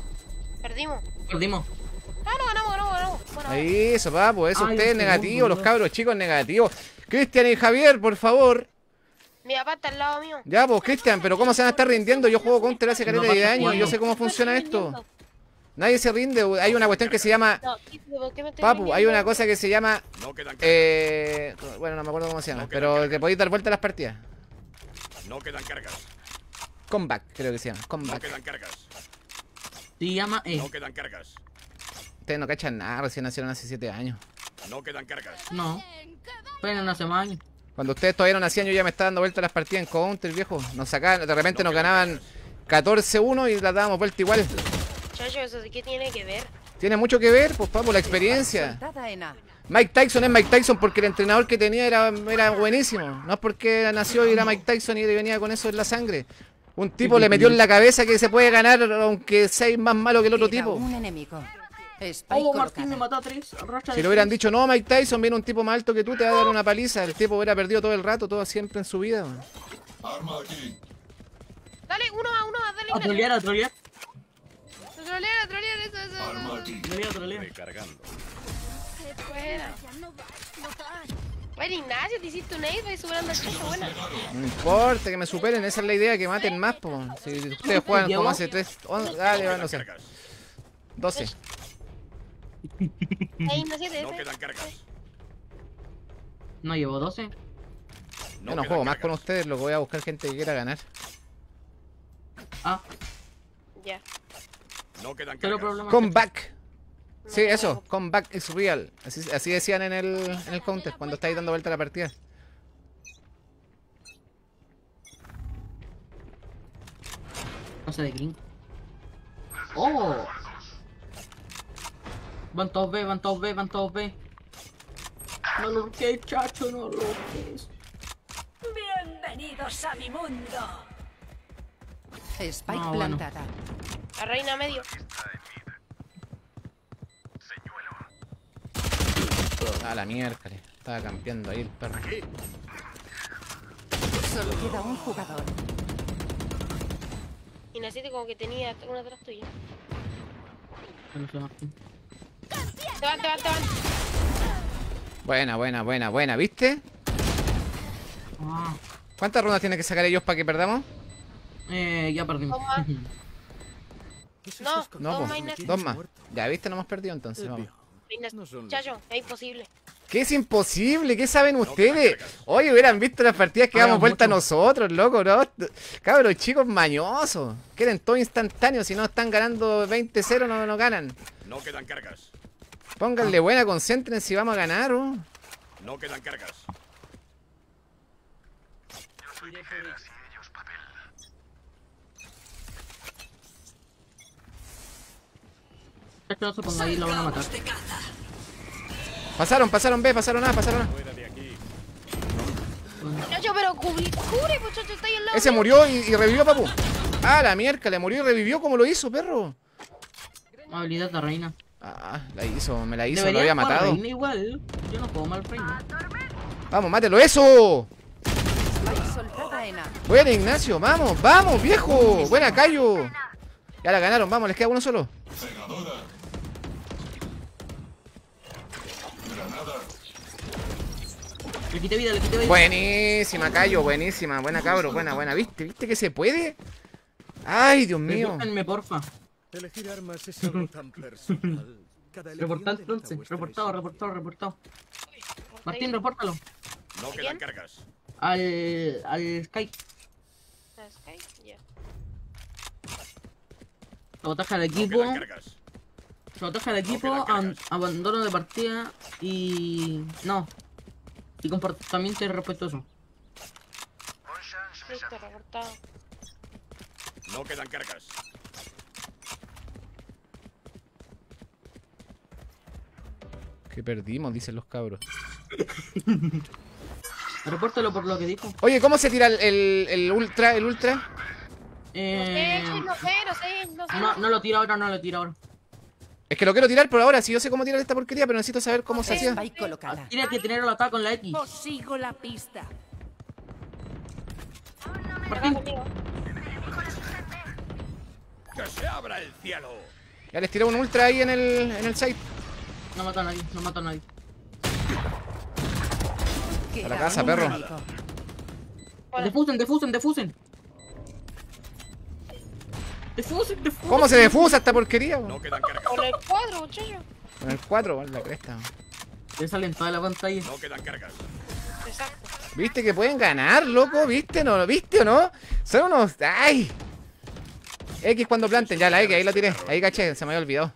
Ah, no, ganamos. Bueno, Ahí, eso, papu, eso Ay, ustedes segundo, negativos, los ¿no? cabros chicos negativos. Cristian y Javier, por favor. mi papá está al lado mío. Ya, pues, Cristian, pero ¿cómo se van a estar rindiendo? Yo juego Counter hace caleta de años y yo sé cómo funciona esto. Nadie se rinde, hay una cuestión que se llama... No, ¿por qué me estoy Papu, hay una cosa que se llama... No quedan bueno, no me acuerdo cómo se llama, pero que podéis dar vuelta a las partidas. No quedan cargas. Comeback, creo que se llama, No comeback. quedan cargas. Se llama No quedan cargas. Ustedes no cachan nada, recién nacieron hace 7 años. No quedan cargas. No. Pero no hace más años. Cuando ustedes todavía no nacían, yo ya me estaba dando vuelta a las partidas en Counter, viejo. Nos sacaban, de repente nos ganaban 14-1 y las dábamos vuelta igual. Chacho, ¿eso qué tiene que ver? Tiene mucho que ver, pues, papu, la experiencia. Soltada en A. Mike Tyson es Mike Tyson porque el entrenador que tenía era buenísimo. No es porque nació y era Mike Tyson y venía con eso en la sangre. Un tipo le metió en la cabeza que se puede ganar aunque sea más malo que el otro Queda tipo. un enemigo. Spike Oh, colocada. Martín me mató a 3. Si le hubieran dicho, no, Mike Tyson, viene un tipo más alto que tú, te va a dar una paliza. El tipo hubiera perdido todo el rato, todo siempre en su vida. Man. Arma aquí. Dale, uno más, dale. A trolear. A trolear, eso. Arma aquí. Trolear. Recargando. Fuera. Bueno, Ignacio, te hiciste un ace, vais superando al chacho, buena. No importa que me superen, esa es la idea, que maten más, po. Si ustedes juegan como hace 3, dale, no sé, 12. Ahí, Ignacio, No quedan cargas. No llevo 12. Yo no juego más con ustedes, lo que voy a buscar gente que quiera ganar. Ah, Ya. No quedan pero cargas. problema. Comeback. Sí, eso, comeback is real. Así decían en el counter cuando estáis dando vuelta a la partida. Cosa de gringo. Oh. Van todos B. No lo roques, chacho, no lo roques. Bienvenidos a mi mundo. Spike Ah, bueno. plantada. La reina medio. A la miércoles. Estaba campeando ahí el perro. Solo queda un jugador. Ignacio como que tenía una atrás tuya. No sé, Martín. Te van. Buena, ¿viste? Ah, ¿Cuántas rondas tienen que sacar ellos para que perdamos? ya perdimos. Toma. No, No, toma, pues, Ignacio. 2 más. Ya, ¿viste? No hemos perdido entonces, vamos. Ignacio, chacho, es imposible. ¿Qué es imposible? ¿Qué saben ustedes? Oye, hubieran visto las partidas que damos vuelta nosotros, loco, ¿no? Cabros chicos mañosos. Quieren todo instantáneo. Si no están ganando 20-0, no ganan. No quedan cargas. Pónganle buena, concentren si vamos a ganar, ¿no? No quedan cargas. Esto no se ponga ahí, lo van a matar. Pasaron B, pasaron A. Muchacho, pero cubre, muchacho, está ahí al lado. Ese murió y revivió, papu. Ah, la mierda, le murió y revivió. ¿Cómo lo hizo, perro? Habilidad de reina. Ah, me la hizo, Debería lo había jugar matado. Reina igual. Yo no puedo mal reina. Vamos, mátelo, eso. Soltada en A. Buena, Ignacio, vamos, viejo. Buena, Cayo. Ya la ganaron, vamos, les queda uno solo. Le quité vida. Buenísima, Cayo, buenísima. Buena, cabro, buena. ¿Viste que se puede? Ay, Dios mío. Repórtenme, porfa. Elegir armas es algo tan personal. Reportar entonces. Reportado. Martín, repórtalo. No quedan cargas. Al Sky. Ya. Sabotaje al equipo. Abandono de partida y... No. Y comportamiento irrespetuoso. Listo, reportado. No quedan cargas. Que perdimos, dicen los cabros. Repórtalo por lo que dijo. Oye, ¿cómo se tira el ultra? No sé. No lo tiro ahora, Es que lo quiero tirar por ahora. Si yo sé cómo tirar esta porquería, pero necesito saber cómo se hacía. Tiene que tenerlo acá con la X. Sigo la pista. Martín. ¡Que se abra el cielo! Ya les tiré un ultra ahí en el site. No mató a nadie. A la casa, perro. Defusen. ¿Cómo se defusa esta porquería? No quedan cargas. Con el cuadro, muchacho. Con el 4, la cresta. Le salen toda la pantalla. No quedan cargas. Exacto. ¿Viste que pueden ganar, loco? ¿Viste o no? Son unos... ¡Ay! X cuando planten, ya la X, ahí la tiré. Ahí caché, se me había olvidado.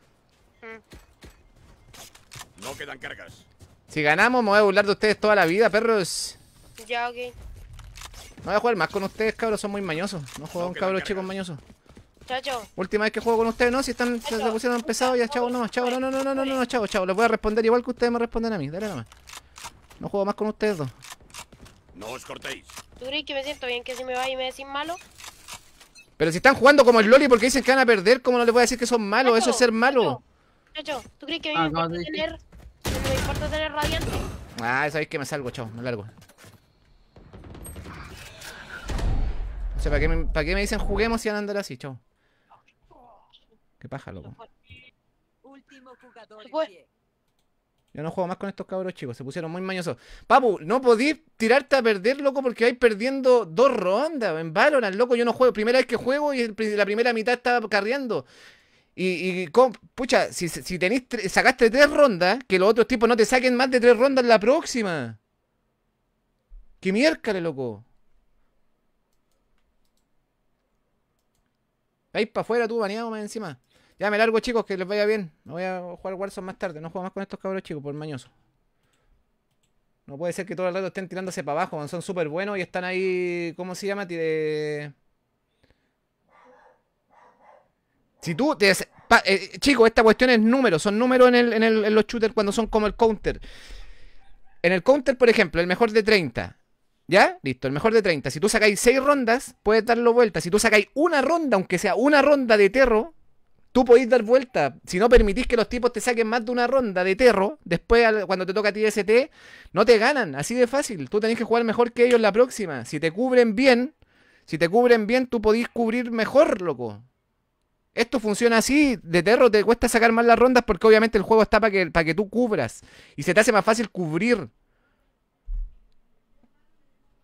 No quedan cargas. Si ganamos, me voy a burlar de ustedes toda la vida, perros. Ya, ok. No voy a jugar más con ustedes, cabros, son muy mañosos. No juego con cabros chicos mañosos. Chacho. Última vez que juego con ustedes, ¿no? Si están, se pusieron pesados, ya, chavo, no, chavo, no, chavo. Les voy a responder igual que ustedes me responden a mí, dale nomás. No juego más con ustedes dos. No os cortéis. ¿Tú crees que me siento bien que si me va y me decís malo? Pero si están jugando como el Loli porque dicen que van a perder, ¿cómo no les voy a decir que son malos? Chacho, eso es ser malo. Chacho, ¿tú crees que a mí me importa tener radiante? Ah, sabéis que me salgo, chao, me largo. O sea, ¿para qué me dicen juguemos si van a andar así, chao? Qué paja, loco. Yo no juego más con estos cabros chicos, se pusieron muy mañosos. Papu, no podís tirarte a perder, loco, porque vais perdiendo 2 rondas. En Valorant, loco, yo no juego. Primera vez que juego y la primera mitad estaba carreando. Pucha, si sacaste 3 rondas, que los otros tipos no te saquen más de 3 rondas la próxima. ¡Qué miércoles, loco! Vais para afuera tú, baneado más encima. Ya me largo, chicos, que les vaya bien. Me voy a jugar Warzone más tarde. No juego más con estos cabros chicos, por mañoso. No puede ser que todo el rato estén tirándose para abajo. Son súper buenos y están ahí... ¿Cómo se llama? Si tú... chicos, esta cuestión es números. Son números en los shooters cuando son como el counter. En el counter, por ejemplo, el mejor de 30. ¿Ya? Listo, el mejor de 30. Si tú sacáis 6 rondas, puedes darlo vuelta. Si tú sacáis una ronda, aunque sea una ronda de terro, tú podéis dar vuelta. Si no permitís que los tipos te saquen más de una ronda de terro, después cuando te toca a ti ST, no te ganan. Así de fácil. Tú tenés que jugar mejor que ellos la próxima. Si te cubren bien, tú podís cubrir mejor, loco. Esto funciona así. De terro te cuesta sacar más las rondas porque obviamente el juego está para que tú cubras. Y se te hace más fácil cubrir.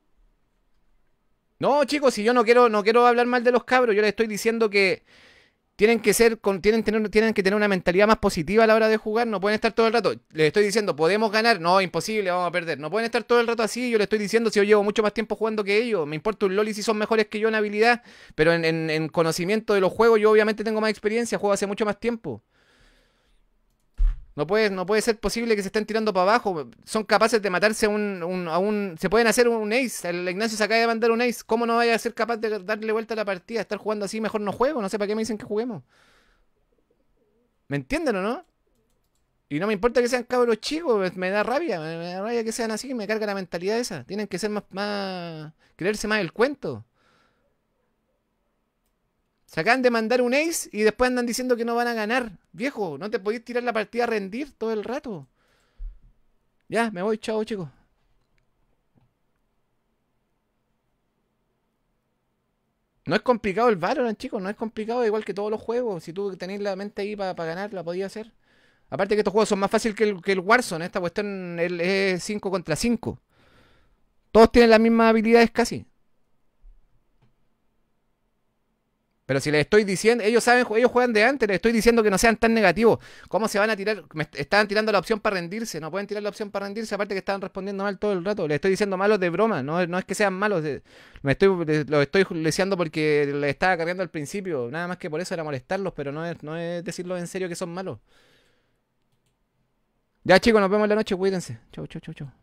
No, chicos, si yo no quiero hablar mal de los cabros, yo les estoy diciendo que tienen que tener una mentalidad más positiva a la hora de jugar. No pueden estar todo el rato. Les estoy diciendo, podemos ganar. No, imposible, vamos a perder. No pueden estar todo el rato así. Yo les estoy diciendo, si yo llevo mucho más tiempo jugando que ellos. Me importa un loli si son mejores que yo en habilidad. Pero en conocimiento de los juegos, yo obviamente tengo más experiencia. Juego hace mucho más tiempo. No puede ser posible que se estén tirando para abajo. Son capaces de matarse se pueden hacer un ace. El Ignacio se acaba de mandar un ace. ¿Cómo no vaya a ser capaz de darle vuelta a la partida? Estar jugando así, mejor no juego. No sé para qué me dicen que juguemos. ¿Me entienden o no? Y no me importa que sean cabros chicos. Me da rabia. Me da rabia que sean así. Me carga la mentalidad esa. Tienen que ser más creerse más el cuento. Se acaban de mandar un ace y después andan diciendo que no van a ganar. Viejo, no te podéis tirar la partida a rendir todo el rato. Ya, me voy, chao, chicos. No es complicado el Valorant, chicos. No es complicado, igual que todos los juegos. Si tú tenés la mente ahí para ganar, la podías hacer. Aparte que estos juegos son más fáciles que el Warzone. Esta cuestión es 5 contra 5. Todos tienen las mismas habilidades casi. Pero si les estoy diciendo, ellos juegan de antes, les estoy diciendo que no sean tan negativos. ¿Cómo se van a tirar? Me estaban tirando la opción para rendirse, no pueden tirar la opción para rendirse, aparte que estaban respondiendo mal todo el rato. Les estoy diciendo malos de broma, no es que sean malos, los estoy leseando porque les estaba cargando al principio, nada más que por eso era molestarlos, pero no es decirlo en serio que son malos. Ya chicos, nos vemos en la noche, cuídense. Chau, chau, chau, chau.